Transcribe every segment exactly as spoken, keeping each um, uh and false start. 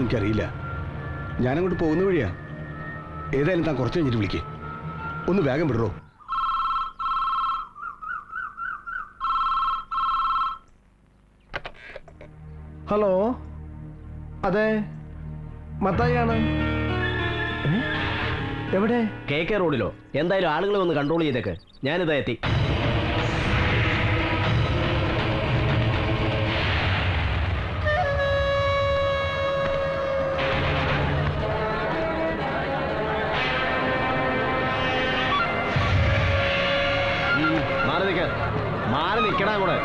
എന്താണെന്ന് എനിക്കറിയില്ല. ഞാനങ്ങോട്ട് പോകുന്ന വഴിയാ. ഏതായാലും താൻ കുറച്ച് കഴിഞ്ഞിട്ട് വിളിക്കേ. ഒന്ന് വേഗം വിടറോ. ഹലോ, അതെ, മത്തായിയാണ്. എവിടെ? കെ കെ റോഡിലോ? എന്തായാലും ആളുകളെ ഒന്ന് കൺട്രോൾ ചെയ്തേക്ക്. ഞാനിതാ എത്തി. മാറി നിൽക്ക, മാറി നിൽക്കണ കൂടെ.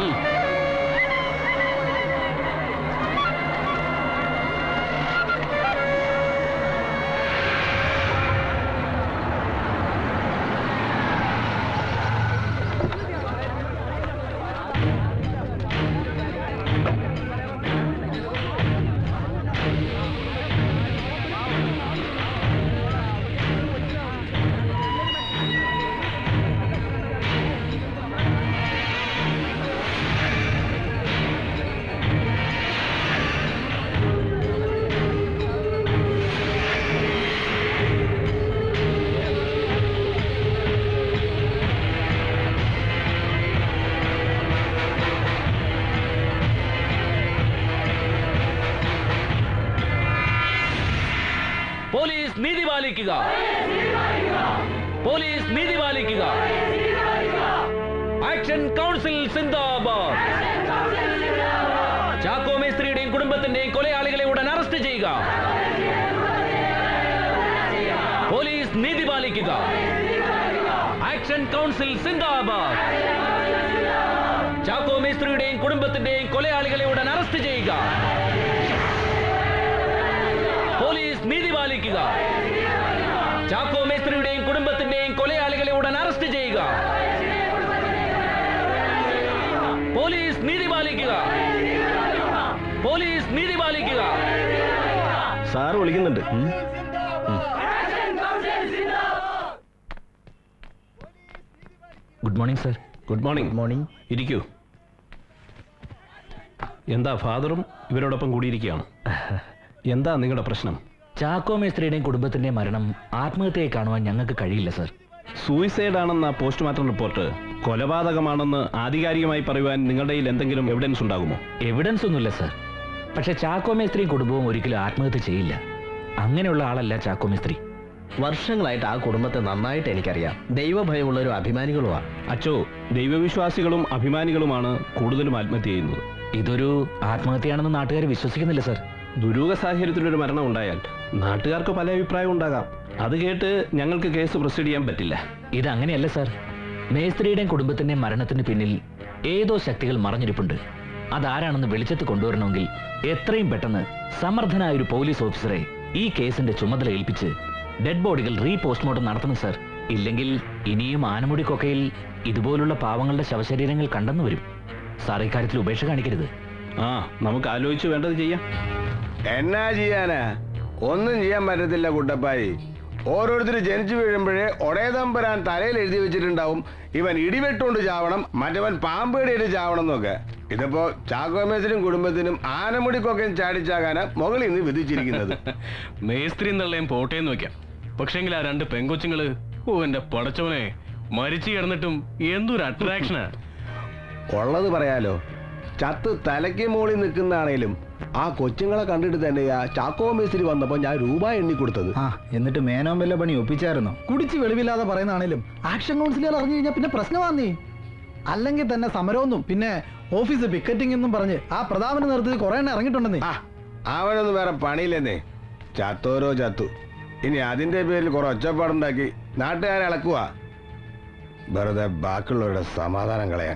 പോലീസ് നീതി പാലിക്കുക, പോലീസ് നീതി പാലിക്കുക. ആക്ഷൻ കൗൺസിൽ സിന്ദാബാദ്. ചാക്കോ മേസ്ത്രിയുടെയും കുടുംബത്തിന്റെയും കൊലയാളികളെ ഉടൻ അറസ്റ്റ് ചെയ്യുക. പോലീസ് നീതി പാലിക്കുക. ആക്ഷൻ കൗൺസിൽ സിന്ദാബാദ്. ചാക്കോ മേസ്ത്രിയുടെയും കുടുംബത്തിന്റെയും കൊലയാളികളെ ഉടൻ അറസ്റ്റ് ചെയ്യുക. പോലീസ് നീതി പാലിക്കുക. ചാക്കോ മേസ്ത്രിയുടെയും കുടുംബത്തിന്റെയും കൊലയാളികളെ ഉടൻ അറസ്റ്റ് ചെയ്യുക. പോലീസ് നീതി പാലിക്കുക. പോലീസ് നീതി പാലിക്കുക. സാർ വിളിക്കുന്നുണ്ട്. Good morning sir. Good morning. Morning. ഇരിക്കൂ. എന്താ ഫാദറും ഇവരോടൊപ്പം കൂടിയിരിക്കുകയാണ്? എന്താ നിങ്ങളുടെ പ്രശ്നം? ചാക്കോ മേസ്ത്രിയുടെയും കുടുംബത്തിന്റെയും മരണം ആത്മഹത്യയെ കാണുവാൻ ഞങ്ങൾക്ക് കഴിയില്ല സർ. സൂയിസൈഡ് ആണെന്ന പോസ്റ്റ്മോർട്ടം റിപ്പോർട്ട് കൊലപാതകമാണെന്ന് ആധികാരികമായി പറയുവാൻ നിങ്ങളുടെ കയ്യിൽ എന്തെങ്കിലും എവിഡൻസ് ഉണ്ടാകുമോ? എവിഡൻസ് ഒന്നുമില്ല സർ. പക്ഷെ ചാക്കോ മേസ്ത്രിയും കുടുംബവും ഒരിക്കലും ആത്മഹത്യ ചെയ്യില്ല. അങ്ങനെയുള്ള ആളല്ല ചാക്കോ മേസ്ത്രി. വർഷങ്ങളായിട്ട് ആ കുടുംബത്തെ നന്നായിട്ട് എനിക്കറിയാം. ദൈവഭയമുള്ളൊരു അഭിമാനികളുമാണ്. അച്ചോ, ദൈവവിശ്വാസികളും അഭിമാനികളുമാണ് കൂടുതലും ആത്മഹത്യ ചെയ്യുന്നത്. ഇതൊരു ആത്മഹത്യയാണെന്ന് നാട്ടുകാർ വിശ്വസിക്കുന്നില്ല സർ. ദുരൂഹ സാഹചര്യത്തിലൊരു മരണം ഉണ്ടായാൽ നാട്ടുകാർക്ക് പല അഭിപ്രായം ഉണ്ടാകാം. അത് കേട്ട് ഞങ്ങൾക്ക് കേസ് പ്രൊസീഡ് ചെയ്യാൻ പറ്റില്ല. ഇതങ്ങനെയല്ല സർ. മേസ്ത്രിയുടെയും കുടുംബത്തിന്റെയും മരണത്തിന് പിന്നിൽ ഏതോ ശക്തികൾ മറഞ്ഞിരിപ്പുണ്ട്. അതാരാണെന്ന് വെളിച്ചത്ത് കൊണ്ടുവരണമെങ്കിൽ എത്രയും പെട്ടെന്ന് സമർത്ഥനായ ഒരു പോലീസ് ഓഫീസറെ ഈ കേസിന്റെ ചുമതല ഏൽപ്പിച്ച് ഡെഡ് ബോഡികൾ റീ പോസ്റ്റ്മോർട്ടം നടത്തണം സർ. ഇല്ലെങ്കിൽ ഇനിയും ആനമുടി കൊക്കയിൽ ഇതുപോലുള്ള പാവങ്ങളുടെ ശവശരീരങ്ങൾ കണ്ടെന്നു വരും. സാർ ഇക്കാര്യത്തിൽ ഉപേക്ഷ കാണിക്കരുത്. ആ, നമുക്ക് ആലോചിച്ച് വേണ്ടത് ചെയ്യാം. എന്നാ ചെയ്യാനാ? ഒന്നും ചെയ്യാൻ പറ്റത്തില്ല കുട്ടപ്പായി. ഓരോരുത്തർ ജനിച്ചു വീഴുമ്പോഴേ ഒടേ തമ്പരാൻ തലയിൽ എഴുതി വെച്ചിട്ടുണ്ടാവും ഇവൻ ഇടിവെട്ടുകൊണ്ട് ചാവണം, മറ്റവൻ പാമ്പേടിയിട്ട് ചാവണം എന്നൊക്കെ. ഇതിപ്പോ ചാക്കോ മേസ്ത്രിയും കുടുംബത്തിനും ആനമുടിക്കൊക്കെയും ചാടിച്ചാകാനാ മുകളിൽ നിന്ന് വിധിച്ചിരിക്കുന്നത്. മേസ്ത്രി എന്നുള്ളയും പോട്ടേന്ന് വെക്കാം. പക്ഷെങ്കിൽ ആ രണ്ട് പെങ്കൊച്ചുങ്ങള്, ഓ എന്റെ പടച്ചവനെ, മരിച്ചു കിടന്നിട്ടും എന്തൊരു അട്രാക്ഷനാ. ഉള്ളത് പറയാലോ, ചത്ത് തലയ്ക്ക് മുകളിൽ നിൽക്കുന്നതാണേലും ആ കൊച്ചുങ്ങളെ കണ്ടിട്ട് തന്നെയാ ചാക്കോ മേസ്ത്രി വന്നപ്പോ ഞാൻ രൂപ എണ്ണി കൊടുത്തത്. ആ, എന്നിട്ട് മേനോൻ വല്ല പണി ഒപ്പിച്ചായിരുന്നോ? കുടിച്ച് വെളിവില്ലാതെ പറയുന്നതാണേലും ആക്ഷൻ കൗൺസിലുകൾ അറിഞ്ഞു കഴിഞ്ഞാൽ പിന്നെ പ്രശ്നമാന്നേ. അല്ലെങ്കിൽ തന്നെ സമരമൊന്നും പിന്നെ ഓഫീസ് പിക്കറ്റിംഗ് എന്നും പറഞ്ഞ് ആ പ്രതാപന്റെ നേതൃത്വത്തിൽ കുറെ എണ്ണം ഇറങ്ങിയിട്ടുണ്ടെന്നേ. ആ, അവനൊന്നും വേറെ പണിയില്ലെന്നേ. ചത്തോരോ ചത്തു. ഇനി അതിന്റെ പേരിൽ കുറെ ഒച്ചപ്പാടുണ്ടാക്കി നാട്ടുകാരെ ഇളക്കുക, വെറുതെ ബാക്കിയുള്ളവരുടെ സമാധാനം കളയാൻ.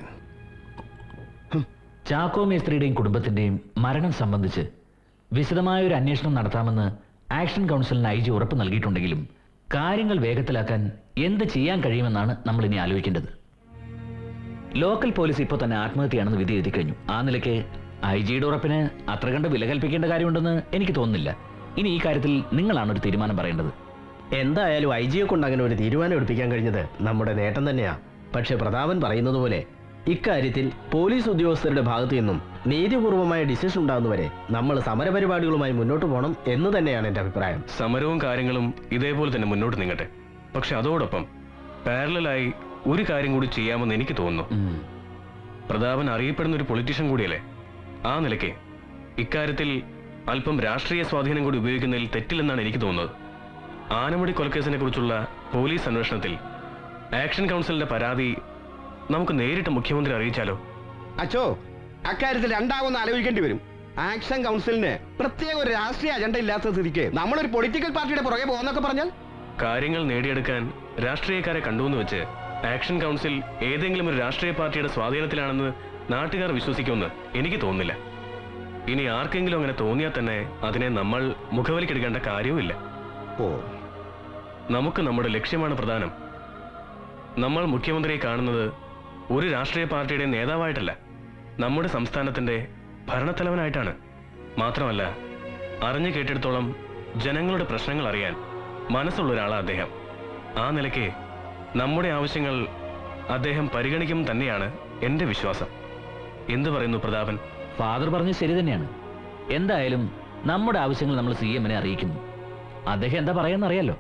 ചാക്കോ മേസ്ത്രിയുടെയും കുടുംബത്തിന്റെയും മരണം സംബന്ധിച്ച് വിശദമായ ഒരു അന്വേഷണം നടത്താമെന്ന് ആക്ഷൻ കൗൺസിലിന് ഐ ജി ഉറപ്പ് നൽകിയിട്ടുണ്ടെങ്കിലും കാര്യങ്ങൾ വേഗത്തിലാക്കാൻ എന്ത് ചെയ്യാൻ കഴിയുമെന്നാണ് നമ്മൾ ഇനി ആലോചിക്കേണ്ടത്. ലോക്കൽ പോലീസ് ഇപ്പോൾ തന്നെ ആത്മഹത്യയാണെന്ന് വിധി എഴുതി കഴിഞ്ഞു. ആ നിലയ്ക്ക് ഐ ജിയുടെ ഉറപ്പിന് അത്ര കണ്ട് വില കൽപ്പിക്കേണ്ട കാര്യമുണ്ടെന്ന് എനിക്ക് തോന്നുന്നില്ല. ഇനി ഈ കാര്യത്തിൽ നിങ്ങളാണ് ഒരു തീരുമാനം പറയേണ്ടത്. എന്തായാലും ഐ ജിയെ കൊണ്ട് അങ്ങനെ ഒരു തീരുമാനം എടുപ്പിക്കാൻ കഴിഞ്ഞത് നമ്മുടെ നേട്ടം തന്നെയാ. പക്ഷെ പ്രതാപൻ പറയുന്നത് പോലെ ഇക്കാര്യത്തിൽ പോലീസ് ഉദ്യോഗസ്ഥരുടെ ഭാഗത്തു നിന്നും നീതിപൂർവമായ ഡിസിഷൻ ഉണ്ടാകുന്നവരെ നമ്മൾ സമരപരിപാടികളുമായി മുന്നോട്ട് പോകണം എന്ന് തന്നെയാണ് എൻ്റെ അഭിപ്രായം. സമരവും കാര്യങ്ങളും ഇതേപോലെ തന്നെ മുന്നോട്ട് നീങ്ങട്ടെ. പക്ഷെ അതോടൊപ്പം പാരലായി ഒരു കാര്യം കൂടി ചെയ്യാമെന്ന് എനിക്ക് തോന്നുന്നു. പ്രതാപൻ അറിയപ്പെടുന്ന ഒരു പൊളിറ്റീഷ്യൻ കൂടിയല്ലേ. ആ നിലയ്ക്ക് ഇക്കാര്യത്തിൽ അല്പം രാഷ്ട്രീയ സ്വാധീനം കൂടി ഉപയോഗിക്കുന്നതിൽ തെറ്റില്ലെന്നാണ് എനിക്ക് തോന്നുന്നത്. ആനമുടി കൊലക്കേസിനെ കുറിച്ചുള്ള പോലീസ് അന്വേഷണത്തിൽ ആക്ഷൻ കൗൺസിലിന്റെ പരാതി നമുക്ക് നേരിട്ട് മുഖ്യമന്ത്രി അറിയിച്ചാലോ? അച്ചോ, അക്കാര്യത്തിൽ രണ്ടാമൊന്ന് ആലോചിക്കേണ്ടി വരും. ആക്ഷൻ കൗൺസിലിന് പ്രത്യേക ഒരു രാഷ്ട്രീയ അജണ്ട ഇല്ലാത്ത സ്ഥിതിക്ക് നമ്മളൊരു പൊളിറ്റിക്കൽ പാർട്ടിയുടെ പുറകെ പോകുന്നൊക്കെ പറഞ്ഞാൽ കാര്യങ്ങൾ നേടിയെടുക്കാൻ രാഷ്ട്രീയക്കാരെ കണ്ടുവെന്ന് വെച്ച് ആക്ഷൻ കൗൺസിൽ ഏതെങ്കിലും ഒരു രാഷ്ട്രീയ പാർട്ടിയുടെ സ്വാധീനത്തിലാണെന്ന് നാട്ടുകാർ വിശ്വസിക്കുമെന്ന് എനിക്ക് തോന്നുന്നില്ല. ഇനി ആർക്കെങ്കിലും അങ്ങനെ തോന്നിയാൽ തന്നെ അതിനെ നമ്മൾ മുഖവിലക്കെടുക്കേണ്ട കാര്യവുമില്ല. ഓ, നമുക്ക് നമ്മുടെ ലക്ഷ്യമാണ് പ്രധാനം. നമ്മൾ മുഖ്യമന്ത്രിയെ കാണുന്നത് ഒരു രാഷ്ട്രീയ പാർട്ടിയുടെ നേതാവായിട്ടല്ല, നമ്മുടെ സംസ്ഥാനത്തിന്റെ ഭരണത്തലവനായിട്ടാണ്. മാത്രമല്ല, അറിഞ്ഞു കേട്ടിടത്തോളം ജനങ്ങളുടെ പ്രശ്നങ്ങൾ അറിയാൻ മനസ്സുള്ള ഒരാളാണ് അദ്ദേഹം. ആ നിലയ്ക്ക് നമ്മുടെ ആവശ്യങ്ങൾ അദ്ദേഹം പരിഗണിക്കും തന്നെയാണ് എന്റെ വിശ്വാസം. എന്തു പറയുന്നു പ്രതാപൻ? ഫാദർ പറഞ്ഞത് ശരി തന്നെയാണ്. എന്തായാലും നമ്മുടെ ആവശ്യങ്ങൾ നമ്മൾ സി എമ്മിനെ അറിയിക്കുന്നു. അദ്ദേഹം എന്താ പറയാന്ന് അറിയാലോ.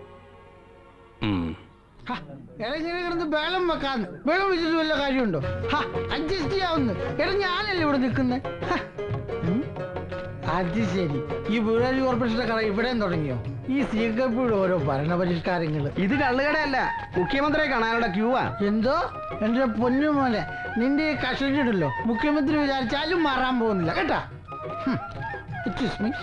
ഇങ്ങനെ കിടന്ന് ബേളം വെക്കാന്ന് ബേളം വെച്ചിട്ട് വല്ല കാര്യമുണ്ടോ? അഡ്ജസ്റ്റ് ചെയ്യാവുന്ന എടാ, ഞാനല്ലേ ഇവിടെ നിൽക്കുന്നത്. അത് ശരി, ഈ ബുറാജി കോർപ്പറേഷന്റെ കട ഇവിടെയും തുടങ്ങിയോ? ഈ സി കപ്പിയുടെ ഓരോ ഭരണപരിഷ്കാരങ്ങൾ. ഇത് കള്ളുകടയല്ല, മുഖ്യമന്ത്രിയെ കാണാനുള്ള ക്യൂവാ. എന്തോ എന്റെ പൊന്നു മോനെ, നിന്റെ ഈ കഷണ്ടിടല്ലോ മുഖ്യമന്ത്രി വിചാരിച്ചാലും മാറാൻ പോകുന്നില്ല കേട്ടാ. എക്സ്ക്യൂസ് മീ,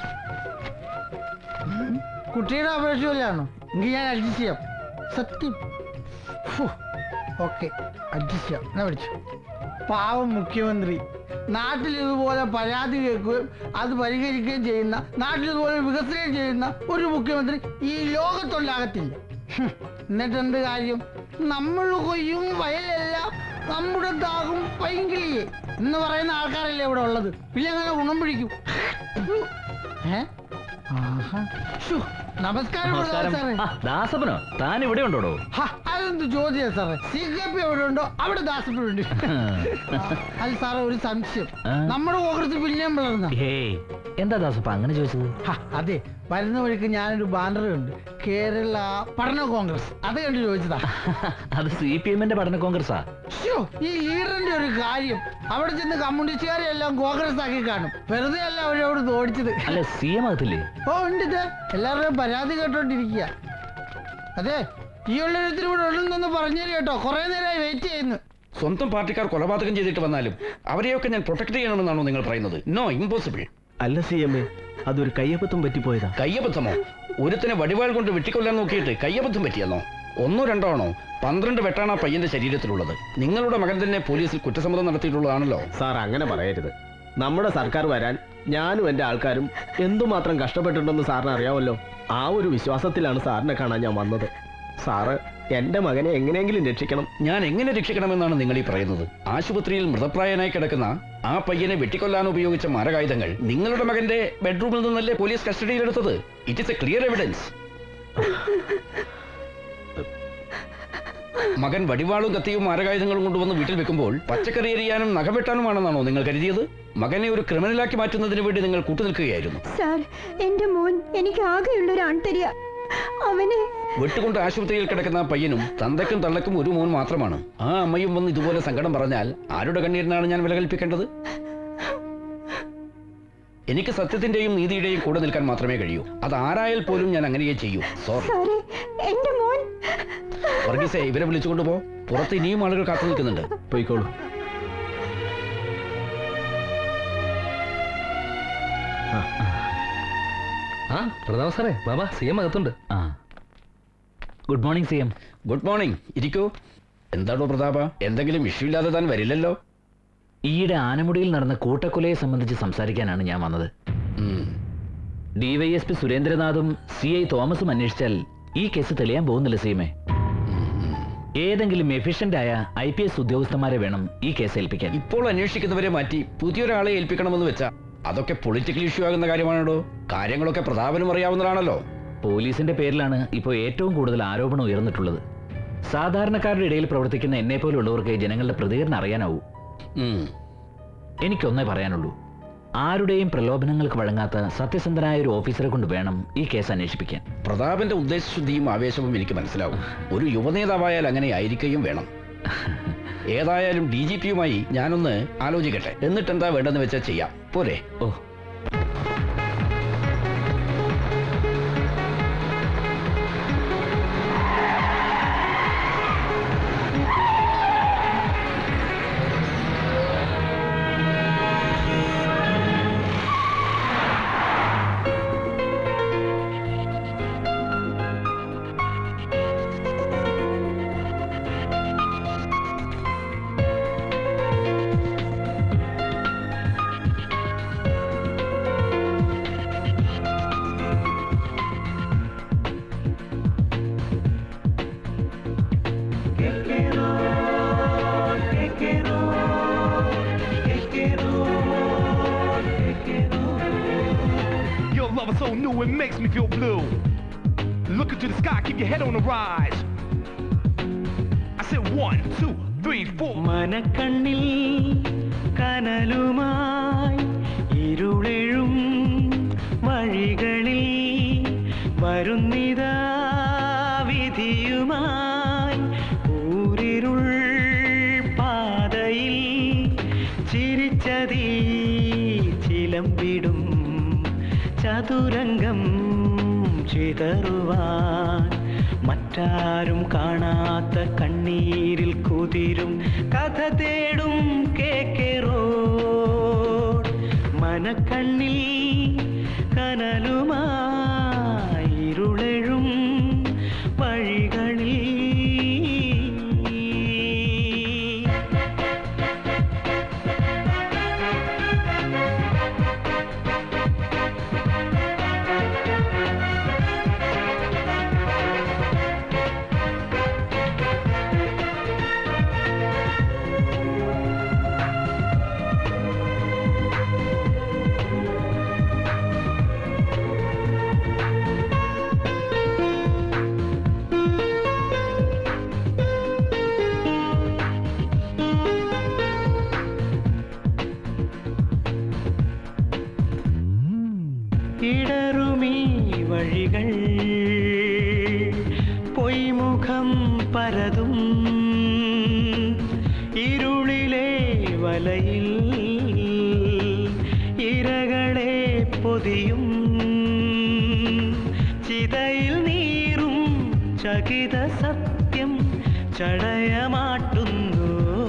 കുട്ടിയുടെ ഓപ്പറേഷൻ വല്ലതാണോ? എങ്കിൽ ഞാൻ അഡ്ജസ്റ്റ് ചെയ്യാം. സത്യം. ഓക്കെ, അഡ്ജസ്റ്റ് ചെയ്യാം. എന്നാ വിളിച്ചു. പാവം മുഖ്യമന്ത്രി നാട്ടിൽ ഇതുപോലെ പരാതി കേൾക്കുകയും അത് പരിഹരിക്കുകയും ചെയ്യുന്ന, നാട്ടിൽ ഇതുപോലെ വികസനം ചെയ്യുന്ന ഒരു മുഖ്യമന്ത്രി ഈ ലോകത്തുണ്ടാകത്തില്ല. എന്നിട്ട് എന്ത് കാര്യം? നമ്മൾ കൊയ്യും വയലെല്ലാം നമ്മുടെ ദാഹം പൈങ്കിളിയെ എന്ന് പറയുന്ന ആൾക്കാരല്ലേ ഇവിടെ ഉള്ളത്. പിന്നെ അങ്ങനെ ഗുണം പിടിക്കും. ഏ നമസ്കാരം സാറേ. ദാസപ്പനോ? താൻ ഇവിടെ ഉണ്ടോ? അതെന്ത് ചോദ്യം സാറേ? സി കെ പി എവിടെ ഉണ്ടോ അവിടെ ദാസപ്പനുണ്ട്. അത് സാറേ, ഒരു സംശയം. നമ്മുടെ കോൺഗ്രസ് പിന്നെയും വളർന്ന. എന്താ ദാസപ്പ അങ്ങനെ ചോദിച്ചത്? അതെ, വരുന്ന വഴിക്ക് ഞാനൊരു ബാനർ കണ്ട്, കേരള പഠന കോൺഗ്രസ്. അത് കണ്ട് ചോദിച്ചതാ. അത് സി പി എമ്മിന്റെ പഠന കോൺഗ്രസാ. ഈ ലീഡറിന്റെ ഒരു കാര്യം, അവിടെ ചെന്ന് കമ്മ്യൂണിസ്റ്റുകാരെ എല്ലാം കോൺഗ്രസ് ആക്കി കാണും. വെറുതെ അല്ല അവരവിടെ ഓടിച്ചത്. അല്ല, സി എം ആകത്തില്ലേ? ഓ ഉണ്ട്. ഇത് എല്ലാവരുടെയും പരാതി കേട്ടോണ്ടിരിക്കുക. അതെ, ഈ ഉള്ളൊരുത്തിന് ഇവിടെ ഉള്ളെന്നൊന്ന് പറഞ്ഞു കേട്ടോ. കുറെ നേരമായി വെയിറ്റ് ചെയ്യുന്നു. സ്വന്തം പാർട്ടിക്കാർ കൊലപാതകം ചെയ്തിട്ട് വന്നാലും അവരെയൊക്കെ ഞാൻ പ്രൊട്ടക്ട് ചെയ്യണമെന്നാണോ നിങ്ങൾ പറയുന്നത്? No, impossible. അല്ല സി എം എ, അതൊരു കയ്യബദ്ധം പറ്റിപ്പോയതാ. കയ്യബദ്ധമോ? ഒരുത്തിനെ വടിവാൾ കൊണ്ട് വെട്ടിക്കൊല്ലാൻ നോക്കിയിട്ട് കയ്യബദ്ധം പറ്റിയെന്നോ? ഒന്നോ രണ്ടോ ആണോ? പന്ത്രണ്ട് വെട്ടാണ് ആ പയ്യന്റെ ശരീരത്തിലുള്ളത്. നിങ്ങളുടെ മകൻ തന്നെ പോലീസിൽ കുറ്റസമ്മതം നടത്തിയിട്ടുള്ളതാണല്ലോ. സാർ അങ്ങനെ പറയരുത്. നമ്മുടെ സർക്കാർ വരാൻ ഞാനും എൻ്റെ ആൾക്കാരും എന്തുമാത്രം കഷ്ടപ്പെട്ടിട്ടുണ്ടെന്ന് സാറിന് അറിയാമല്ലോ. ആ ഒരു വിശ്വാസത്തിലാണ് സാറിനെ കാണാൻ ഞാൻ വന്നത്. സാറ് എന്റെ മകനെ എങ്ങനെയെങ്കിലും രക്ഷിക്കണം. ഞാൻ എങ്ങനെ രക്ഷിക്കണമെന്നാണ് നിങ്ങൾ ഈ പറയുന്നത്? ആശുപത്രിയിൽ മൃതപ്രായനായി കിടക്കുന്ന ആ പയ്യനെ വെട്ടിക്കൊല്ലാൻ ഉപയോഗിച്ച മാരകായുധങ്ങൾ നിങ്ങളുടെ മകന്റെ ബെഡ്റൂമിൽ നിന്നല്ലേ പോലീസ് കസ്റ്റഡിയിലെടുത്തത്? It is a clear evidence. മകൻ വടിവാളും കത്തിയും മാരകായുധങ്ങളും കൊണ്ടുവന്ന് വീട്ടിൽ വെക്കുമ്പോൾ പച്ചക്കറി എറിയാനും നഖം വെട്ടാനുമാണെന്നാണോ നിങ്ങൾ കരുതിയത്? മകനെ ഒരു ക്രിമിനലാക്കി മാറ്റുന്നതിന് വേണ്ടി നിങ്ങൾ കൂട്ടുനിൽക്കുകയായിരുന്നു. സാർ, എന്റെ മോൻ എനിക്ക് ആകെയുള്ളൊരു ആൺതരിയ. അവനെ വെട്ടുകൊണ്ട് ആശുപത്രിയിൽ കിടക്കുന്ന പയ്യനും തന്തയ്ക്കും തള്ളക്കും ഒരു മോൻ മാത്രമാണ്. ആ അമ്മയും വന്ന് ഇതുപോലെ സങ്കടം പറഞ്ഞാൽ ആരുടെ കണ്ണീരിനാണ് ഞാൻ വില കൽപ്പിക്കേണ്ടത്? എനിക്ക് സത്യത്തിന്റെയും നീതിയുടെയും കൂടെ നിൽക്കാൻ മാത്രമേ കഴിയൂ. അത് ആരായാൽ പോലും ഞാൻ അങ്ങനെയേ ചെയ്യൂ. സോറി. എന്റെ മോൻ. വർഗീസേ, ഇവരെ വിളിച്ചുകൊണ്ട് പോ. പുറത്ത് ഇനിയും ആളുകൾ കാത്തു നിൽക്കുന്നുണ്ട്. പോയിക്കോളൂ. ആ പ്രതാപ സാറേ, ബാബാ സി എം അകത്തുണ്ട്. ആ, good morning C M. Good morning. ഇരിക്കൂ. എന്താണോ പ്രതാപ, എന്തെങ്കിലും ഇഷ്യൂ ഇല്ലാതെ താൻ വരില്ലല്ലോ? ഈയിടെ ആനമുടിയിൽ നടന്ന കൂട്ടക്കൊലയെ സംബന്ധിച്ച് സംസാരിക്കാനാണ് ഞാൻ വന്നത്. ഡിവൈഎസ്പി സുരേന്ദ്രനാഥും സി ഐ തോമസും അന്വേഷിച്ചാൽ ഈ കേസ് തെളിയാൻ പോകുന്നില്ല സി എം എ. ഏതെങ്കിലും എഫിഷ്യന്റ് ആയ ഐ പി എസ് ഉദ്യോഗസ്ഥന്മാരെ വേണം ഈ കേസ് ഏൽപ്പിക്കാൻ. ഇപ്പോൾ അന്വേഷിക്കുന്നവരെ മാറ്റി പുതിയൊരാളെ ഏൽപ്പിക്കണമെന്ന് വെച്ചാ അതൊക്കെ പൊളിറ്റിക്കൽ ഇഷ്യൂ ആകുന്ന കാര്യമാണോ? കാര്യങ്ങളൊക്കെ പ്രതാപനും അറിയാവുന്നതാണല്ലോ. പോലീസിന്റെ പേരിലാണ് ഇപ്പോൾ ഏറ്റവും കൂടുതൽ ആരോപണം ഉയർന്നിട്ടുള്ളത്. സാധാരണക്കാരുടെ ഇടയിൽ പ്രവർത്തിക്കുന്ന എന്നെ പോലുള്ളവർക്ക് ജനങ്ങളുടെ പ്രതികരണം അറിയാനാവൂ. എനിക്കൊന്നേ പറയാനുള്ളൂ, ആരുടെയും പ്രലോഭനങ്ങൾക്ക് വഴങ്ങാത്ത സത്യസന്ധനായ ഒരു ഓഫീസറെ കൊണ്ട് വേണം ഈ കേസ് അന്വേഷിപ്പിക്കാൻ. പ്രതാപന്റെ ഉദ്ദേശശുദ്ധിയും ആവേശവും എനിക്ക് മനസ്സിലാവും. ഒരു യുവനേതാവായാൽ അങ്ങനെ ആയിരിക്കുകയും വേണം. ഏതായാലും ഡി ജി പിയുമായി ഞാനൊന്ന് ആലോചിക്കട്ടെ. എന്നിട്ട് എന്താ വേണ്ടെന്ന് വെച്ചാൽ ചെയ്യാം. പോരെ? ഓ, So new it makes me feel blue. Look into the sky, keep your head on the rise. I said one, two, three, four. മനക്കണ്ണിൽ കനലുമായി ഇരുളെഴും വഴികളിൽ വരുന്നിതാ വിധിയുമായി ഊരിരുൾ പാതയിൽ ചിരിച്ചതീ ചിലമ്പിടും ചതുരംഗം ചിതറുവാൻ മറ്റാരും കാണാത്ത കണ്ണീരിൽ കുതിരും കഥ തേടും കെ കെ റോഡ്. മനക്കണ്ണിൽ കനലുമായി ഇരുളെഴും വഴികളിൽ ഇടറുമീ വഴികൾ പൊയ്മുഖം പരതും ഇരുളിലെ വലയിൽ ഇരകളെ പൊതിയും ചിതയിൽ നീറും ചകിത സത്യം ചടയമാട്ടുന്നു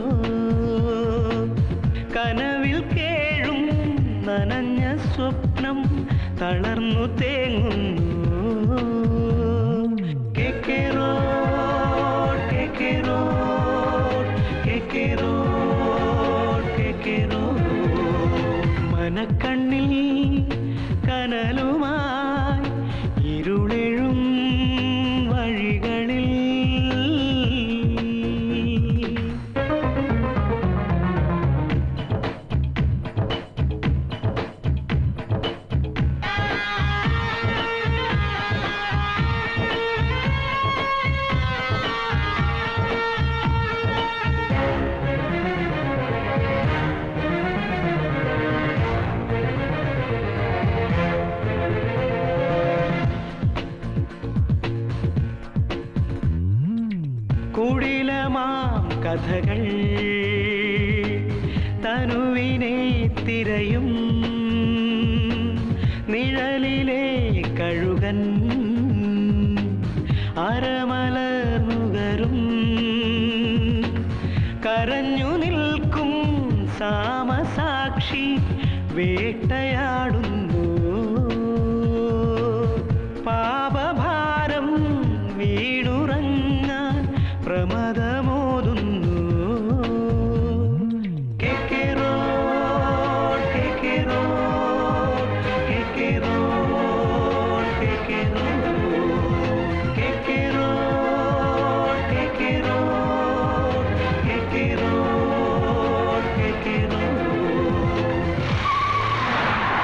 കനവിൽ കേഴും നനഞ്ഞ സ്വപ്നം തളർന്നു തേങ്ങുന്നു K K road K K road K K road K K road. മനക്കണ്ണിൽ കനലുമായി ഇരുളെഴും വഴികളിൽ കുടിലമാം കഥകൾ തനുവിനെ തിരയും നിഴലിലെ കഴുകൻ അരമലർന്നുകരും കരഞ്ഞു നിൽക്കും സാമസാക്ഷി വേട്ടയാടുന്നു പാപഭാരം വീണുറങ്ങാൻ പ്രമദമോതുന്നു K K road K K road K K road K K road K K road K K road K K road K K road.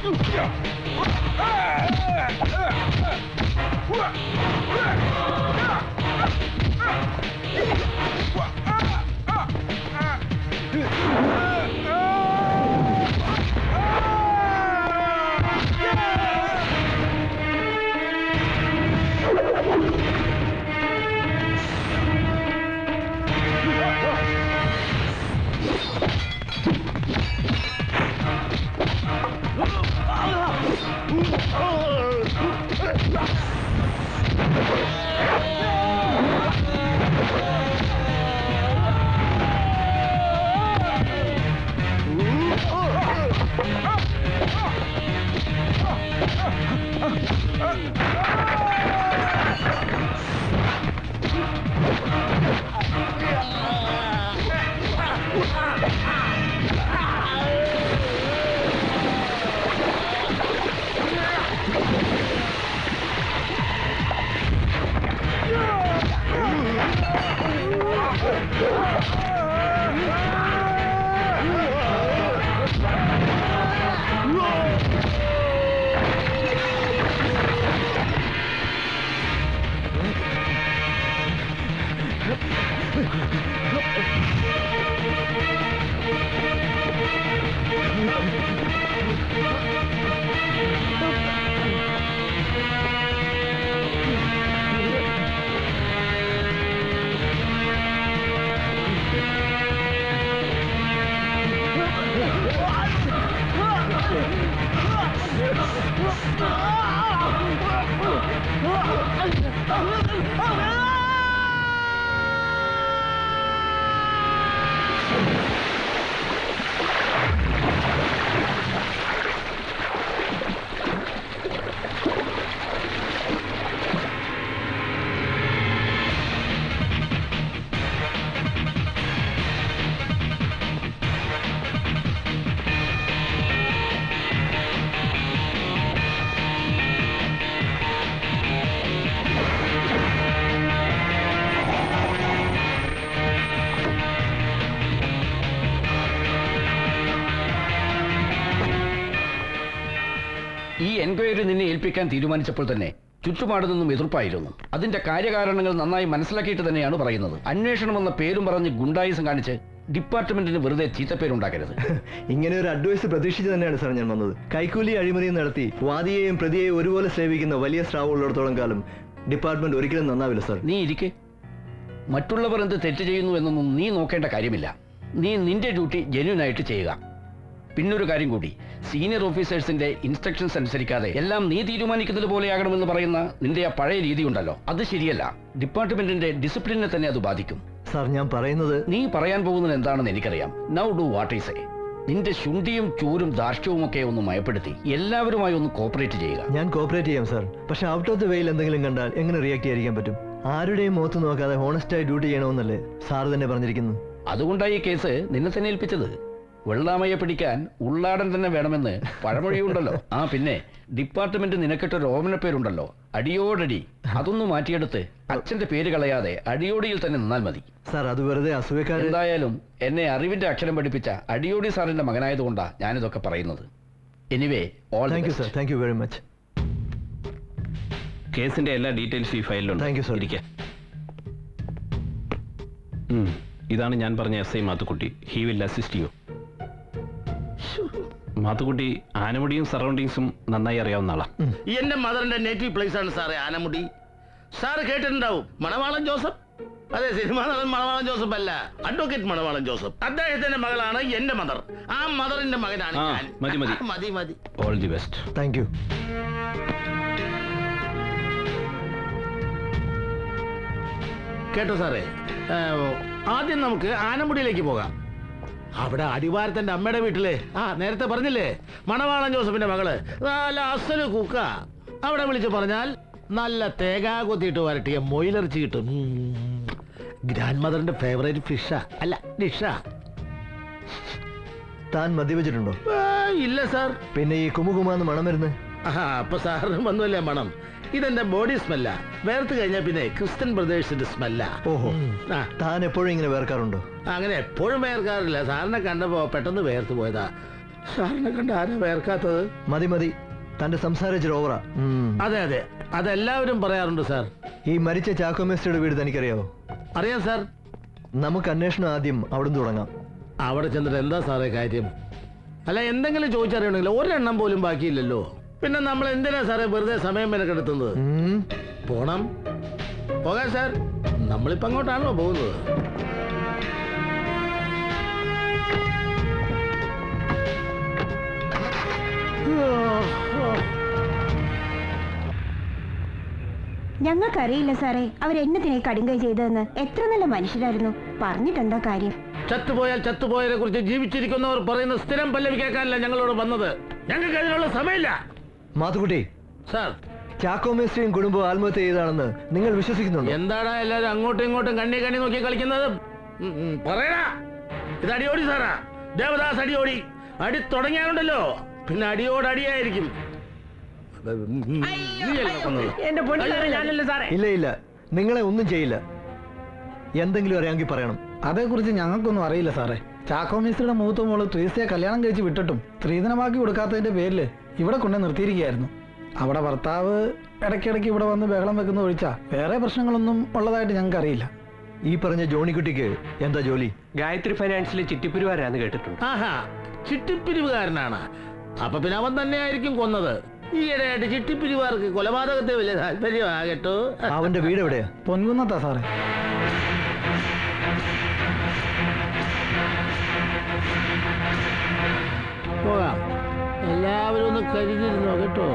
ഈ എൻക്വയറി നിന്നെ ഏൽപ്പിക്കാൻ തീരുമാനിച്ചപ്പോൾ തന്നെ ചുറ്റുപാട് നിന്നും എതിർപ്പായിരുന്നു. അതിന്റെ കാര്യകാരണങ്ങൾ നന്നായി മനസ്സിലാക്കിയിട്ട് തന്നെയാണ് പറയുന്നത്. അന്വേഷണം എന്ന പേരും പറഞ്ഞ് ഗുണ്ടായിസം കാണിച്ച് ഡിപ്പാർട്ട്മെന്റിന് വെറുതെ ചീത്തപ്പേരുണ്ടാക്കരുത്. ഇങ്ങനെ ഒരു അഡ്വൈസ് പ്രതീക്ഷിച്ച് തന്നെയാണ് സാർ ഞാൻ വന്നത്. കൈക്കൂലി അഴിമതിയും നടത്തി വാദിയെയും പ്രതിയെയും ഒരുപോലെ സേവിക്കുന്ന വലിയ സ്രാവ് ഉള്ളിടത്തോളം കാലം ഡിപ്പാർട്ട്മെന്റ് ഒരിക്കലും നന്നാവില്ല സാർ. നീ ഇരിക്കെ. മറ്റുള്ളവർ എന്ത് തെറ്റ് ചെയ്യുന്നു എന്നൊന്നും നീ നോക്കേണ്ട കാര്യമില്ല. നീ നിന്റെ ഡ്യൂട്ടി ജെന്യൂനായിട്ട് ചെയ്യുക. പിന്നൊരു കാര്യം കൂടി, സീനിയർ ഓഫീസേഴ്സിന്റെ ഇൻസ്ട്രക്ഷൻസ് അനുസരിക്കാതെ എല്ലാം നീ തീരുമാനിക്കുന്നത് പോലെയാകണമെന്ന് പറയുന്ന നിന്റെ ആ പഴയ രീതി ഉണ്ടല്ലോ, അത് ശരിയല്ല. ഡിപ്പാർട്ട്മെന്റിന്റെ ഡിസിപ്ലിനെ തന്നെ അത് ബാധിക്കും. സാർ ഞാൻ പറയുന്നത്, നീ പറയാൻ പോകുന്നത് എന്താണെന്ന് എനിക്കറിയാം. Now do what I say. നിന്റെ ശുണ്ഠിയും ചൂരും ധാർഷ്ട്യവും ഒക്കെ ഒന്ന് മയപ്പെടുത്തി എല്ലാവരുമായി ഒന്ന് കോപ്പറേറ്റ് ചെയ്യുക. ഞാൻ കോപ്പറേറ്റ് ചെയ്യാം സാർ. പക്ഷെ ഔട്ട് ഓഫ് ദ വേയിൽ എന്തെങ്കിലും കണ്ടാൽ എങ്ങനെ റിയാക്ട് ചെയ്യാതിരിക്കാൻ പറ്റും? ആരുടെയും മുഖത്ത് നോക്കാതെ ഹോണസ്റ്റായി ഡ്യൂട്ടി ചെയ്യണമെന്നല്ലേ സാർ തന്നെ പറഞ്ഞിരിക്കുന്നത്. അതുകൊണ്ടായി ഈ കേസ് നിന്നെ തന്നെ ഏൽപ്പിച്ചത്. വെള്ളാമയെ പിടിക്കാൻ ഉള്ളാടൻ തന്നെ വേണമെന്ന് പഴമൊഴിയുണ്ടല്ലോ. ആ പിന്നെ ഡിപ്പാർട്ട്മെന്റ് നിനക്കിട്ടൊരു ഓമന പേരുണ്ടല്ലോ, അടിയോടടി. അതൊന്നും മാറ്റിയെടുത്ത് അച്ഛന്റെ പേര് കളയാതെ അടിയോടിയിൽ തന്നെ നിന്നാൽ മതി. സാർ അത് വെറുതെ അസൂയക്കാരൻ. എന്തായാലും എന്നെ അറിവിന്റെ അക്ഷരം പഠിപ്പിച്ച അടിയോടി സാറിന്റെ മകനായതുകൊണ്ടാ ഞാനിതൊക്കെ പറയുന്നത്. Anyway all thank you sir. Thank you very much. കേസിന്റെ എല്ലാ ഡീറ്റെയിൽസും ഈ ഫയലിലുണ്ട്. Thank you sir. ഇരിക്കാം. ഇതാണ് ഞാൻ പറഞ്ഞ S I Mathukutty. He will assist you. Mathukutty ആനമുടിയും സറൗണ്ടിങ്സും നന്നായി അറിയാവുന്ന ആളാ. എന്റെ മദറിന്റെ നേറ്റീവ് പ്ലേസ് ആണ് സാറേ ആനമുടി. സാറ് കേട്ടിട്ടുണ്ടാവും മണവാളൻ ജോസഫ്. അതെ, സിനിമാ നടൻ മണവാളൻ ജോസഫ് അല്ല, അഡ്വക്കേറ്റ് മണവാളൻ ജോസഫ്. അദ്ദേഹത്തിന്റെ മകളാണ് എന്റെ മദർ. ആ മദറിന്റെ മകനാണ് ഞാൻ. മതി മതി മതി മതി. All the best. Thank you. കേട്ടോ സാറേ, ആദ്യം നമുക്ക് ആനമുടിയിലേക്ക് പോകാം. അവിടെ അടിവാരത്തിന്റെ അമ്മയുടെ വീട്ടിലെ ആ നേരത്തെ പറഞ്ഞില്ലേ മണവാളൻ ജോസഫിന്റെ മകള് നല്ല അസല് കുക്ക. അവിടെ വിളിച്ചു പറഞ്ഞാൽ നല്ല തേങ്ങ കൊത്തിയിട്ട് വരട്ടിയ മൊയിലിറച്ചി കിട്ടും. ഗ്രാൻഡ് മദറിന്റെ ഫേവറേറ്റ് ഫിഷാ, അല്ല ഡിഷാ. താൻ മദ്യപിച്ചിട്ടുണ്ടോ? ഇല്ല സാർ. പിന്നെ ഈ കുമുകുമാന്ന് മണം വരുന്നത്? ആ അപ്പൊ സാറിന് വന്നുല്ലേ മണം? ഇതെന്റെ ബോഡി സ്മെല്ല. വേർത്ത് കഴിഞ്ഞാൽ പിന്നെ ക്രിസ്ത്യൻ ബ്രദേഴ്സിന്റെ സ്മെല്ല. ഓഹോ, താൻ എപ്പോഴും ഇങ്ങനെ വേർക്കാറുണ്ടോ? അങ്ങനെ എപ്പോഴും വേർക്കാറില്ല. സാറിനെ കണ്ടപ്പോ പെട്ടെന്ന് വേർത്ത് പോയതാ. സാറിനെ കണ്ട ആരാ വേർക്കാത്തത്? മതി മതി, തന്റെ സംസാരിച്ചൊരു ഓവറാ. അതെ അതെ, അതെല്ലാവരും പറയാറുണ്ട് സാർ. ഈ മരിച്ച ചാക്കോ മേസ്റ്റിയുടെ വീട് തനിക്കറിയാവോ? അറിയാം സാർ. നമുക്ക് അന്വേഷണം ആദ്യം അവിടുന്ന് തുടങ്ങാം. അവിടെ ചെന്നിട്ട് എന്താ സാറേ കാര്യം? അല്ല, എന്തെങ്കിലും ചോദിച്ചറിയണമെങ്കിൽ ഒരെണ്ണം പോലും ബാക്കിയില്ലല്ലോ. പിന്നെ നമ്മൾ എന്തിനാ സാറേ വെറുതെ സമയം മെനക്കെടുത്തുന്നത്? പോണം, പോകാം സാർ. നമ്മളിപ്പോ അങ്ങോട്ടാണല്ലോ പോകുന്നത്. ഞങ്ങൾക്കറിയില്ല സാറേ അവരെന്നതിനെ കടുങ്കൈ ചെയ്തതെന്ന്. എത്ര നല്ല മനുഷ്യരായിരുന്നു. പറഞ്ഞിട്ടെന്താ കാര്യം? ചത്തുപോയാൽ ചത്തുപോയതിനെ കുറിച്ച് ജീവിച്ചിരിക്കുന്നവർ പറയുന്ന സ്ഥിരം പല്ലവി കേൾക്കാനല്ല ഞങ്ങളോട് വന്നത്. ഞങ്ങൾക്ക് അതിനുള്ള സമയമില്ല. മാത്തുക്കുട്ടി സാർ, ചാക്കോ മേസ്റ്റിയും കുടുംബം ആത്മഹത്യ ചെയ്തതാണെന്ന് നിങ്ങൾ വിശ്വസിക്കുന്നുണ്ടോ? എന്താടാ എല്ലാരും അങ്ങോട്ടും ഇങ്ങോട്ടും കണ്ണി കണ്ണി നോക്കി കളിക്കുന്നത്? പറയടാ. ഇത് അടിയോടി സാറാ, ദേവദാസ് അടിയോടി. അടി തുടങ്ങിയാലുണ്ടല്ലോ പിന്നെ അടിയോട് അടിയായിരിക്കും. ഇല്ല ഇല്ല, നിങ്ങളെ ഒന്നും ചെയ്യില്ല. എന്തെങ്കിലും അറിയാമെങ്കിൽ പറയണം. അതേക്കുറിച്ച് ഞങ്ങൾക്കൊന്നും അറിയില്ല സാറേ. ചാക്കോ മേസ്റ്റിയുടെ മൂത്ത മോള് ട്രീസിയെ കല്യാണം കഴിച്ച് വിട്ടിട്ടും സ്ത്രീധനമാക്കി കൊടുക്കാത്തതിന്റെ പേരില് ഇവിടെ കൊണ്ടു നിർത്തിയിരിക്കുകയായിരുന്നു. അവിടെ ഭർത്താവ് ഇടയ്ക്കിടയ്ക്ക് ഇവിടെ വന്ന് ബഹളം വെക്കുന്ന ഒഴിച്ചാ വേറെ പ്രശ്നങ്ങളൊന്നും ഉള്ളതായിട്ട് ഞങ്ങൾക്ക് അറിയില്ല. ഈ പറഞ്ഞ ജോണിക്കുട്ടിക്ക് എന്താ ജോലി? ഗായത്രി ഫൈനാൻസിലെ ചിട്ടിപ്പിരിവാരാന്ന് കേട്ടിട്ടുണ്ട്. ആഹാ, ചിട്ടിപ്പിരിവുകാരനാണ്. അപ്പൊ പിന്നെ അവൻ തന്നെയായിരിക്കും കൊന്നത്. ഈയിടെയായിട്ട് ചിട്ടിപ്പിരിവാർക്ക് കൊലപാതകത്തെ വലിയ താല്പര്യമാകട്ടോ. അവന്റെ വീട് എവിടെയാ? പൊൻകുന്നത്താ സാറേ. പോകാം, എല്ലാവരും ഒന്ന് കരുതിരുന്നോ കേട്ടോ.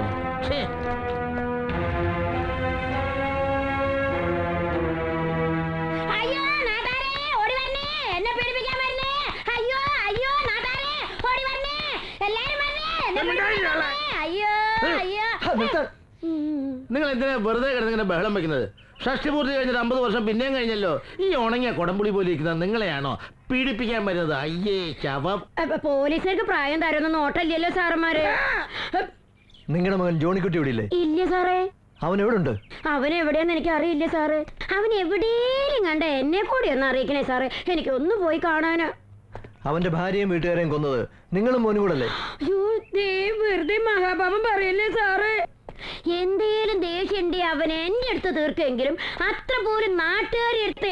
നിങ്ങൾ എന്തിനാ വെറുതെ കിടന്നിങ്ങനെ ബഹളം വെക്കുന്നത്? ഷഷ്ടിപൂർത്തി കഴിഞ്ഞിട്ട് അമ്പത് വർഷം പിന്നെയും കഴിഞ്ഞല്ലോ. ഈ ഉണങ്ങിയ കൊടംപുളി പോലെ ഇരിക്കുന്നത് നിങ്ങളെയാണോ പീഡിപ്പിക്കാൻ വരുന്നത്? അയ്യേ ശവം. പോലീസുകാർക്ക് പ്രായം തരുന്ന നോട്ടല്ലല്ലോ സാറന്മാര്. നിങ്ങളുടെ മകൻ ജോണിക്കുട്ടി ഇവിടെ ഇല്ലേ? ഇല്ല സാറേ. അവൻ എവിടെ ഉണ്ട്? അവൻ എവിടെയാന്ന് എനിക്ക് അറിയില്ല സാറേ. അവൻ എവിടെയും കണ്ട എന്നെ കൂടി ഒന്ന് അറിയിക്കണേ സാറേ, എനിക്ക് ഒന്ന് പോയി കാണാനാ. അവന്റെ ഭാര്യയും വീട്ടുകാരെയും കൊന്നത് നിങ്ങളും മോനും കൂടല്ലേ? വെറുതെ മഹാപാപം പറയല്ലേ സാറേ. എന്തേലും ദേഷ്യണ്ട് അവൻ എന്റെ അടുത്ത് തീർക്കെങ്കിലും അത്ര പോലും നാട്ടുകാരി എടുത്ത്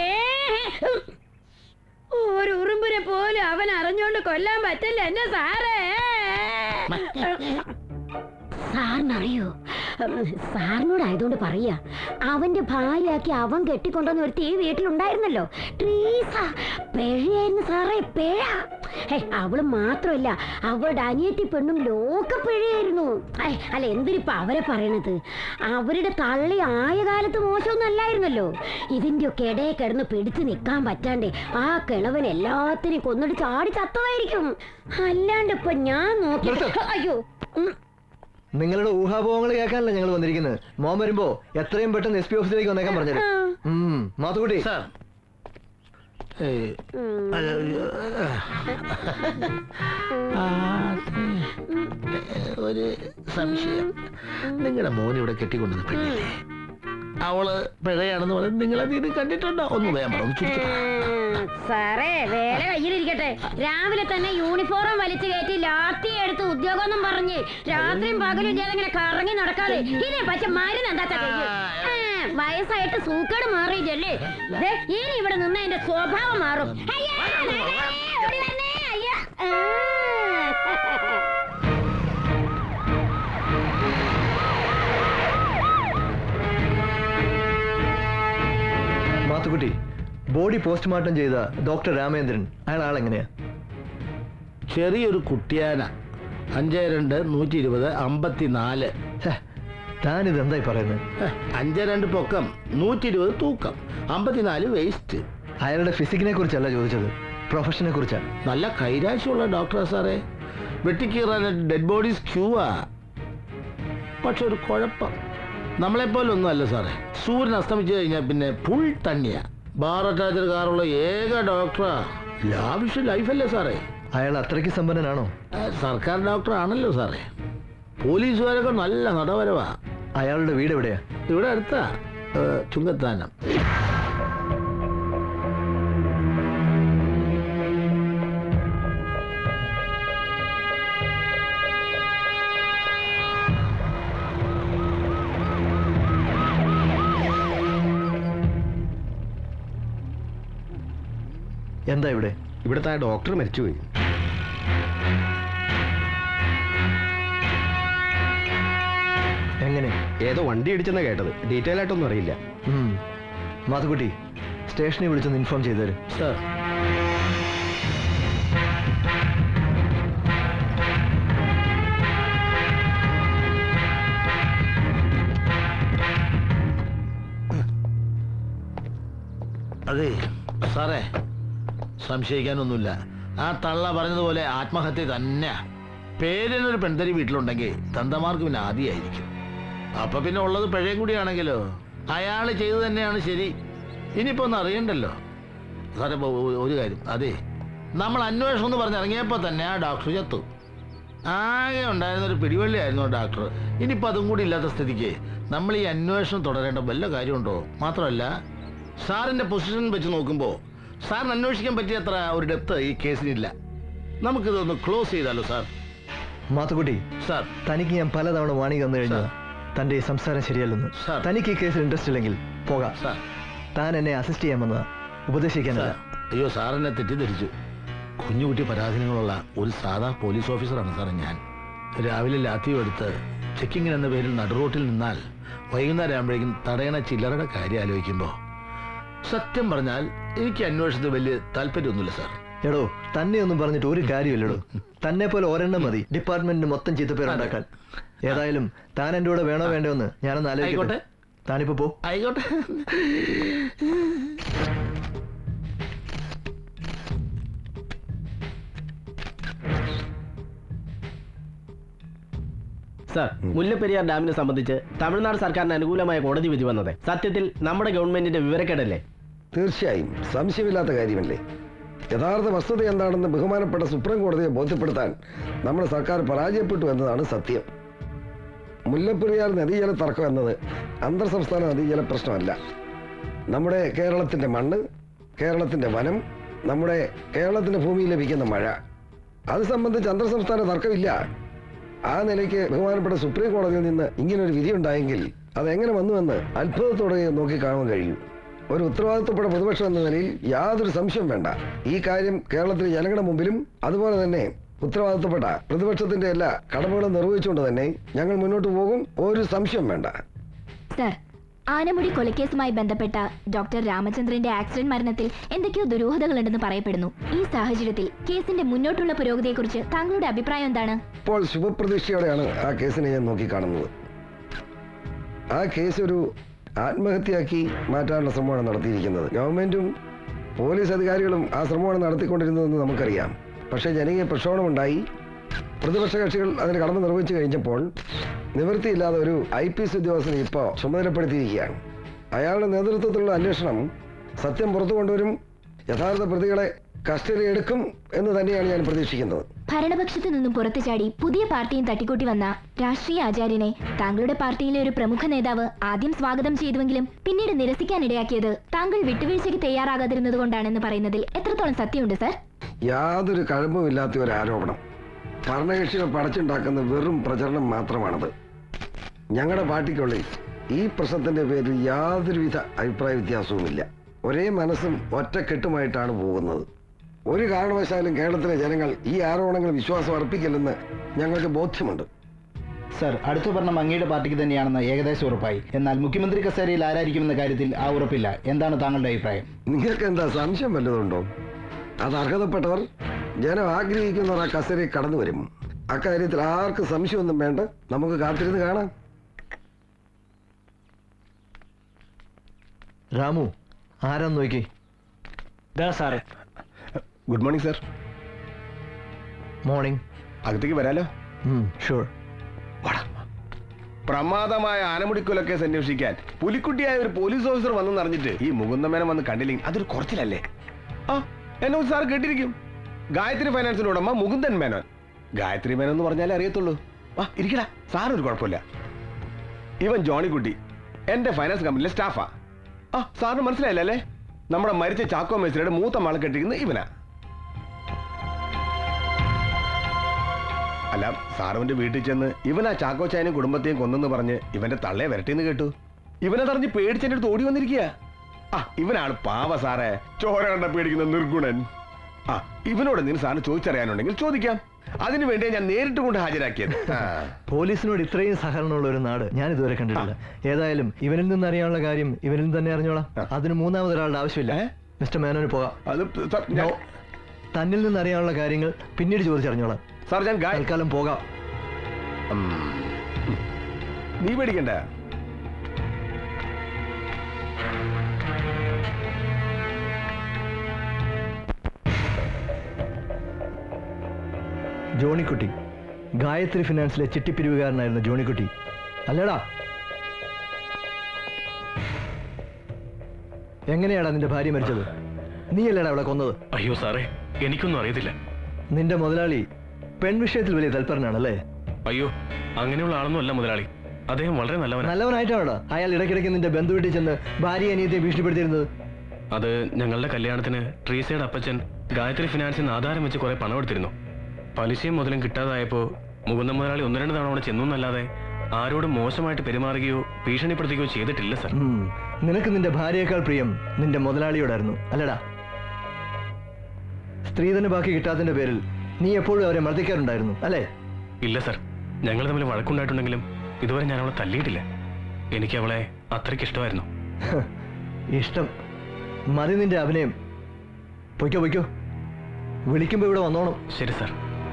ഒരു ഉറുമ്പിനെ പോലും അവൻ അറിഞ്ഞോണ്ട് കൊല്ലാൻ പറ്റില്ല എന്നെ സാറേ. സാറിനറിയോ, സാറിനോടായതുകൊണ്ട് പറയാ, അവന്റെ ഭാര്യയാക്കി അവൻ കെട്ടിക്കൊണ്ടുവന്ന ഒരു തീ വീട്ടിലുണ്ടായിരുന്നല്ലോ, ട്രീസ. പിഴയായിരുന്നു സാറേ, പിഴ. അവള് മാത്രമല്ല, അവളുടെ അനിയത്തി പെണ്ണും ലോക പിഴയായിരുന്നു. അല്ല, എന്തിനിപ്പ അവരെ പറയണത്? അവരുടെ തള്ളി ആയ കാലത്ത് മോശമൊന്നും അല്ലായിരുന്നല്ലോ. ഇതിന്റെയൊക്കെ ഇടയെ കിടന്ന് പിടിച്ചു നിൽക്കാൻ പറ്റാണ്ടേ ആ കിളവൻ എല്ലാത്തിനെയും കൊന്നിട്ട് ചാടി ചത്തതായിരിക്കും. അല്ലാണ്ട് ഇപ്പൊ ഞാൻ നോക്കി. അയ്യോ, നിങ്ങളുടെ ഊഹാപോഹങ്ങൾ കേൾക്കാനല്ല ഞങ്ങൾ വന്നിരിക്കുന്നത്. മോൻ വരുമ്പോ എത്രയും പെട്ടെന്ന് എസ് പി ഓഫീസിലേക്ക് വന്നേക്കാൻ പറഞ്ഞത്. മാത്തുക്കുട്ടി, ഒരു സംശയം. നിങ്ങളുടെ മോൻ ഇവിടെ കെട്ടിക്കൊണ്ടത് പെണ്ണില്ലേ? അവള് പിഴയാണെന്ന് പറയുന്നത് നിങ്ങൾ അതിന് കണ്ടിട്ടുണ്ടോ? ഒന്ന് വേണം സാറേ. വേല കയ്യിലിരിക്കട്ടെ. രാവിലെ തന്നെ യൂണിഫോം വലിച്ചു കയറ്റി ലാത്തി എടുത്ത് ഉദ്യോഗം പറഞ്ഞ് രാത്രിയും പകലും ഇല്ലാതെ ഇങ്ങനെ കറങ്ങി നടക്കാതെ ഇതേ പക്ഷെ മരുന്ന് എന്താ വയസ്സായിട്ട് സൂക്കേട് മാറിയില്ലേ? ഇനി ഇവിടെ നിന്ന് എന്റെ സ്വഭാവം മാറും. മാത്തുക്കുട്ടി, ബോഡി പോസ്റ്റ്മോർട്ടം ചെയ്ത ഡോക്ടർ രാമേന്ദ്രൻ, അയാൾ ആളെങ്ങനെയാ? ചെറിയൊരു കുട്ടിയാന. അഞ്ചേ രണ്ട് നൂറ്റി ഇരുപത് അമ്പത്തിനാല്. താനിത് എന്തായി പറയുന്നത്? അഞ്ചേ രണ്ട് പൊക്കം, നൂറ്റി ഇരുപത് തൂക്കം, അമ്പത്തിനാല് വേസ്റ്റ്. അയാളുടെ ഫിസിക്കിനെ കുറിച്ചല്ല ചോദിച്ചത്, പ്രൊഫഷനെ കുറിച്ചാ. നല്ല കൈരാശ്യമുള്ള ഡോക്ടറാ സാറേ. വെട്ടിക്കീറാൻ ഡെഡ് ബോഡീസ് ക്യൂവാ. പക്ഷെ ഒരു കുഴപ്പം, നമ്മളെപ്പോലെ ഒന്നും അല്ല സാറേ. സൂര്യൻ അസ്തമിച്ചു കഴിഞ്ഞാൽ പിന്നെ ഫുൾ തണ്ണിയാ. ബാർ അറ്റാച്ചർ കാറുള്ള ഏക ഡോക്ടറാ. ലാവിഷ് ലൈഫല്ലേ സാറേ. അയാൾ അത്രയ്ക്ക് സമ്പന്നനാണോ? സർക്കാർ ഡോക്ടർ ആണല്ലോ സാറേ. പോലീസുകാരൊക്കെ നല്ല നടവരവാ. അയാളുടെ വീട് എവിടെയാ? ഇവിടെ അടുത്താ, ചുങ്കത്താനം. എന്താ ഇവിടെ? ഇവിടുത്തെ ആ ഡോക്ടർ മരിച്ചുപോയി. എങ്ങനെ? ഏതോ വണ്ടി ഇടിച്ചെന്നാ കേട്ടത്. ഡീറ്റെയിൽ ആയിട്ടൊന്നും അറിയില്ല. മാത്തുക്കുട്ടി, സ്റ്റേഷനിൽ വിളിച്ചൊന്ന് ഇൻഫോം ചെയ്തു തരും. സാർ. അതെ സാറേ, സംശയിക്കാനൊന്നുമില്ല. ആ തള്ള പറഞ്ഞതുപോലെ ആത്മഹത്യ തന്നെ. പേരിനൊരു പെൺതരി വീട്ടിലുണ്ടെങ്കിൽ തന്തമാർക്ക് പിന്നെ ആദ്യമായിരിക്കും. അപ്പൊ പിന്നെ ഉള്ളത് പിഴയും കൂടിയാണെങ്കിലോ അയാൾ ചെയ്തു തന്നെയാണ് ശരി. ഇനിയിപ്പോ ഒന്ന് അറിയണ്ടല്ലോ സാറേ. ഒരു കാര്യം, അതെ, നമ്മൾ അന്വേഷണം എന്ന് പറഞ്ഞിറങ്ങിയപ്പോ തന്നെ ആ ഡോക്ടർ ചത്തു. ആകെ ഉണ്ടായിരുന്നൊരു പിടിവള്ളിയായിരുന്നു ആ ഡോക്ടർ. ഇനിയിപ്പോൾ അതും കൂടി ഇല്ലാത്ത സ്ഥിതിക്ക് നമ്മൾ ഈ അന്വേഷണം തുടരേണ്ട വല്ല കാര്യമുണ്ടോ? മാത്രമല്ല സാറിന്റെ പൊസിഷൻ വെച്ച് നോക്കുമ്പോൾ സാറിന് അന്വേഷിക്കാൻ പറ്റിയ അത്ര ഒരു ഡെപ്ത് ഈ കേസിനില്ല. നമുക്കിതൊന്ന് ക്ലോസ് ചെയ്താലോ സാർ? മാത്തുക്കുട്ടി സാർ, തനിക്ക് ഞാൻ പലതവണ വാണി തന്നു കഴിഞ്ഞു. തന്റെ ഈ സംസാരം ശരിയല്ലെന്ന്. തനിക്ക് ഈ കേസിൽ ഇൻട്രസ്റ്റ് ഇല്ലെങ്കിൽ പോകാം. താൻ എന്നെ അസിസ്റ്റ് ചെയ്യാൻ വന്നതാ, ഉപദേശിക്കാനല്ല. അയ്യോ, സാറിനെ തെറ്റിദ്ധരിച്ചു. കുഞ്ഞുകുട്ടി പരാധീനങ്ങളുള്ള ഒരു സാധാ പോലീസ് ഓഫീസറാണ് സാറേ ഞാൻ. രാവിലെ ലാത്തിയും എടുത്ത് ചെക്കിങ്ങിന് എന്ന പേരിൽ നടുറോട്ടിൽ നിന്നാൽ വൈകുന്നേരം ആകുമ്പോഴേക്കും തടയണ ചില്ലറയുടെ കാര്യം ആലോചിക്കുമ്പോൾ സത്യം പറഞ്ഞാൽ എനിക്ക് അന്വേഷണത്തിൽ വലിയ താല്പര്യമൊന്നുമില്ല സാർ. എടോ, തന്നെ ഒന്നും പറഞ്ഞിട്ട് ഒരു കാര്യമില്ലടോ. തന്നെ പോലെ ഒരെണ്ണം മതി ഡിപ്പാർട്ട്മെന്റിന് മൊത്തം ചീത്തപ്പേരുണ്ടാക്കാൻ. ഏതായാലും താൻ എൻ്റെ കൂടെ വേണോ വേണ്ടോ എന്ന് ഞാനൊന്ന് ആലോചിക്കട്ടെ. താനിപ്പോ പോ. ആയിക്കോട്ടെ. സാർ, മുല്ലപ്പെരിയാർ ഡാമിനെ സംബന്ധിച്ച് തമിഴ്നാട് സർക്കാരിന് അനുകൂലമായ കോടതി വിധി വന്നത് സത്യത്തിൽ നമ്മുടെ ഗവൺമെന്റിന്റെ വിവരക്കേടല്ലേ? തീർച്ചയായും സംശയമില്ലാത്ത കാര്യമല്ലേ. യഥാർത്ഥ വസ്തുത എന്താണെന്ന് ബഹുമാനപ്പെട്ട സുപ്രീം കോടതിയെ ബോധ്യപ്പെടുത്താൻ നമ്മുടെ സർക്കാർ പരാജയപ്പെട്ടു എന്നതാണ് സത്യം. മുല്ലപ്പെരിയാർ നദീജല തർക്കം എന്നത് അന്തർ സംസ്ഥാന നദീജല പ്രശ്നമല്ല. നമ്മുടെ കേരളത്തിന്റെ മണ്ണ്, കേരളത്തിന്റെ വനം, നമ്മുടെ കേരളത്തിന്റെ ഭൂമിയിൽ ലഭിക്കുന്ന മഴ, അത് സംബന്ധിച്ച് അന്തർ സംസ്ഥാന തർക്കമില്ല. ആ നിലയ്ക്ക് ബഹുമാനപ്പെട്ട സുപ്രീം കോടതിയിൽ നിന്ന് ഇങ്ങനൊരു വിധി ഉണ്ടായെങ്കിൽ അതെങ്ങനെ വന്നുവെന്ന് അത്ഭുതത്തോടെ നോക്കി കാണുവാൻ കഴിയും. ഒരു ഉത്തരവാദിത്വപ്പെട്ട പ്രതിപക്ഷം എന്ന നിലയിൽ യാതൊരു സംശയം വേണ്ട. ഈ കാര്യം കേരളത്തിലെ ജനങ്ങളുടെ മുമ്പിലും അതുപോലെ തന്നെ ഉത്തരവാദിത്വപ്പെട്ട പ്രതിപക്ഷത്തിന്റെ എല്ലാ കടമകളും നിർവഹിച്ചുകൊണ്ട് തന്നെ ഞങ്ങൾ മുന്നോട്ട് പോകും. ഒരു സംശയം വേണ്ട. സർ, ആനമുടി കൊലക്കേസുമായി ബന്ധപ്പെട്ട ഡോക്ടർ രാമചന്ദ്രന്റെ ആക്സിഡന്റ് മരണത്തിൽ എന്തൊക്കെയോ ദുരൂഹതകളുണ്ടെന്ന് പറയപ്പെടുന്നു. ഈ സാഹചര്യത്തിൽ കേസിന്റെ മുന്നോട്ടുള്ള പുരോഗതിയെക്കുറിച്ച് താങ്കളുടെ അഭിപ്രായം എന്താണ്? ഇപ്പോൾ ശുഭപ്രതീക്ഷയോടെയാണ് ആ കേസിനെ ഞാൻ നോക്കിക്കാണുന്നത്. ആ കേസ് ഒരു ആത്മഹത്യയാക്കി മാറ്റാനുള്ള ശ്രമമാണ് നടത്തിയിരിക്കുന്നത്. ഗവൺമെന്റും പോലീസ് അധികാരികളും ആ ശ്രമമാണ് നടത്തിക്കൊണ്ടിരുന്നതെന്ന് നമുക്കറിയാം. പക്ഷേ ജനകീയ പ്രക്ഷോഭമുണ്ടായി. പ്രതിപക്ഷ കക്ഷികൾ അതിന് കടമ നിർവഹിച്ചു കഴിഞ്ഞപ്പോൾ നിവൃത്തിയില്ലാതെ ഒരു ഐ പി എസ് ഉദ്യോഗസ്ഥനെ ഇപ്പോൾ ചുമതലപ്പെടുത്തിയിരിക്കുകയാണ്. അയാളുടെ നേതൃത്വത്തിലുള്ള അന്വേഷണം സത്യം പുറത്തു കൊണ്ടുവരും, യഥാർത്ഥ പ്രതികളെ കസ്റ്റഡി എടുക്കും എന്ന് തന്നെയാണ് ഞാൻ പ്രതീക്ഷിക്കുന്നത്. ഭരണപക്ഷത്തു നിന്നും പുറത്തു ചാടി പുതിയ പാർട്ടിയും തട്ടിക്കൂട്ടി വന്ന രാഷ്ട്രീയ ആചാര്യനെ താങ്കളുടെ പാർട്ടിയിലെ ഒരു പ്രമുഖ നേതാവ് ആദ്യം സ്വാഗതം ചെയ്തുവെങ്കിലും പിന്നീട് നിരസിക്കാനിടയാക്കിയത് താങ്കൾ വിട്ടുവീഴ്ചയ്ക്ക് തയ്യാറാകാതിരുന്നത് കൊണ്ടാണെന്ന് പറയുന്നതിൽ എത്രത്തോളം സത്യമുണ്ട് സർ? യാതൊരു കഴമ്പുമില്ലാത്ത ഒരു ആരോപണം. ഭരണകക്ഷികൾ പടച്ചുണ്ടാക്കുന്ന വെറും പ്രചരണം മാത്രമാണത്. ഞങ്ങളുടെ പാർട്ടിക്കുള്ളിൽ ഈ പ്രശ്നത്തിന്റെ പേരിൽ യാതൊരുവിധ അഭിപ്രായ വ്യത്യാസവുമില്ല. ഒരേ മനസ്സും ഒറ്റക്കെട്ടുമായിട്ടാണ് പോകുന്നത്. ഒരു കാരണവശാലും കേരളത്തിലെ ജനങ്ങൾ ഈ ആരോപണങ്ങൾ വിശ്വാസം അർപ്പിക്കില്ലെന്ന് ഞങ്ങൾക്ക് ബോധ്യമുണ്ട്. സർ, അടുത്ത ഭരണം അങ്ങയുടെ പാർട്ടിക്ക് തന്നെയാണെന്ന് ഏകദേശം ഉറപ്പായി. എന്നാൽ മുഖ്യമന്ത്രി കസേരയിൽ ആരായിരിക്കുമെന്ന കാര്യത്തിൽ ആ ഉറപ്പില്ല. എന്താണ് താങ്കളുടെ അഭിപ്രായം? നിങ്ങൾക്ക് എന്താ സംശയം വല്ലതുണ്ടോ? അത് അർഹതപ്പെട്ടവർ, ജനം ആഗ്രഹിക്കുന്നവർ ആ കസേരയിൽ കടന്നു വരും. അക്കാര്യത്തിൽ ആർക്ക് സംശയമൊന്നും വേണ്ട. നമുക്ക് കാത്തിരുന്ന് കാണാം. രാമു, ആരാന്ന് നോക്കി. സാറേ, ഗുഡ് മോർണിംഗ് സർ. മോർണിംഗ്. അകത്തേക്ക് വരാലോ? ഷുവർ. പ്രമാദമായ ആനമുടി കൊലക്കേസ് അന്വേഷിക്കാൻ പുലിക്കുട്ടിയായ ഒരു പോലീസ് ഓഫീസർ വന്നെന്ന് അറിഞ്ഞിട്ട് ഈ മുകുന്ദമേനൻ വന്ന് കണ്ടില്ലെങ്കിൽ അതൊരു കുറച്ചിലല്ലേ? ആ, എന്നെ സാർ കേട്ടിരിക്കും. ഗായത്രി ഫൈനാൻസിന്റെ ഉടമ മുകുന്ദൻ മേനോൻ. ഗായത്രി മേനോൻ എന്ന് പറഞ്ഞാലേ അറിയത്തുള്ളൂ. ആ, ഇരിക്കടാ, സാറൊരു കുഴപ്പമില്ല. ഇവൻ ജോണിക്കുട്ടി എന്റെ ഫൈനാൻസ് കമ്പനിയിലെ സ്റ്റാഫാ. ആ, സാറിന് മനസ്സിലായില്ല അല്ലേ? നമ്മുടെ മരിച്ച ചാക്കോ മേസ്രിയുടെ മൂത്ത മാളെ കെട്ടിരിക്കുന്ന ഇവനാ. അല്ല, സാറുവിന്റെ വീട്ടിൽ ചെന്ന് ഇവനാ ചാക്കോ ചായനും കുടുംബത്തെയും കൊന്നെന്ന് പറഞ്ഞ് ഇവന്റെ തള്ളയെ വരട്ടിന്ന് കേട്ടു. ഇവനതറിഞ്ഞ് പേടിച്ചെന്റെ അടുത്ത് ഓടി വന്നിരിക്കുക. ആ, ഇവനാണ് പാവ സാറേ, ചോര കണ്ട പേടിക്കുന്ന നിർഗുണൻ. ആ ഇവനോട് എന്തെങ്കിലും സാധനം ചോദിച്ചറിയാനുണ്ടെങ്കിൽ ചോദിക്കാം. അതിനു വേണ്ടിയാ ഞാൻ നേരിട്ട് കൊണ്ട് ഹാജരാക്കിയത്. പോലീസിനോട് ഇത്രയും സഹകരണമുള്ള ഒരു നാട് ഞാൻ ഇതുവരെ കണ്ടിട്ടില്ല. ഏതായാലും ഇവനിൽ നിന്ന് അറിയാനുള്ള കാര്യം ഇവനിൽ തന്നെ അറിഞ്ഞോളാം. അതിന് മൂന്നാമതൊരാളുടെ ആവശ്യമില്ല. മിസ്റ്റർ മേനോന് പോകാം. അത് തന്നിൽ നിന്ന് അറിയാനുള്ള കാര്യങ്ങൾ പിന്നീട് ചോദിച്ചറിഞ്ഞോളാം. സാർ ഞാൻ തൽക്കാലം പോകാം. നീ പേടിക്കണ്ട. ജോണിക്കുട്ടി, ഗായത്രി ഫിനാൻസിലെ ചിട്ടിപ്പിരിവുകാരനായിരുന്ന ജോണിക്കുട്ടി അല്ലേടാ? എങ്ങനെയാടാ നിന്റെ ഭാര്യ മരിച്ചത്? നീ അല്ലേടാ അവളെ കൊന്നത്? അയ്യോ സാറേ, എനിക്കൊന്നും അറിയത്തില്ല. നിന്റെ മുതലാളി പെൺവിഷയത്തിൽ വലിയ തൽപരനാണല്ലേ? അയ്യോ, അങ്ങനെയുള്ള ആളൊന്നും അല്ല മുതലാളി. അദ്ദേഹം വളരെ നല്ലവനാണ്. നല്ലവനായിട്ടാണോടാ അയാൾ ഇടയ്ക്കിടയ്ക്ക് നിന്റെ ബന്ധു വീട്ടിൽ ചെന്ന് ഭാര്യ അനിയത്തെ ഭീഷണിപ്പെടുത്തിയിരുന്നത്? അത് ഞങ്ങളുടെ കല്യാണത്തിന് ട്രീസയുടെ അപ്പച്ചൻ ഗായത്രി ഫിനാൻസിൽ നിന്ന് ആധാരം വെച്ച് കുറെ പണം എടുത്തിരുന്നു. പലിശയും മുതലും കിട്ടാതായപ്പോ മുകുന്ദ മുതലാളി ഒന്ന് രണ്ട് തവണ അവിടെ ചെന്നല്ലാതെ ആരോടും മോശമായിട്ട് പെരുമാറുകയോ ഭീഷണിപ്പെടുത്തുകയോ ചെയ്തിട്ടില്ല സർ. നിനക്ക് നിന്റെ ഭാര്യയേക്കാൾ പ്രിയം നിന്റെ മുതലാളിയോടായിരുന്നു അല്ലടാ? സ്ത്രീധന ബാക്കി കിട്ടാത്തതിന്റെ പേരിൽ നീ എപ്പോഴും അവരെ മർദ്ദിക്കാറുണ്ടായിരുന്നു അല്ലേ? ഇല്ല സർ, ഞങ്ങൾ തമ്മിൽ വഴക്കുണ്ടായിട്ടുണ്ടെങ്കിലും ഇതുവരെ ഞാൻ അവളെ തല്ലിയിട്ടില്ല. എനിക്ക് അവളെ അത്രയ്ക്ക് ഇഷ്ടമായിരുന്നു. ഇഷ്ടം മതി നിന്റെ അഭിനയം. പൊയ്ക്കോ പൊയ്ക്കോ, വിളിക്കുമ്പോ ഇവിടെ വന്നോണം. ശരി സർ.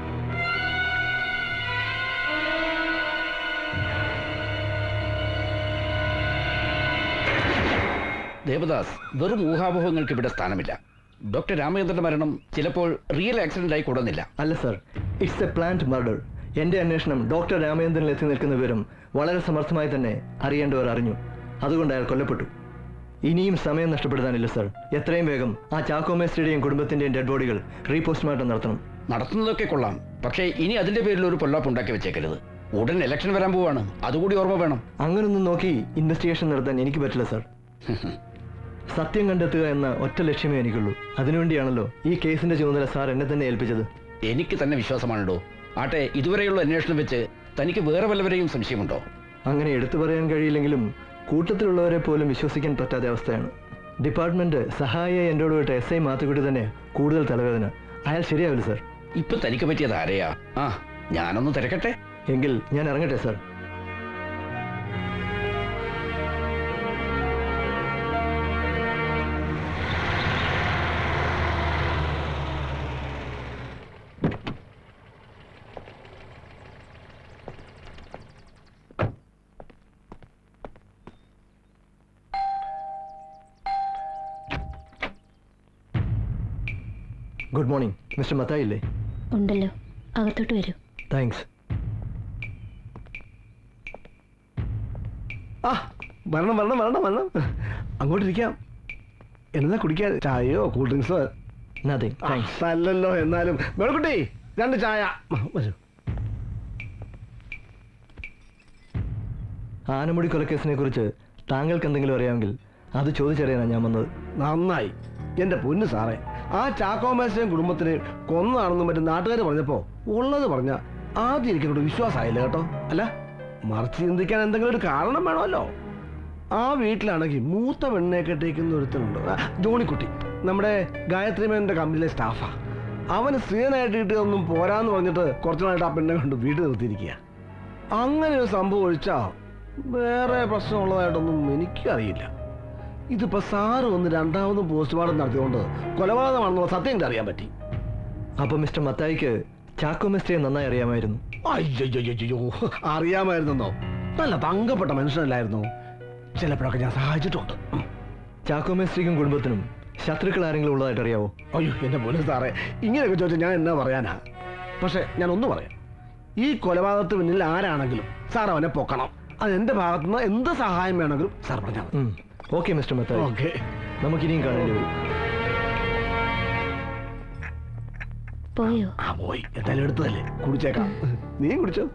ദേവദാസ്, വെറും ഊഹാപോഹങ്ങൾക്ക് ഇവിടെ സ്ഥാനമില്ല. ഡോക്ടർ രാമചന്ദ്രന്റെ മരണം ചിലപ്പോൾ റിയൽ ആക്സിഡന്റ് ആയി കൂടുന്നില്ല. അല്ല sir, it's a plant murder. എന്റെ അന്വേഷണം ഡോക്ടർ രാമചന്ദ്രനിൽ എത്തി നിൽക്കുന്ന വിവരം വളരെ സമർത്ഥമായി തന്നെ അറിയേണ്ടവർ അറിഞ്ഞു. അതുകൊണ്ട് അയാൾ കൊല്ലപ്പെട്ടു. ഇനിയും സമയം നഷ്ടപ്പെടുത്താനില്ല സർ. എത്രയും വേഗം ആ ചാക്കോ മേസ്ത്രിയുടെയും കുടുംബത്തിന്റെയും ഡെഡ് ബോഡികൾ റീപോസ്റ്റ്മോർട്ടം നടത്തണം. നടത്തുന്നതൊക്കെ കൊള്ളാം, പക്ഷേ ഇനി അതിന്റെ പേരിൽ ഒരു പൊല്ലാപ്പ് ഉണ്ടാക്കി വെച്ചേക്കരുത്. ഉടൻ ഇലക്ഷൻ വരാൻ പോവാണ്, അതുകൂടി ഓർമ്മ വേണം. അങ്ങനൊന്നും നോക്കി ഇൻവെസ്റ്റിഗേഷൻ നടത്താൻ എനിക്ക് പറ്റില്ല സർ. സത്യം കണ്ടെത്തുക എന്ന ഒറ്റ ലക്ഷ്യമേ എനിക്കുള്ളൂ. അതിനുവേണ്ടിയാണല്ലോ ഈ കേസിന്റെ ചുമതല സാർ എന്നെ തന്നെ ഏൽപ്പിച്ചത്. എനിക്ക് തന്നെ വിശ്വാസമാണല്ലോ. ആട്ടെ, ഇതുവരെയുള്ള അന്വേഷണം വെച്ച് തനിക്ക് വേറെ വല്ലവരെയും സംശയമുണ്ടോ? അങ്ങനെ എടുത്തു പറയാൻ കഴിയില്ലെങ്കിലും കൂട്ടത്തിലുള്ളവരെ പോലും വിശ്വസിക്കാൻ പറ്റാത്ത അവസ്ഥയാണ്. ഡിപ്പാർട്ട്മെന്റ് സഹായിയായി എന്നോട് വിട്ട എസ് ഐ മാത്തുക്കുട്ടി തന്നെ കൂടുതൽ തലവേദന. അയാൾ ശരിയാവില്ല സർ. ഇപ്പൊ തനിക്ക് പറ്റിയത് ആരെയാ? ആ, ഞാനൊന്ന് തിരക്കട്ടെ. എങ്കിൽ ഞാൻ ഇറങ്ങട്ടെ sir. Good morning. Mister Mathai ഇല്ലേ? ഉണ്ടല്ലോ, അകത്തോട്ട് വരൂ. താങ്ക്സ്. ആ വരണം വരണം വരണം വരണം അങ്ങോട്ടിരിക്കാം. എന്നാ കുടിക്കാൻ ചായയോ കൂൾ ഡ്രിങ്ക്സോ? Nothing thanks. അല്ലല്ലോ, എന്നാലും വേളക്കുട്ടി രണ്ട് ചായ. വരൂ. ആനമുടി കൊലക്കേസിനെ കുറിച്ച് താങ്കൾക്ക് എന്തെങ്കിലും അറിയാമെങ്കിൽ അത് ചോദിച്ചറിയാനാണ് ഞാൻ വന്നത്. നന്നായി എന്റെ പൊന്നു സാറേ. ആ ചാക്കോ മേസ്ത്രിയും കുടുംബത്തിന് കൊന്നതാണെന്നും മറ്റും നാട്ടുകാർ പറഞ്ഞപ്പോ ഉള്ളത് പറഞ്ഞ ആദ്യം എനിക്കോട് വിശ്വാസമായില്ല കേട്ടോ. അല്ല, മറിച്ച് ചിന്തിക്കാൻ എന്തെങ്കിലും ഒരു കാരണം വേണമല്ലോ. ആ വീട്ടിലാണെങ്കിൽ മൂത്ത പെണ്ണെ കെട്ടിക്കുന്ന ഒരുത്തനുണ്ട്, ജോണിക്കുട്ടി. നമ്മുടെ ഗായത്രി മേനന്റെ കമ്പനിയിലെ സ്റ്റാഫാ. അവന് സ്ത്രീനായിട്ട് കിട്ടിയതൊന്നും പോരാന്ന് പറഞ്ഞിട്ട് കുറച്ചുനായിട്ട് ആ പെണ്ണെ കൊണ്ട് വീട്ടിൽ നിർത്തിയിരിക്കുക. അങ്ങനെ ഒരു സംഭവം ഒഴിച്ചാ വേറെ പ്രശ്നമുള്ളതായിട്ടൊന്നും എനിക്കറിയില്ല. ഇതിപ്പോ സാറ് വന്ന് രണ്ടാമതും പോസ്റ്റ്മോർട്ടം നടത്തിയോണ്ട് കൊലപാതകമാണെന്നുള്ള സത്യം എനിക്ക് അറിയാൻ പറ്റി. അപ്പൊ മിസ്റ്റർ മത്തായിക്ക് ചാക്കോ മേസ്ത്രിയെ നന്നായി അറിയാമായിരുന്നു? അയ്യോ, അറിയാമായിരുന്നോ? നല്ല തങ്കപ്പെട്ട മനുഷ്യനല്ലായിരുന്നു. ചിലപ്പോഴൊക്കെ ഞാൻ സഹായിച്ചിട്ടുണ്ട്. ചാക്കോ മേസ്ത്രിക്കും കുടുംബത്തിനും ശത്രുക്കൾ ആരെങ്കിലും ഉള്ളതായിട്ട് അറിയാവോ? അയ്യോ എന്റെ പോലീസ് സാറേ, ഇങ്ങനെയൊക്കെ ചോദിച്ചാൽ ഞാൻ എന്നാ പറയാനാ. പക്ഷെ ഞാൻ ഒന്ന് പറയാം, ഈ കൊലപാതകത്തിന് പിന്നിൽ ആരാണെങ്കിലും സാർ അവനെ പൊക്കണം. അത് എന്റെ ഭാഗത്തുനിന്ന് എന്ത് സഹായം വേണമെങ്കിലും സാർ പറഞ്ഞാൽ മതി. Okay mister Mathai, okay. നമുക്കിനിയും കാണേണ്ടി വരും. പോയോ? ആ പോയി. എന്തായാലും എടുത്തതല്ലേ, കുടിച്ചേക്കാം. നീ കുടിച്ചോ.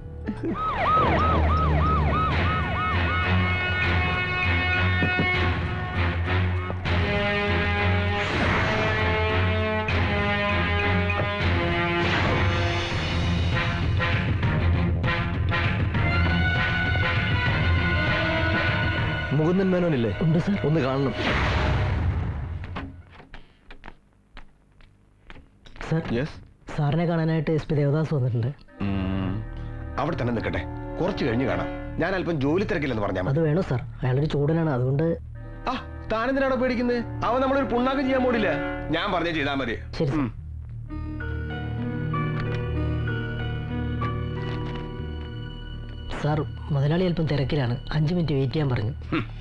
മുകുന്ദൻ മേനോനില്ലേ? ഉണ്ട് സാർ. ഒന്ന് കാണണം. സർ യെസ് സാറിനെ കാണാനായിട്ട് എസ് പി ദേവദാസ് വന്നിട്ടുണ്ട്. അവിടെ തന്നെ നിൽക്കട്ടെ, കുറച്ച് കഴിഞ്ഞ് കാണാം. ഞാൻ അല്പം ജോലി തിരക്കില്ലെന്ന് പറഞ്ഞാൽ അത് വേണോ സാർ? അയാളൊരു ചൂടനാണ്, അതുകൊണ്ട്. ആ താനെന്തിനാണോ പേടിക്കുന്നത്? അവൻ നമ്മളൊരു പുണ്ണാക്കം ചെയ്യാൻ പോടില്ല. ഞാൻ പറഞ്ഞേ ചെയ്താൽ മതി. ശരി. സാർ മുതലാളി അല്പം തിരക്കിലാണ്, അഞ്ചു മിനിറ്റ് വെയിറ്റ് ചെയ്യാൻ പറഞ്ഞു.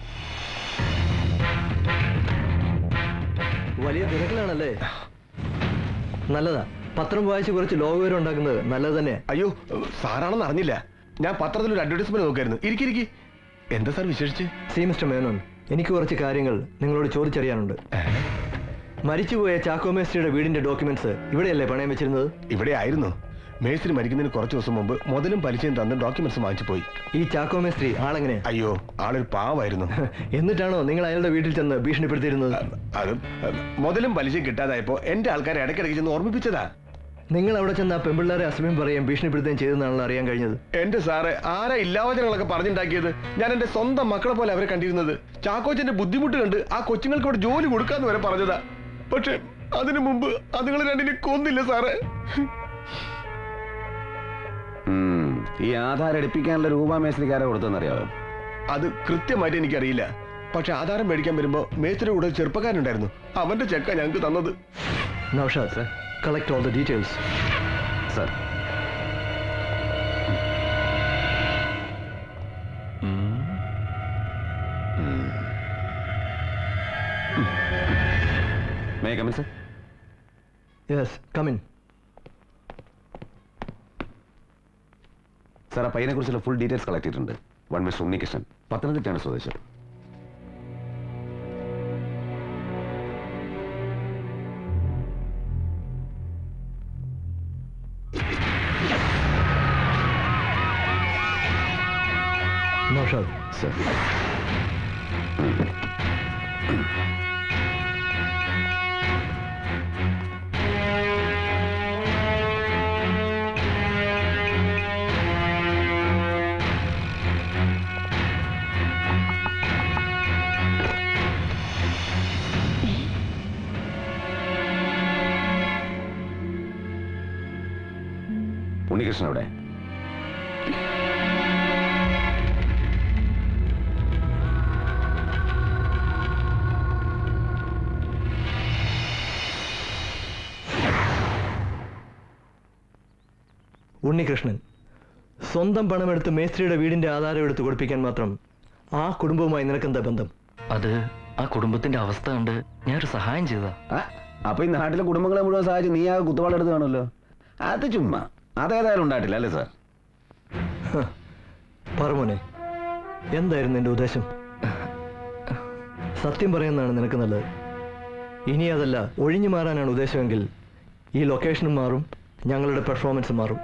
വലിയ തിരക്കിലാണല്ലേ? നല്ലതാ, പത്രം വായിച്ച് കുറച്ച് ലോകവിവരം ഉണ്ടാക്കുന്നത് നല്ലത് തന്നെ. അയ്യോ സാറാണെന്ന് അറിഞ്ഞില്ല. ഞാൻ പത്രത്തിൽ ഒരു അഡ്വർടൈസ്മെന്റ് നോക്കായിരുന്നു. ഇരിക്കിരിക്കി. എന്താ സാർ വിശേഷിച്ച്? സി മിസ്റ്റർ മേനോൻ, എനിക്ക് കുറച്ച് കാര്യങ്ങൾ നിങ്ങളോട് ചോദിച്ചറിയാനുണ്ട്. മരിച്ചുപോയ ചാക്കോ മേസ്ത്രിയുടെ വീടിന്റെ ഡോക്യുമെന്റ്സ് ഇവിടെയല്ലേ പണയം വെച്ചിരുന്നത്? ഇവിടെ ആയിരുന്നു. മേസ്ത്രി മരിക്കുന്നതിന് കുറച്ച് ദിവസം മുമ്പ് മുതലും പലിശയും തന്ന് ഡോക്യുമെന്റ്സ് വാങ്ങിച്ചു പോയി. ഈ ചാക്കോ മേസ്ത്രി ആളെങ്ങനെ? അയ്യോ ആളൊരു പാവായിരുന്നു. എന്നിട്ടാണോ നിങ്ങൾ അയാളുടെ വീട്ടിൽ ചെന്ന് ഭീഷണിപ്പെടുത്തിയിരുന്നത്? അത് മുതലും പലിശയും കിട്ടാതായപ്പോ എന്റെ ആൾക്കാരെ ഇടയ്ക്കിടയ്ക്ക് ചെന്ന് ഓർമ്മിപ്പിച്ചതാ. നിങ്ങൾ അവിടെ ചെന്ന് ആ പെമ്പിള്ളേരെ അസമയം പറയുകയും ഭീഷണിപ്പെടുത്തുകയും ചെയ്തെന്നാണല്ലോ അറിയാൻ കഴിഞ്ഞത്. എന്റെ സാറ് ആരാ ഇല്ലാവചനങ്ങളൊക്കെ പറഞ്ഞുണ്ടാക്കിയത്? ഞാൻ എന്റെ സ്വന്തം മക്കളെ പോലെ അവരെ കണ്ടിരുന്നത്. ചാക്കോച്ചന്റെ ബുദ്ധിമുട്ട് കണ്ട് ആ കൊച്ചുങ്ങൾക്ക് ഇവിടെ ജോലി കൊടുക്കാന്ന് വരെ പറഞ്ഞതാ. പക്ഷെ അതിനു മുമ്പ് അതുങ്ങൾ രണ്ടിനെ കൊന്നില്ല സാറേ. ഈ ആധാരം എടുപ്പിക്കാനുള്ള രൂപ മേസ്ത്രിക്കാരെ കൊടുത്തെന്നറിയാവോ? അത് കൃത്യമായിട്ട് എനിക്കറിയില്ല. പക്ഷെ ആധാരം മേടിക്കാൻ വരുമ്പോ മേസ്ത്രി കൂടെ ചെറുപ്പക്കാരനുണ്ടായിരുന്നു. അവന്റെ ചെക്ക ഞങ്ങൾക്ക് തന്നത്. Naushad sir, collect all the details. Sir. Mm. Mm. May I come in, sir? Yes, come in. Sir, ആ പയ്യനെ കുറിച്ചുള്ള ഫുൾ ഡീറ്റെയിൽസ് കളക്ട് ചെയ്തിട്ടുണ്ട്. വൺ മിസ്റ്റർ ഉണ്ണികൃഷ്ണൻ, പത്തനംതിട്ടയാണ് സ്വദേശം. നൗഷാദ് സർ. ഉണ്ണികൃഷ്ണൻ അവിടെ? ഉണ്ണികൃഷ്ണൻ സ്വന്തം പണമെടുത്ത് മേസ്ത്രിയുടെ വീടിന്റെ ആധാരം എടുത്ത് കൊടുപ്പിക്കാൻ മാത്രം ആ കുടുംബവുമായി നിനക്കെന്താ ബന്ധം? അത് ആ കുടുംബത്തിന്റെ അവസ്ഥ കണ്ട് ഞാനൊരു സഹായം ചെയ്താ. അപ്പൊ ഈ നാട്ടിലെ കുടുംബങ്ങളെ മുഴുവൻ സഹായിച്ച് നീ ആ കുത്തുവാളെടുത്ത് കാണുമല്ലോ. അത് ചുമ്മാ, അതേതായാലും ഉണ്ടായിട്ടില്ല അല്ലേ സാർ? പറമോനെ, എന്തായിരുന്നു എന്റെ ഉദ്ദേശം? സത്യം പറയുന്നതാണ് നിനക്ക് നല്ലത്. ഇനി അതല്ല ഒഴിഞ്ഞു മാറാനാണ് ഉദ്ദേശമെങ്കിൽ ഈ ലൊക്കേഷനും മാറും, ഞങ്ങളുടെ പെർഫോമൻസ് മാറും.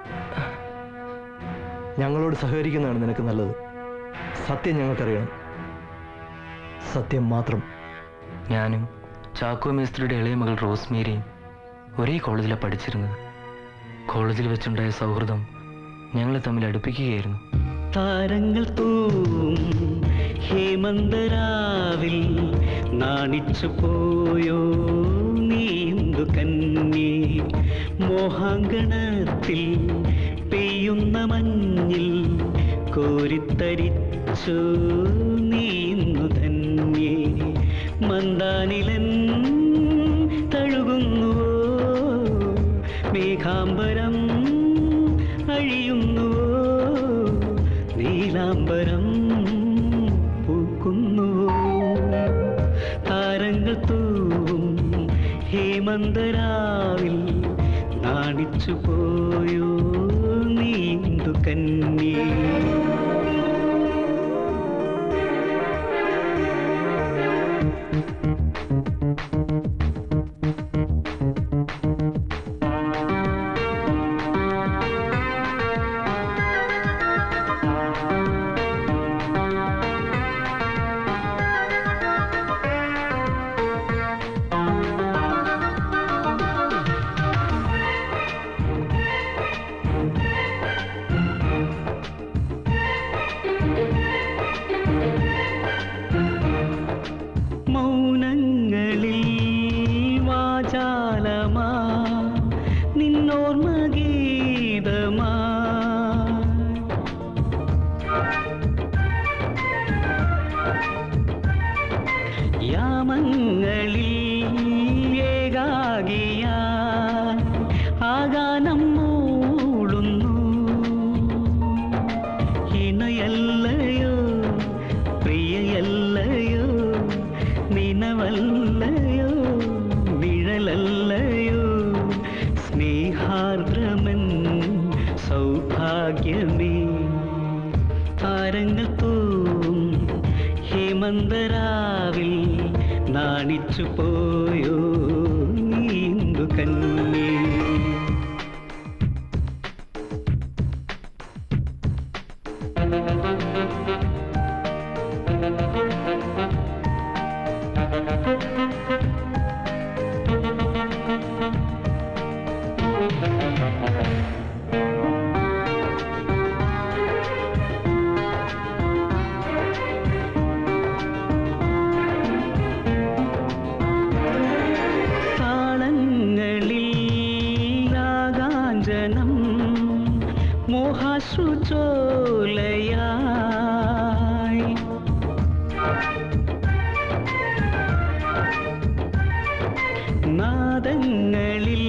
ഞങ്ങളോട് സഹകരിക്കുന്നതാണ് നിനക്ക് നല്ലത്. സത്യം ഞങ്ങൾക്കറിയണം, സത്യം മാത്രം. ഞാനും ചാക്കോ മേസ്ത്രിയുടെ ഇളയ മകൾ റോസ്മേരിയും ഒരേ കോളേജിലാണ് പഠിച്ചിരുന്നത്. കോളേജിൽ വെച്ചുണ്ടായ സൗഹൃദം ഞങ്ങളെ തമ്മിൽ അടുപ്പിക്കുകയായിരുന്നു. താരങ്ങൾ തൂവും ഹേമന്തരാവിൽ നാണിച്ചു പോയോ നീന്തു കന്യേ, മോഹാങ്കണത്തിൽ പെയ്യുന്ന മഞ്ഞിൽ കോരിത്തരിച്ചു നീന്നു ധന്യേ, മന്ദാനിലൻ തഴുകുന്നുവോ മേഘാംബരം അഴിയുന്നുവോ നീലാംബരം പൂക്കുന്നുവോ, താരങ്ങൾ തൂവും ഹേമന്തരാവിൽ നാണിച്ചു പോയോ നീന്തു കന്യേ. താളങ്ങളിൽ ഏകാകിയാൽ ആകാനം മൂളുന്നു ഇണയല്ലയോ പ്രിയയല്ലയോ നിനവല്ലയോ നിഴലല്ലയോ സ്നേഹാർദ്രമൻ സൗഭാഗ്യമേ താരങ്ങൾ തൂം ഹേമന്തരാവിൽ നാണിച്ചു പോയോ നീന്തു കന്യേ മോഹാശ്രുചോലയായി നാദങ്ങളിൽ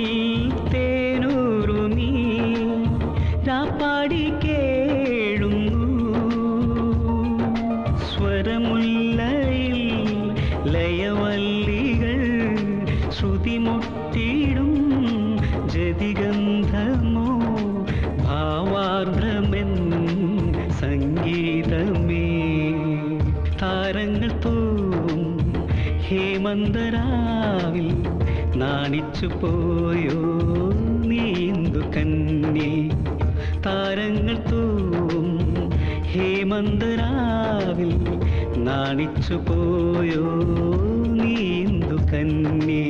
തേനൂറുമീ രാപ്പാടി കേഴുന്നു സ്വരമുല്ലയിൽ ലയവല്ലികൾ ശ്രുതിമുട്ടിടും ജതിഗന്ധമോ ഭാവാർദ്രമെൻ സംഗീതമേ താരങ്ങൾ തൂം ഹേമന്തരാവിൽ നാണിച്ചു പോയോ നീന്തു കന്യേ താരങ്ങൾ തൂം ഹേമന്തരാവിൽ നാണിച്ചു പോയോ നീന്തു കന്യേ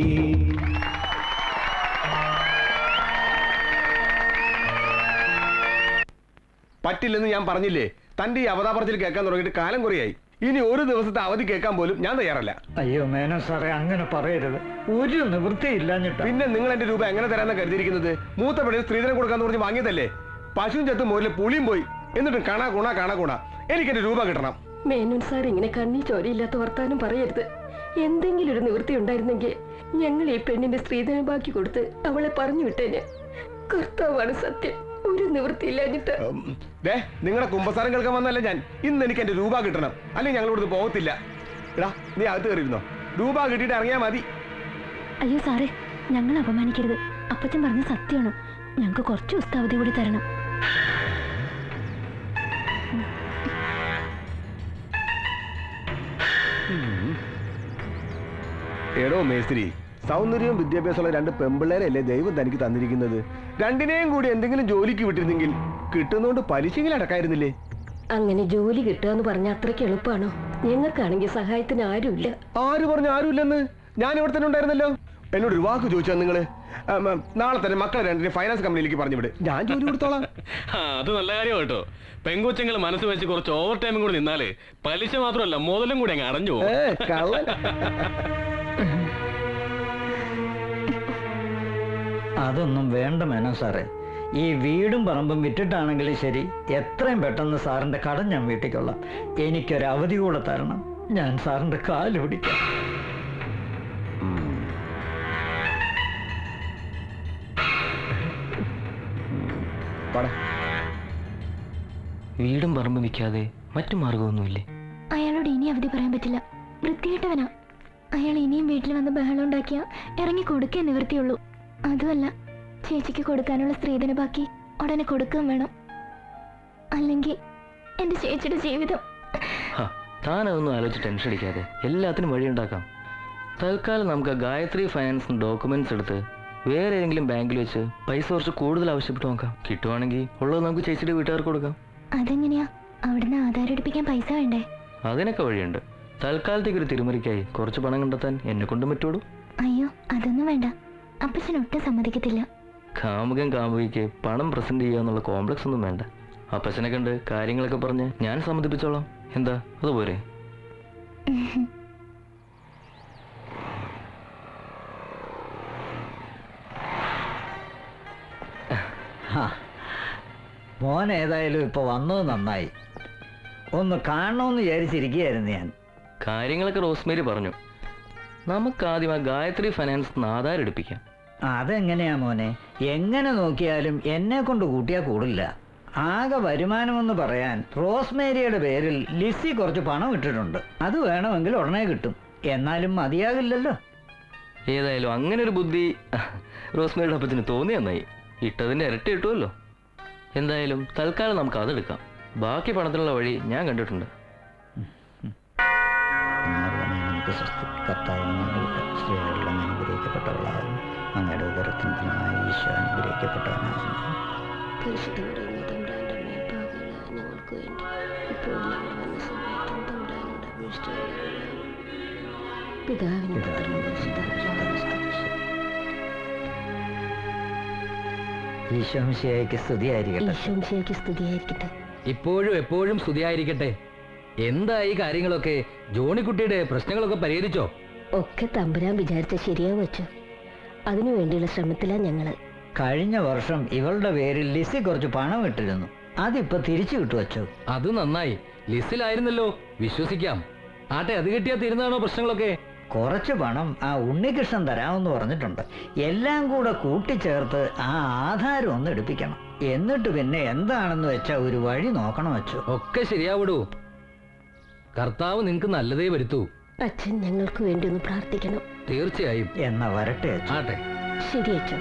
പറ്റില്ലെന്ന് ഞാൻ പറഞ്ഞില്ലേ. തന്റെ ഈ അവതാപറച്ചിൽ കേൾക്കാൻ തുടങ്ങിയിട്ട് കാലം കുറയായി. ഇനി ഒരു ദിവസത്തെ അവധി കേൾക്കാൻ പോലും ഞാൻ തയ്യാറല്ല. അയ്യോ മേനോ സാറേ, അങ്ങനെ പറയരുത്. ഒരു നിവൃത്തിയില്ലാഞ്ഞിട്ട്. പിന്നെ നിങ്ങൾ എന്റെ രൂപ എങ്ങനെ തരാന്ന് കരുതിയിരിക്കുന്നത്? മൂത്ത പെണ്ണിന് സ്ത്രീധനം കൊടുക്കാന്ന് പറഞ്ഞ് വാങ്ങിയതല്ലേ? പശുവും ചത്തും മോരിലെ പുളിയും പോയി. എന്നിട്ടും കാണാ ഗുണ കാണാ ഗുണ എനിക്ക് എന്റെ രൂപ കിട്ടണം. മേനോൻ സാർ ഇങ്ങനെ കണ്ണി ചോരയില്ലാത്ത വർത്താനം പറയരുത്. എന്തെങ്കിലും ഒരു നിവൃത്തി ഉണ്ടായിരുന്നെങ്കിൽ ഞങ്ങൾ ഈ പെണ്ണിന്റെ സ്ത്രീധനം ബാക്കി കൊടുത്ത് അവളെ പറഞ്ഞു വിട്ടേനെ. കർത്താവാണ് സത്യം, ഒരു നിവൃത്തിയില്ലാഞ്ഞിട്ട്. നിങ്ങളുടെ കുമ്പസാരം കേൾക്കാൻ വന്നല്ല ഞാൻ. ഇന്ന് എനിക്ക് എന്റെ രൂപ കിട്ടണം, അല്ലെങ്കിൽ ഞങ്ങൾ ഇവിടുന്ന് പോകത്തില്ല. എടാ നീ അകത്ത് കയറിയിരുന്നോ? രൂപ കിട്ടിയിട്ട് ഇറങ്ങിയാ മതി. അയ്യോ സാറേ, ഞങ്ങൾ അപമാനിക്കരുത്. അപ്പച്ചൻ പറഞ്ഞ സത്യമാണ്. ഞങ്ങൾക്ക് കുറച്ച് ദിവസത്തെ അവധി കൂടി തരണം. എടോ മേസ്ത്രി, സൗന്ദര്യവും വിദ്യാഭ്യാസമുള്ള രണ്ട് പെമ്പിള്ളേരല്ലേ ദൈവം തനിക്ക് തന്നിരിക്കുന്നത്. രണ്ടിനെയും കൂടി എന്തെങ്കിലും ജോലിക്ക് വിട്ടിരുന്നെങ്കിൽ കിട്ടുന്നോണ്ട് പലിശയെങ്കിലും അടക്കായിരുന്നില്ലേ? അങ്ങനെ ജോലി കിട്ടുക എന്ന് പറഞ്ഞ അത്രയ്ക്ക് എളുപ്പമാണോ? ഞങ്ങൾക്കാണെങ്കിൽ സഹായത്തിന് ആരുമില്ല. ആര് പറഞ്ഞു ആരുമില്ലെന്ന്? ഞാൻ ഇവിടെ തന്നെ ഉണ്ടായിരുന്നല്ലോ. എന്നോട് ഒരു വാക്ക് ചോദിച്ചാൽ നിങ്ങള് നാളെ തന്നെ മക്കളെ രണ്ടിനെ ഫൈനാൻസ് കമ്പനിയിലേക്ക് പറഞ്ഞു വിട്, ഞാൻ ജോലി കൊടുത്തോളാം. അത് നല്ല കാര്യം കേട്ടോ. പെങ്കൊച്ചങ്ങൾ മനസ്സ് വെച്ച് കുറച്ച് ഓവർ ടൈമും കൂടി നിന്നാല് പലിശ മാത്രമല്ല മുതലും കൂടി അങ്ങ് അടഞ്ഞു പോകും. അതൊന്നും വേണ്ട മേനോ സാറേ. ഈ വീടും പറമ്പും വിറ്റിട്ടാണെങ്കിലും ശരി, എത്രയും പെട്ടെന്ന് സാറിന്റെ കടം ഞാൻ വീട്ടിക്കൊള്ളാം. എനിക്കൊരു അവധി കൂടെ തരണം. ഞാൻ സാറിന്റെ കാല് പിടിക്കാം. വീടും പറമ്പും വിൽക്കാതെ മറ്റു മാർഗമൊന്നുമില്ലേ? അയാളോട് ഇനി അവധി പറയാൻ പറ്റില്ല. വൃത്തികെട്ടവനാ അയാൾ. ഇനിയും വീട്ടിൽ വന്ന് ബഹളം ഉണ്ടാക്കിയാ ഇറങ്ങി കൊടുക്കേ നിവൃത്തിയുള്ളൂ. അതുമല്ല, ചേച്ചിക്ക് കൊടുക്കാനുള്ള സ്ത്രീധന ബാക്കി ഉടനെ കൊടുക്കുകയും വേണം. അല്ലെങ്കിൽ എന്റെ ചേച്ചിയുടെ ജീവിതം. താനതൊന്നും ആലോചിച്ച് ടെൻഷൻ അടിക്കാതെ എല്ലാത്തിനും വഴിയുണ്ടാക്കാം. തൽക്കാലം നമുക്ക് ഗായത്രി ഫൈനാൻസിന് ഡോക്യുമെന്റ്സ് എടുത്ത് വേറെ ഏതെങ്കിലും ബാങ്കിൽ വെച്ച് പൈസ കുറച്ച് കൂടുതൽ ആവശ്യപ്പെട്ട് നോക്കാം. കിട്ടുവാണെങ്കിൽ ഉള്ളത് നമുക്ക് ചേച്ചിയുടെ വീട്ടുകാർക്ക് കൊടുക്കാം. അതെങ്ങനെയാ? അവിടുന്ന് ആധാരം എടുപ്പിക്കാൻ പൈസ വേണ്ടേ? അതിനൊക്കെ വഴിയുണ്ട്. തൽക്കാലത്തേക്ക് ഒരു തിരുമറിക്കായി കുറച്ച് പണം കണ്ടെത്താൻ എന്നെ കൊണ്ടും പറ്റുള്ളൂ. അയ്യോ, അതൊന്നും വേണ്ട. അപ്പച്ചൻ ഒട്ടും സമ്മതിക്കത്തില്ല. കാമുകൻ കാമുകിക്ക് പണം പ്രസന്റ് ചെയ്യുക എന്നുള്ള കോംപ്ലക്സ് ഒന്നും വേണ്ട. അപ്പച്ചനെ കണ്ട് കാര്യങ്ങളൊക്കെ പറഞ്ഞ് ഞാൻ സമ്മതിപ്പിച്ചോളാം. എന്താ അതുപോലെ? മോൻ ഏതായാലും ഇപ്പൊ വന്നത് നന്നായി. ഒന്ന് കാണണമെന്ന് വിചാരിച്ചിരിക്കുകയായിരുന്നു ഞാൻ. കാര്യങ്ങളൊക്കെ റോസ്മേരി പറഞ്ഞു. നമുക്ക് ആദ്യം ആ ഗായത്രി ഫൈനാൻസ് ആധാരം എടുപ്പിക്കാം. അതെങ്ങനെയാ മോനെ? എങ്ങനെ നോക്കിയാലും എന്നെ കൊണ്ട് കൂട്ടിയാൽ കൂടില്ല. ആകെ വരുമാനമെന്ന് പറയാൻ റോസ്മേരിയുടെ പേരിൽ ലിസി കുറച്ച് പണം ഇട്ടിട്ടുണ്ട്. അത് വേണമെങ്കിൽ ഉടനെ കിട്ടും. എന്നാലും മതിയാകില്ലല്ലോ. ഏതായാലും അങ്ങനെ ഒരു ബുദ്ധി റോസ്മേരിയുടെ അപ്പച്ചന് തോന്നി നന്നായി. ഇട്ടതിന്റെ ഇരട്ടി കിട്ടുമല്ലോ. എന്തായാലും തൽക്കാലം നമുക്ക് അതെടുക്കാം. ബാക്കി പണത്തിനുള്ള വഴി ഞാൻ കണ്ടിട്ടുണ്ട്. സ്ത്രീകളിലും അനുഗ്രഹിക്കപ്പെട്ടവളാകുന്നു. അങ്ങയുടെ ഉദരത്തിനായി ഈശോ അനുഗ്രഹിക്കപ്പെട്ടവനാകുന്നു. ഞങ്ങൾക്ക് വേണ്ടി ഇപ്പോൾ ഞങ്ങളുടെ വന്ന സമയത്തും തമ്പുരാനോട് അപേക്ഷിച്ചുകൊള്ളണമേ. പിതാവിനും പുത്രനും ഈശോമിശിഹായ്ക്ക് സ്തുതിയായിരിക്കട്ടെ. ഈശോമിശിഹായ്ക്ക് സ്തുതിയായിരിക്കട്ടെ. ഇപ്പോഴും എപ്പോഴും സ്തുതിയായിരിക്കട്ടെ. എന്തായി കാര്യങ്ങളൊക്കെ? ജോണിക്കുട്ടിയുടെ പ്രശ്നങ്ങളൊക്കെ പരിഹരിച്ചോ? ഒക്കെ തമ്പുരാൻ വിചാരിച്ച ശരിയാവും വെച്ചു. അതിനു വേണ്ടിയുള്ള ശ്രമത്തിലാ ഞങ്ങള്. കഴിഞ്ഞ വർഷം ഇവളുടെ പേരിൽ ലിസി കുറച്ച് പണം ഇട്ടിരുന്നു. അതിപ്പോ തിരിച്ചു കിട്ടു വച്ചു. അത് നന്നായി. ലിസ്റ്റിലായിരുന്നല്ലോ, വിശ്വസിക്കാം. ആട്ടെ, അത് കിട്ടിയാ തീരുന്നതാണോ പ്രശ്നങ്ങളൊക്കെ? കുറച്ച് പണം ആ ഉണ്ണികൃഷ്ണൻ തരാമെന്ന് പറഞ്ഞിട്ടുണ്ട്. എല്ലാം കൂടെ കൂട്ടിച്ചേർത്ത് ആ ആധാരം ഒന്ന് എടുപ്പിക്കണം. എന്നിട്ട് പിന്നെ എന്താണെന്ന് വെച്ചാ ഒരു വഴി നോക്കണം വെച്ചു. ഒക്കെ ശരിയാവിടൂ. കർത്താവ് നിനക്ക് നല്ലതേ വരുത്തൂ. അച്ഛൻ ഞങ്ങൾക്ക് വേണ്ടി ഒന്ന് പ്രാർത്ഥിക്കണം. തീർച്ചയായും. എന്നാ വരട്ടെ. ആട്ടെ, ശരി അച്ഛൻ.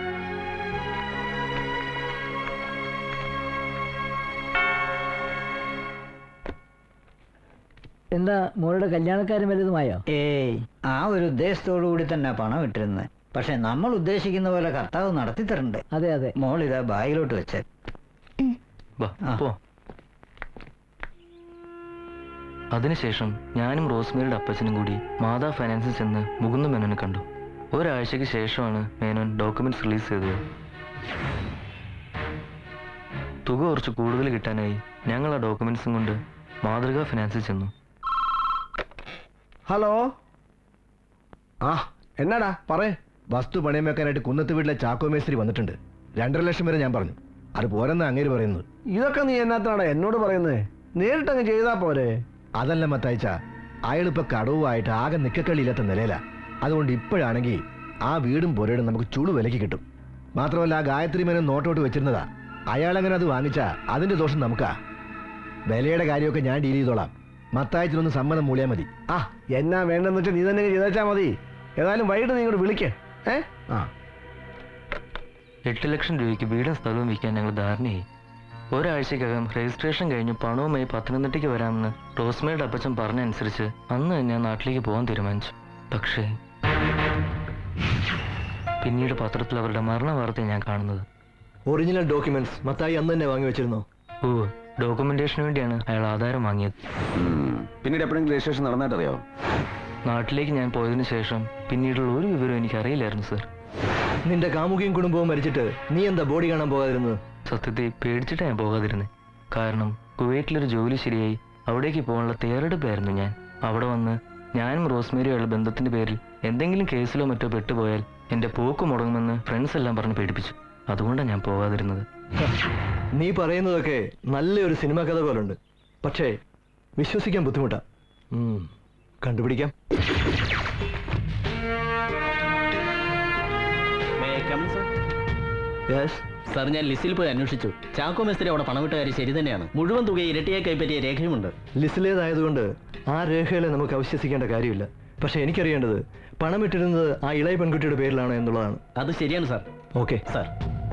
എന്താ മോളുടെ കല്യാണക്കാരും വലുതുമായോ? ഏയ്, ആ ഒരു ഉദ്ദേശത്തോടു കൂടി തന്നെ പണം ഇട്ടിരുന്നത്. പക്ഷെ നമ്മൾ ഉദ്ദേശിക്കുന്ന പോലെ കർത്താവ് നടത്തി തരണ്ടേ? അതെ അതെ. മോൾ ഇതാ ബാഗിലോട്ട് വെച്ചേ. അതിനുശേഷം ഞാനും റോസ്മേരിയുടെ അപ്പച്ചനും കൂടി മാതാ ഫൈനാൻസിൽ ചെന്ന് മുകുന്ദ മേനോനെ കണ്ടു. ഒരാഴ്ചയ്ക്ക് ശേഷമാണ് മേനോൻ ഡോക്യുമെന്റ്സ് റിലീസ് ചെയ്തത്. തുക കുറച്ച് കൂടുതൽ കിട്ടാനായി ഞങ്ങൾ ആ ഡോക്യുമെന്റ്സും കൊണ്ട് മാതൃകാ ഫിനാൻസിൽ ചെന്നു. ഹലോ. ആ എന്നാടാ പറയേ. വസ്തു പണയം വെക്കാനായിട്ട് കുന്നത്ത് വീട്ടിലെ ചാക്കോ മേസ്ത്രി വന്നിട്ടുണ്ട്. രണ്ടര ലക്ഷം വരെ ഞാൻ പറഞ്ഞു. അത് പോരെന്ന് അങ്ങേര് പറയുന്നത്. ഇതൊക്കെ നീ എന്നാത്താടാ എന്നോട് പറയുന്നത്? നേരിട്ടങ്ങ് ചെയ്താ പോരെ? അതല്ല മത്തായിച്ച, അയാളിപ്പോ കടവുമായിട്ട് ആകെ നിക്കക്കളിയില്ലാത്ത നിലയിലാ. അതുകൊണ്ട് ഇപ്പോഴാണെങ്കിൽ ആ വീടും പുരയിടും നമുക്ക് ചുളു വിലക്ക് കിട്ടും. മാത്രമല്ല ആ ഗായത്രി മേനോൻ നോട്ടോട്ട് വെച്ചിരുന്നതാ. അയാളങ്ങനെ അത് വാങ്ങിച്ചാ അതിന്റെ ദോഷം നമുക്കാ. വിലയുടെ കാര്യമൊക്കെ ഞാൻ ഡീൽ ചെയ്തോളാം. മത്തായത്തിനൊന്ന് സമ്മതം മൂളിയാൽ മതി. ആ എന്നാ വേണ്ടെന്ന് വെച്ചാൽ നീ തന്നെ ചെയ്താച്ചാ മതി. ഏതായാലും വൈകിട്ട് നീ ഇങ്ങോട്ട് വിളിക്കേ. ഏ ആ എട്ട് ലക്ഷം രൂപയ്ക്ക് വീടും സ്ഥലവും വിൽക്കാൻ ഞങ്ങൾ ധാരണയായി. ഒരാഴ്ചക്കകം രജിസ്ട്രേഷൻ കഴിഞ്ഞ് പണവുമായി പത്തനംതിട്ടയ്ക്ക് വരാമെന്ന് റോസ്മേയുടെ അപ്പച്ചൻ പറഞ്ഞനുസരിച്ച് അന്ന് തന്നെ നാട്ടിലേക്ക് പോകാൻ തീരുമാനിച്ചു. പക്ഷേ പിന്നീട് പത്രത്തിൽ അവരുടെ മരണ വാർത്ത ഞാൻ കാണുന്നത്. ഒറിജിനൽ ഡോക്യുമെന്റ്സ് മത്തായി അന്ന് തന്നെ വാങ്ങി വെച്ചിരുന്നോ? ഓ, ഡോക്യുമെന്റേഷന് വേണ്ടിയാണ് അയാൾ ആധാരം വാങ്ങിയത്. പിന്നീട് എപ്പോഴെങ്കിലും രജിസ്ട്രേഷൻ നടന്നായിട്ടറിയോ? നാട്ടിലേക്ക് ഞാൻ പോയതിനു ശേഷം പിന്നീടുള്ള ഒരു വിവരവും എനിക്ക് അറിയില്ലായിരുന്നു സർ. നിന്റെ കാമുകിയും കുടുംബവും മരിച്ചിട്ട് നീ എന്താ ബോഡി കാണാൻ പോകാതിരുന്നത്? സത്യത്തെ പേടിച്ചിട്ടാണ് ഞാൻ പോകാതിരുന്നത്. കാരണം കുവൈറ്റിലൊരു ജോലി ശരിയായി അവിടേക്ക് പോകാനുള്ള തയ്യാറെടുപ്പായിരുന്നു ഞാൻ. അവിടെ വന്ന് ഞാനും റോസ്മേരിയുള്ള ബന്ധത്തിന്റെ പേരിൽ എന്തെങ്കിലും കേസിലോ മറ്റോ പെട്ടുപോയാൽ എന്റെ പോക്ക് മുടങ്ങുമെന്ന് ഫ്രണ്ട്സ് എല്ലാം പറഞ്ഞ് പേടിപ്പിച്ചു. അതുകൊണ്ടാണ് ഞാൻ പോകാതിരുന്നത്. നീ പറയുന്നതൊക്കെ നല്ലൊരു സിനിമ കഥ പോലുണ്ട്. പക്ഷേ വിശ്വസിക്കാൻ ബുദ്ധിമുട്ടാ. കണ്ടുപിടിക്കാം. സാർ, ഞാൻ ലിസ്റ്റിൽ പോയി അന്വേഷിച്ചു. ചാക്കോ മേസ്ത്രി അവിടെ പണമിട്ട കാര്യം ശരി തന്നെയാണ്. മുഴുവൻ തുക ഇരട്ടിയായി കൈപ്പറ്റിയ രേഖയുമുണ്ട്. ലിസ്റ്റിലേതായതുകൊണ്ട് ആ രേഖകളെ നമുക്ക് അവിശ്വസിക്കേണ്ട കാര്യമില്ല. പക്ഷെ എനിക്കറിയേണ്ടത് പണമിട്ടിരുന്നത് ആ ഇളയ പെൺകുട്ടിയുടെ പേരിലാണോ എന്നുള്ളതാണ്. അത് ശരിയാണ് സാർ. Okay sir.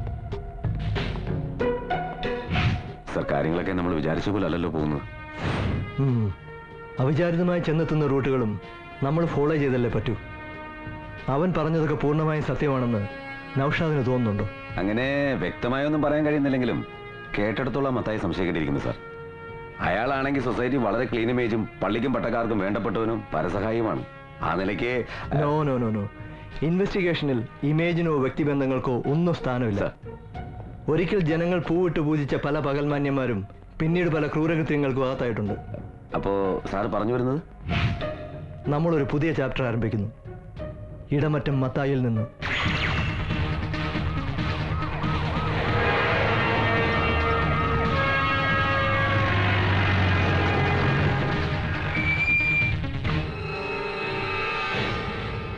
സാർ, കാര്യങ്ങളൊക്കെ നമ്മൾ വിചാരിച്ച പോലെ അല്ലല്ലോ പോകുന്നത്. അവിചാരിതമായി ചെന്നെത്തുന്ന റൂട്ടുകളും നമ്മൾ ഫോളോ ചെയ്തല്ലേ പറ്റൂ. അവൻ പറഞ്ഞതൊക്കെ പൂർണ്ണമായും സത്യമാണെന്ന് നൗഷാദിന് തോന്നുന്നുണ്ടോ? അങ്ങനെ വ്യക്തമായൊന്നും പറയാൻ കഴിയുന്നില്ലെങ്കിലും കേട്ടെടുത്തോളം മത്തായി സംശയിക്കേണ്ടിയിരിക്കുന്നു സാർ. അയാളാണെങ്കിൽ സൊസൈറ്റി വളരെ ക്ലീൻ ഇമേജും പള്ളിക്കും പട്ടക്കാർക്കും വേണ്ടപ്പെട്ടവനും പരസഹായിയുമാണ്. ആ നിലയ്ക്ക് നോ നോ നോ നോ ഇൻവെസ്റ്റിഗേഷനിൽ ഇമേജിനോ വ്യക്തിബന്ധങ്ങൾക്കോ ഒന്നും സ്ഥാനമില്ല. ഒരിക്കൽ ജനങ്ങൾ പൂവിട്ട് പൂജിച്ച പല പകൽമാന്യന്മാരും പിന്നീട് പല ക്രൂരകൃത്യങ്ങൾക്കും അകത്തായിട്ടുണ്ട്. അപ്പോ സാർ പറഞ്ഞു വരുന്നത് നമ്മളൊരു പുതിയ ചാപ്റ്റർ ആരംഭിക്കുന്നു. ഇടമറ്റം മത്തായിൽ നിന്ന്.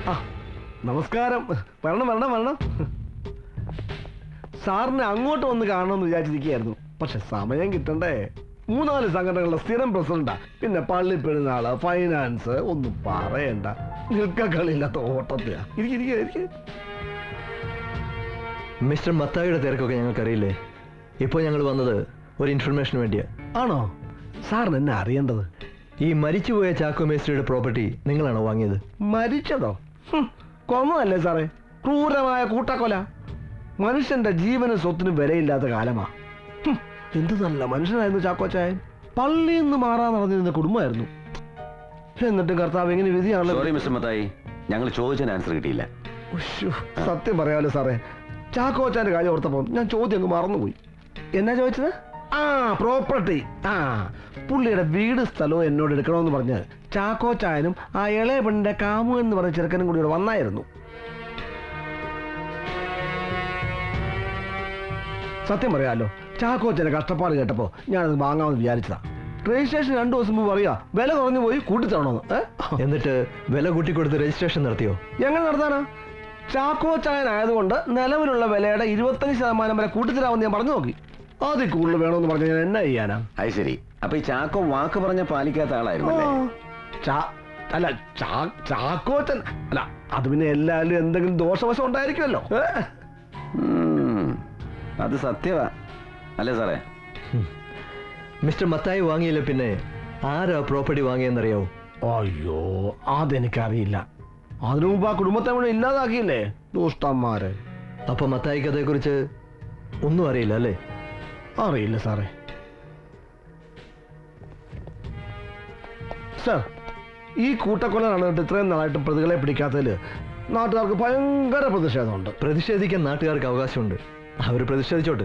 നമസ്കാരം. വരണം വരണം വരണം. സാറിനെ അങ്ങോട്ട് വന്ന് കാണണമെന്ന് വിചാരിച്ചിരിക്കുകയായിരുന്നു. പക്ഷെ സമയം കിട്ടണ്ടേ. മൂന്നാല് സംഘടനകളുടെ സ്ഥിരം പ്രസിഡന്റാ. പിന്നെ പള്ളി പെരുന്നാള്, ഫൈനാൻസ്, ഒന്നും പറയണ്ട. നിൽക്ക കളിയില്ലാത്ത ഓട്ടത്തിലാ. ഇരിക്കും. മിസ്റ്റർ മത്തായിയുടെ തിരക്കൊക്കെ ഞങ്ങൾക്കറിയില്ലേ. ഇപ്പോൾ ഞങ്ങൾ വന്നത് ഒരു ഇൻഫർമേഷന് വേണ്ടിയാ. ആണോ? സാറിന് എന്നെ അറിയേണ്ടത്. ഈ മരിച്ചുപോയ ചാക്കോ മേസ്ത്രിയുടെ പ്രോപ്പർട്ടി നിങ്ങളാണോ വാങ്ങിയത്? മരിച്ചതോ? കൊന്നതല്ലേ സാറേ. ക്രൂരമായ കൂട്ടക്കൊല. മനുഷ്യന്റെ ജീവനും സ്വത്തിനും വിലയില്ലാത്ത കാലമാ. എന്ത് നല്ല മനുഷ്യനായിരുന്നു ചാക്കോച്ചായൻ. പള്ളിയിൽ നിന്ന് മാറാൻ നടന്നിരുന്ന കുടുംബമായിരുന്നു. എന്നിട്ടും കർത്താവ് എങ്ങനെ വിധിയാണല്ലോ. സോറി മിസ്റ്റർ മത്തായി, ഞങ്ങൾ ചോദിച്ചതിന് ആൻസർ കിട്ടിയില്ല. സത്യം പറയാലോ സാറേ, ചാക്കോച്ചാന്റെ കാര്യം ഓർത്തപ്പോ ഞാൻ ചോദ്യം അങ്ങ് മറന്നുപോയി. എന്നാ ചോദിച്ചത്? ആ പ്രോപ്പർട്ടി. ആ പുള്ളിയുടെ വീട് സ്ഥലവും എന്നോട് എടുക്കണമെന്ന് പറഞ്ഞ് ചാക്കോച്ചായനും ആ ഇളയ പെണ്ണിന്റെ കാമു എന്ന് പറഞ്ഞ ചെറുക്കനും കൂടി ഇവിടെ വന്നായിരുന്നു. സത്യം പറയാലോ, ചാക്കോച്ചന്റെ കഷ്ടപ്പാട് കേട്ടപ്പോ ഞാനത് വാങ്ങാമെന്ന് വിചാരിച്ചതാ. രജിസ്ട്രേഷൻ രണ്ടു ദിവസം മുമ്പ് പറയാ വില കുറഞ്ഞു പോയി കൂട്ടിത്തരണോന്ന്. എന്നിട്ട് വില കൂട്ടിക്കൊടുത്ത് രജിസ്ട്രേഷൻ നടത്തിയോ? എങ്ങനെ നടത്താനാ? ചാക്കോച്ചായനായതുകൊണ്ട് നിലവിലുള്ള വിലയുടെ ഇരുപത്തഞ്ച് ശതമാനം വരെ കൂട്ടിത്തരാമെന്ന് ഞാൻ പറഞ്ഞു നോക്കി. അതിൽ കൂടുതൽ വേണമെന്ന് പറഞ്ഞ ഞാൻ എന്നാ ചെയ്യാനാ? അത് ശരി. അപ്പൊ ഈ ചാക്കോ വാക്ക് പറഞ്ഞ പാലിക്കാത്ത ആളായിരുന്നു. അല്ല ചാക്കോച്ചൻ അല്ല, അത് പിന്നെ എല്ലാവരും എന്തെങ്കിലും ദോഷവശം ഉണ്ടായിരിക്കുമല്ലോ. അത് സത്യവാ അല്ലേ സാറേ? മിസ്റ്റർ മത്തായി വാങ്ങിയില്ല പിന്നെ ആരാ പ്രോപ്പർട്ടി വാങ്ങിയെന്നറിയാവോ? അയ്യോ, അതെനിക്കറിയില്ല. അതിനു മുമ്പ് ആ കുടുംബത്തെ മുഴുവൻ ഇല്ലാതാക്കിയില്ലേ ദുഷ്ടന്മാര്. അപ്പൊ മത്തായിക്ക് അതേക്കുറിച്ച് ഒന്നും അറിയില്ല അല്ലേ? അറിയില്ല സാറേ. സാർ, ഈ കൂട്ടക്കൊല നടന്നിട്ട് ഇത്രയും നാളായിട്ട് പ്രതികളെ പിടിക്കാത്തതിൽ നാട്ടുകാർക്ക് ഭയങ്കര പ്രതിഷേധമുണ്ട്. പ്രതിഷേധിക്കാൻ നാട്ടുകാർക്ക് അവകാശമുണ്ട്. അവർ പ്രതിഷേധിച്ചോട്ട്.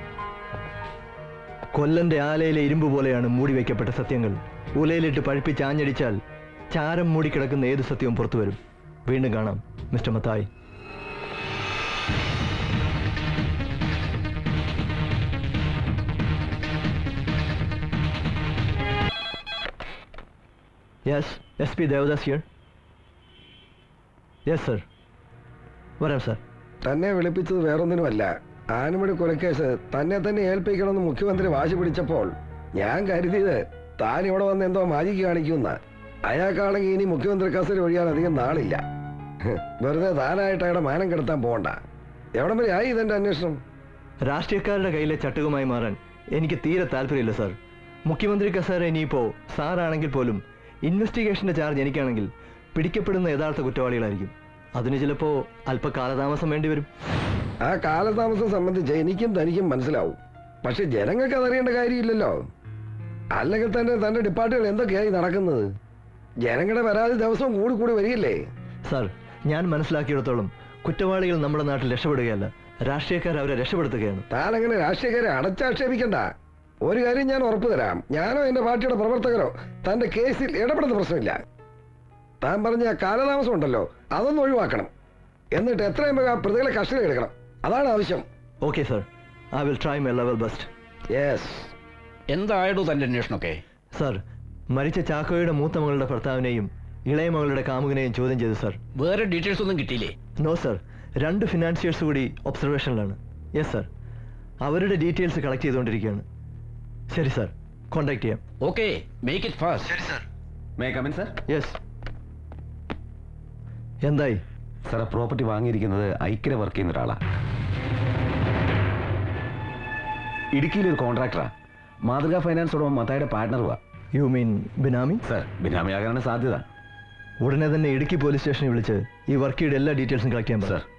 കൊല്ലന്റെ ആലയിലെ ഇരുമ്പ് പോലെയാണ് മൂടി വയ്ക്കപ്പെട്ട സത്യങ്ങൾ. ഉലയിലിട്ട് പഴുപ്പിച്ച് ആഞ്ഞടിച്ചാൽ ചാരം മൂടിക്കിടക്കുന്ന ഏത് സത്യവും പുറത്തു വരും. വീണ്ടും കാണാം mister Mathai. Yes, S P Devadas here. Yes sir. വരാം സർ. തന്നെ വിളിപ്പിച്ചത് വേറൊന്നിനുമല്ല. ആനമടി കൊലക്കേസ് തന്നെ തന്നെ ഏൽപ്പിക്കണമെന്ന് മുഖ്യമന്ത്രി വാശി പിടിച്ചപ്പോൾ ഞാൻ കരുതിയത് താൻ ഇവിടെ വന്ന് എന്തോ മാജിക്ക് കാണിക്കുന്ന. അയാൾക്കാണെങ്കിൽ ഇനി മുഖ്യമന്ത്രി കസേര ഒഴിയാൻ അധികം നാളില്ല. വെറുതെ താനായിട്ട് അയാളുടെ മാനം കെടുത്താൻ പോകണ്ട. എവിടം വരെ ആയി ഇതെന്റെ അന്വേഷണം? രാഷ്ട്രീയക്കാരുടെ കയ്യിലെ ചട്ടുകമായി മാറാൻ എനിക്ക് തീരെ താല്പര്യമില്ല സാർ. മുഖ്യമന്ത്രി കസേര ഇനിയിപ്പോ സാറാണെങ്കിൽ പോലും ഇൻവെസ്റ്റിഗേഷന്റെ ചാർജ് എനിക്കാണെങ്കിൽ പിടിക്കപ്പെടുന്ന യഥാർത്ഥ കുറ്റവാളികളായിരിക്കും. അതിന് ചിലപ്പോ അല്പ കാലതാമസം വേണ്ടി വരും. ആ കാലതാമസം സംബന്ധിച്ച് എനിക്കും തനിക്കും മനസ്സിലാവും. പക്ഷെ ജനങ്ങൾക്ക് അതറിയേണ്ട കാര്യമില്ലല്ലോ. അല്ലെങ്കിൽ തന്നെ തന്റെ ഡിപ്പാർട്ട്മെന്റ് എന്തൊക്കെയായി നടക്കുന്നത്? ജനങ്ങളുടെ പരാതി ദിവസവും കൂടി കൂടി വരികയില്ലേ? സാർ, ഞാൻ മനസ്സിലാക്കിയിടത്തോളം കുറ്റവാളികൾ നമ്മുടെ നാട്ടിൽ രക്ഷപ്പെടുകയല്ല, രാഷ്ട്രീയക്കാർ അവരെ രക്ഷപ്പെടുത്തുകയാണ്. താൻ അങ്ങനെ രാഷ്ട്രീയക്കാരെ അടച്ചാക്ഷേപിക്കണ്ട. ഒരു കാര്യം ഞാൻ ഉറപ്പു തരാം, ഞാനോ എന്റെ പാർട്ടിയുടെ പ്രവർത്തകരോ തന്റെ കേസിൽ ഇടപെടുന്ന പ്രശ്നമില്ല. താൻ പറഞ്ഞ കാലതാമസം ഉണ്ടല്ലോ, അതൊന്നും ഒഴിവാക്കണം. എന്നിട്ട് എത്രയും വേഗം ആ പ്രതികളെ കസ്റ്റഡി എടുക്കണം. അതാണ് ആവശ്യം. Okay sir, I will try my level best. Yes. എന്തായിരുന്നു തന്റെ അന്വേഷണമൊക്കെ? സർ, മരിച്ച ചാക്കോയുടെ മൂത്ത മകളുടെ ഭർത്താവിനെയും ഇളയ മകളുടെ കാമുകനെയും ചോദ്യം ചെയ്തു സർ. വേറെ ഡീറ്റെയിൽസ് ഒന്നും കിട്ടിയില്ലേ? നോ സർ, രണ്ട് ഫിനാൻഷ്യേഴ്സ് കൂടി ഒബ്സർവേഷനിലാണ്. യെസ് സർ, അവരുടെ ഡീറ്റെയിൽസ് കളക്ട് ചെയ്തുകൊണ്ടിരിക്കുകയാണ്. ശരി സർ, കോൺടാക്ട് ചെയ്യാം. Okay, make it fast. ശരി sir. May come in sir? Yes. എന്തായി സാർ? പ്രോപ്പർട്ടി വാങ്ങിയിരിക്കുന്നത് ഐക്യര വർക്ക് ചെയ്യുന്ന ഒരാളാണ്. ഇടുക്കിയിലൊരു കോൺട്രാക്ടറാ. മാതൃകാ ഫൈനാൻസ് ഉടമ മത്തായിയുടെ പാർട്ട്ണറുവാ. You mean benami? സർ, ബിനാമിയാകാനാണ് സാധ്യത. ഉടനെ തന്നെ ഇടുക്കി പോലീസ് സ്റ്റേഷനിൽ വിളിച്ച് ഈ വർക്കിയുടെ എല്ലാ ഡീറ്റെയിൽസും കളക്ട് ചെയ്യാൻ സർ.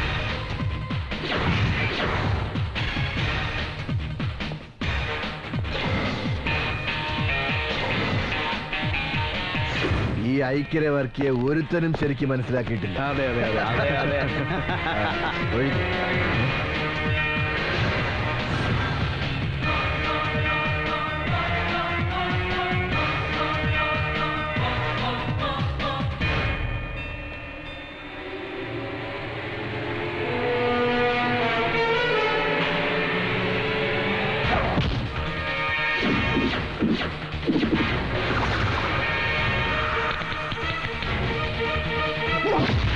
ഈ ഐക്യര വർക്കിയെ ഒരുത്തനും ശരിക്കും മനസ്സിലാക്കിയിട്ടില്ല. അതെ അതെ അതെ അതെ അതെ What?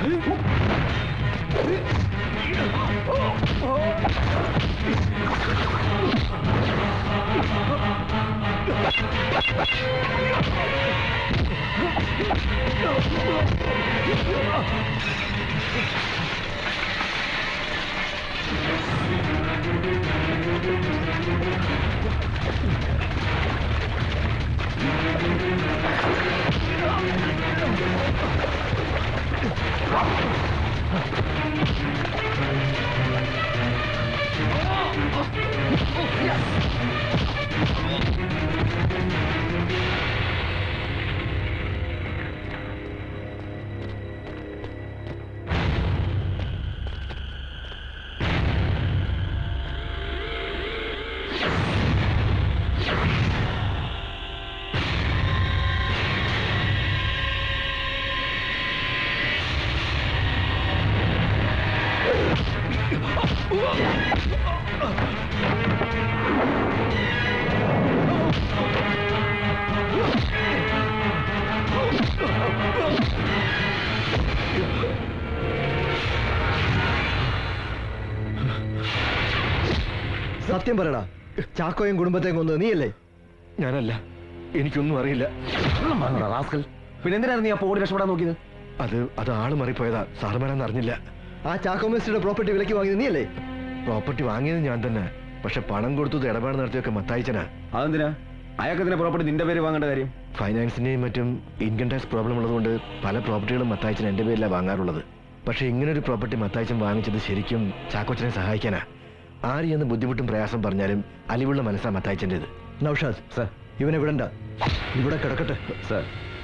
സത്യം പറയടാ, ചാക്കോയും കുടുംബത്തെയും കൊന്നത് നീയല്ലേ? ഞാനല്ല, എനിക്കൊന്നും അറിയില്ല. പിന്നെ എന്തിനാണ് നീ അപ്പോൾ ഓടി രക്ഷപ്പെടാൻ നോക്കിയത്? അത് അത് ആള് മാറിപ്പോയതാ, സാറുമാരാന്ന് അറിഞ്ഞില്ല. ആ ചാക്കോ മേസ്റ്റിയുടെ പ്രോപ്പർട്ടി വിലക്ക് വാങ്ങിയത് നീയല്ലേ? പ്രോപ്പർട്ടി വാങ്ങിയത് ഞാൻ തന്നെ, പക്ഷെ പണം കൊടുത്തത് ഇടപാട് നടത്തിയൊക്കെ മത്തായിച്ചനാ. അതെന്തിനാ അയാൾക്ക് ഇതിന്റെ പ്രോപ്പർട്ടി നിന്റെ പേര് വാങ്ങേണ്ട കാര്യം? ഫൈനാൻസിന്റെയും മറ്റും ഇൻകം ടാക്സ് പ്രോബ്ലം ഉള്ളതുകൊണ്ട് പല പ്രോപ്പർട്ടികളും മത്തായിച്ചൻ എന്റെ പേരിലാണ് വാങ്ങാറുള്ളത്. പക്ഷെ ഇങ്ങനൊരു പ്രോപ്പർട്ടി മത്തായിച്ചൻ വാങ്ങിച്ചത് ശരിക്കും ചാക്കോച്ചനെ സഹായിക്കാനാ. ആര് എന്ന് ബുദ്ധിമുട്ടും പ്രയാസം പറഞ്ഞാലും അലിവുള്ള മനസ്സാ മത്തായിച്ചൻ്റെത്. നൗഷാദ് സർ, ഇവനെ വിടണ്ട, ഇവിടെ കിടക്കട്ടെ സർ.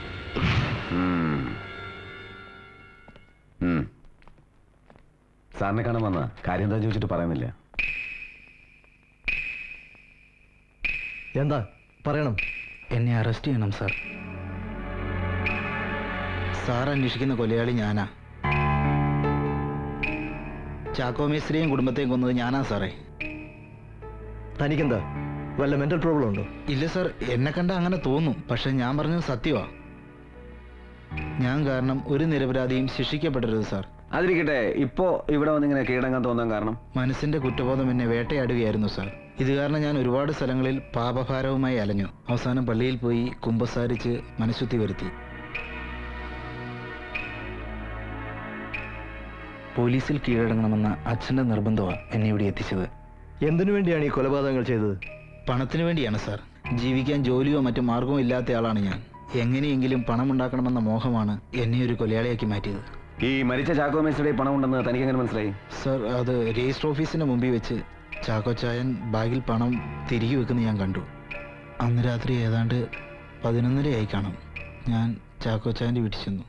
സാറിനെ കാണാൻ വന്ന കാര്യം എന്താ ചോദിച്ചിട്ട് പറയുന്നില്ല. എന്താ പറയണം? എന്നെ അറസ്റ്റ് ചെയ്യണം സാർ. സാർ അന്വേഷിക്കുന്ന കൊലയാളി ഞാനാ. ചാക്കോ മേസ്ത്രിയും കുടുംബത്തെയും കൊന്നത് ഞാനാ സാറേ. തനിക്കെന്താ വല്ല മെന്റൽ പ്രോബ്ലം ഉണ്ടോ? ഇല്ല സാർ, എന്നെ കണ്ട അങ്ങനെ തോന്നും, പക്ഷെ ഞാൻ പറഞ്ഞത് സത്യമാ. ഞാൻ കാരണം ഒരു നിരപരാധിയും ശിക്ഷിക്കപ്പെടരുത് സാർ. അതിരിക്കട്ടെ, ഇപ്പോ ഇവിടെ വന്നിങ്ങനെ കീഴടങ്ങാൻ തോന്നാൻ കാരണം? മനസ്സിന്റെ കുറ്റബോധം എന്നെ വേട്ടയാടുകയായിരുന്നു സാർ. ഇത് കാരണം ഞാൻ ഒരുപാട് സ്ഥലങ്ങളിൽ പാപഭാരവുമായി അലഞ്ഞു. അവസാനം പള്ളിയിൽ പോയി കുമ്പസാരിച്ച് മനഃശുദ്ധി വരുത്തി. പോലീസിൽ കീഴടങ്ങണമെന്ന അച്ഛന്റെ നിർബന്ധമാണ് എന്നെ ഇവിടെ എത്തിച്ചത്. എന്തിനു വേണ്ടിയാണ് ഈ കൊലപാതകങ്ങൾ ചെയ്തത്? പണത്തിന് വേണ്ടിയാണ് സാർ. ജീവിക്കാൻ ജോലിയോ മറ്റു മാർഗമോ ഇല്ലാത്ത ആളാണ് ഞാൻ. എങ്ങനെയെങ്കിലും പണമുണ്ടാക്കണമെന്ന മോഹമാണ് എന്നെ ഒരു കൊലയാളിയാക്കി മാറ്റിയത്. ഈ മരിച്ച ചാക്കോ മേസ്ത്രിയുടെ പണം ഉണ്ടെന്ന് തനിക്ക് എങ്ങനെ മനസ്സിലായി? സർ, അത് രജിസ്റ്റർ ഓഫീസിന്റെ മുമ്പിൽ വെച്ച് ചാക്കോച്ചായൻ ബാഗിൽ പണം തിരികെ വെക്കുന്ന ഞാൻ കണ്ടു. അന്ന് രാത്രി ഏതാണ്ട് പതിനൊന്നരയായി കാണും. ഞാൻ ചാക്കോച്ചായൻ്റെ വീട്ടിൽ ചെന്നു.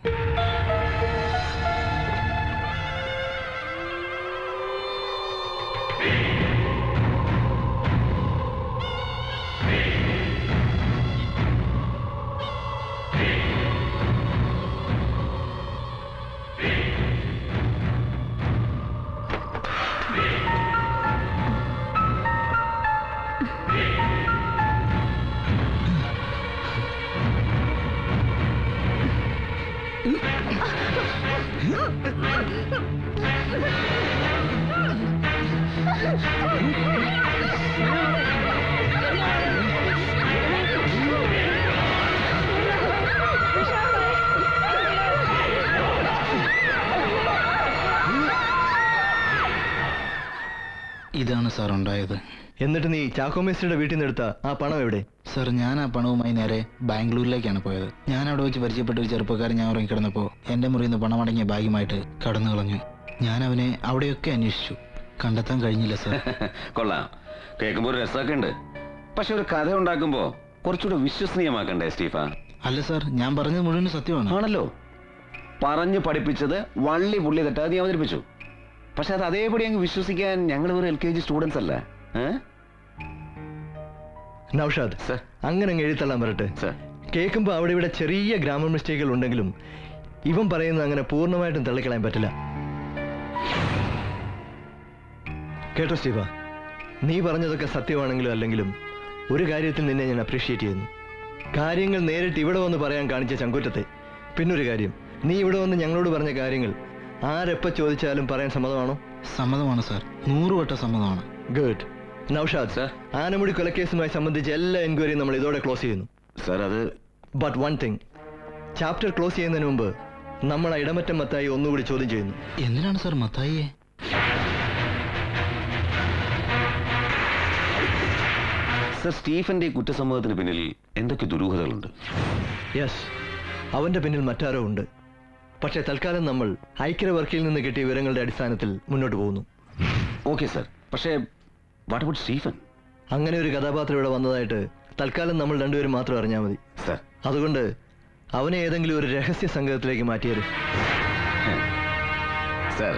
ഇതാണ് സാർ ഉണ്ടായത്. എന്നിട്ട് നീ ചാക്കോ മേസ്ത്രിയുടെ വീട്ടിൽ നിന്ന് എടുത്ത ആ പണം എവിടെ? സാർ, ഞാൻ ആ പണവുമായി നേരെ ബാംഗ്ലൂരിലേക്കാണ് പോയത്. ഞാൻ അവിടെ വെച്ച് പരിചയപ്പെട്ട ഒരു ചെറുപ്പക്കാരൻ ഞാൻ ഉറങ്ങിക്കിടന്നപ്പോൾ എൻ്റെ മുറിയിൽ നിന്ന് പണമടങ്ങിയ ബാഗുമായിട്ട് കടന്നു കളഞ്ഞു. ഞാൻ അവനെ അവിടെയൊക്കെ അന്വേഷിച്ചു, കണ്ടെത്താൻ കഴിഞ്ഞില്ല സാർ. കൊള്ളാം, കേൾക്കുമ്പോൾ ഒരു രസമൊക്കെ ഉണ്ട്. പക്ഷെ ഒരു കഥ ഉണ്ടാക്കുമ്പോ കുറച്ചുകൂടെ വിശ്വസനീയമാക്കണ്ടേ സ്റ്റീഫ? അല്ല സാർ, ഞാൻ പറഞ്ഞത് മുഴുവൻ സത്യമാണ്. ആണല്ലോ, പറഞ്ഞു പഠിപ്പിച്ചത് വള്ളി പുള്ളി തെറ്റാതെ നീ അവതരിപ്പിച്ചു. പക്ഷെ അത് അതേപടി അങ്ങ് വിശ്വസിക്കാൻ ഞങ്ങൾ ഒരു എൽ കെ ജി സ്റ്റുഡൻസ് അല്ല. നൗഷാദ്, അങ്ങനെ അങ്ങ് എഴുത്തള്ളാൻ വരട്ടെ. കേൾക്കുമ്പോൾ അവിടെ ഇവിടെ ചെറിയ ഗ്രാമർ മിസ്റ്റേക്കുകൾ ഉണ്ടെങ്കിലും ഇവൻ പറയുന്നത് അങ്ങനെ പൂർണ്ണമായിട്ടും തള്ളിക്കളയാൻ പറ്റില്ല. കേട്ടോ സ്റ്റീഫ, നീ പറഞ്ഞതൊക്കെ സത്യമാണെങ്കിലും അല്ലെങ്കിലും ഒരു കാര്യത്തിൽ നിന്നെ ഞാൻ അപ്രീഷിയേറ്റ് ചെയ്യുന്നു. കാര്യങ്ങൾ നേരിട്ട് ഇവിടെ വന്ന് പറയാൻ കാണിച്ച ചങ്കൂറ്റത്തെ. പിന്നൊരു കാര്യം, നീ ഇവിടെ വന്ന് ഞങ്ങളോട് പറഞ്ഞ കാര്യങ്ങൾ ആരെപ്പോ ചോദിച്ചാലും പറയാൻ സമ്മതമാണോ? സമ്മതമാണ് സാർ, നൂറ് വട്ടം സമ്മതമാണ്. ഗുഡ്. നൗഷാദ് സാർ, ആനമുടി കൊലക്കേസുമായി സംബന്ധിച്ച് എല്ലാ എൻക്വയറിയും നമ്മൾ ഇതോടെ ക്ലോസ് ചെയ്യുന്നു സാർ. അത് but one thing, chapter close ചെയ്യുന്നതിന് മുമ്പ് നമ്മൾ ആ ഇടമറ്റം മത്തായി ഒന്നുകൂടി ചോദ്യം ചെയ്യുന്നു. എന്തിനാണ് സാർ മത്തായിയെ? സർ, സ്റ്റീഫന്റെ കുറ്റസമ്മതത്തിന് പിന്നിൽ എന്തൊക്കെ ദുരൂഹതകളുണ്ട്? യെസ്, അവന്റെ പിന്നിൽ മറ്റാരോ ഉണ്ട്. പക്ഷേ തൽക്കാലം നമ്മൾ ഐക്യവർക്കിൽ നിന്ന് കിട്ടിയ വിവരങ്ങളുടെ അടിസ്ഥാനത്തിൽ മുന്നോട്ട് പോകുന്നു. ഓക്കെ സർ, പക്ഷേ വാട്ട് അബൌട്ട് സ്റ്റീഫൻ? അങ്ങനെ ഒരു കഥാപാത്രം ഇവിടെ വന്നതായിട്ട് തൽക്കാലം നമ്മൾ രണ്ടുപേരും മാത്രം അറിഞ്ഞാൽ മതി സർ. അതുകൊണ്ട് അവനെ ഏതെങ്കിലും ഒരു രഹസ്യ സംഘത്തിലേക്ക് മാറ്റിയത്. സർ,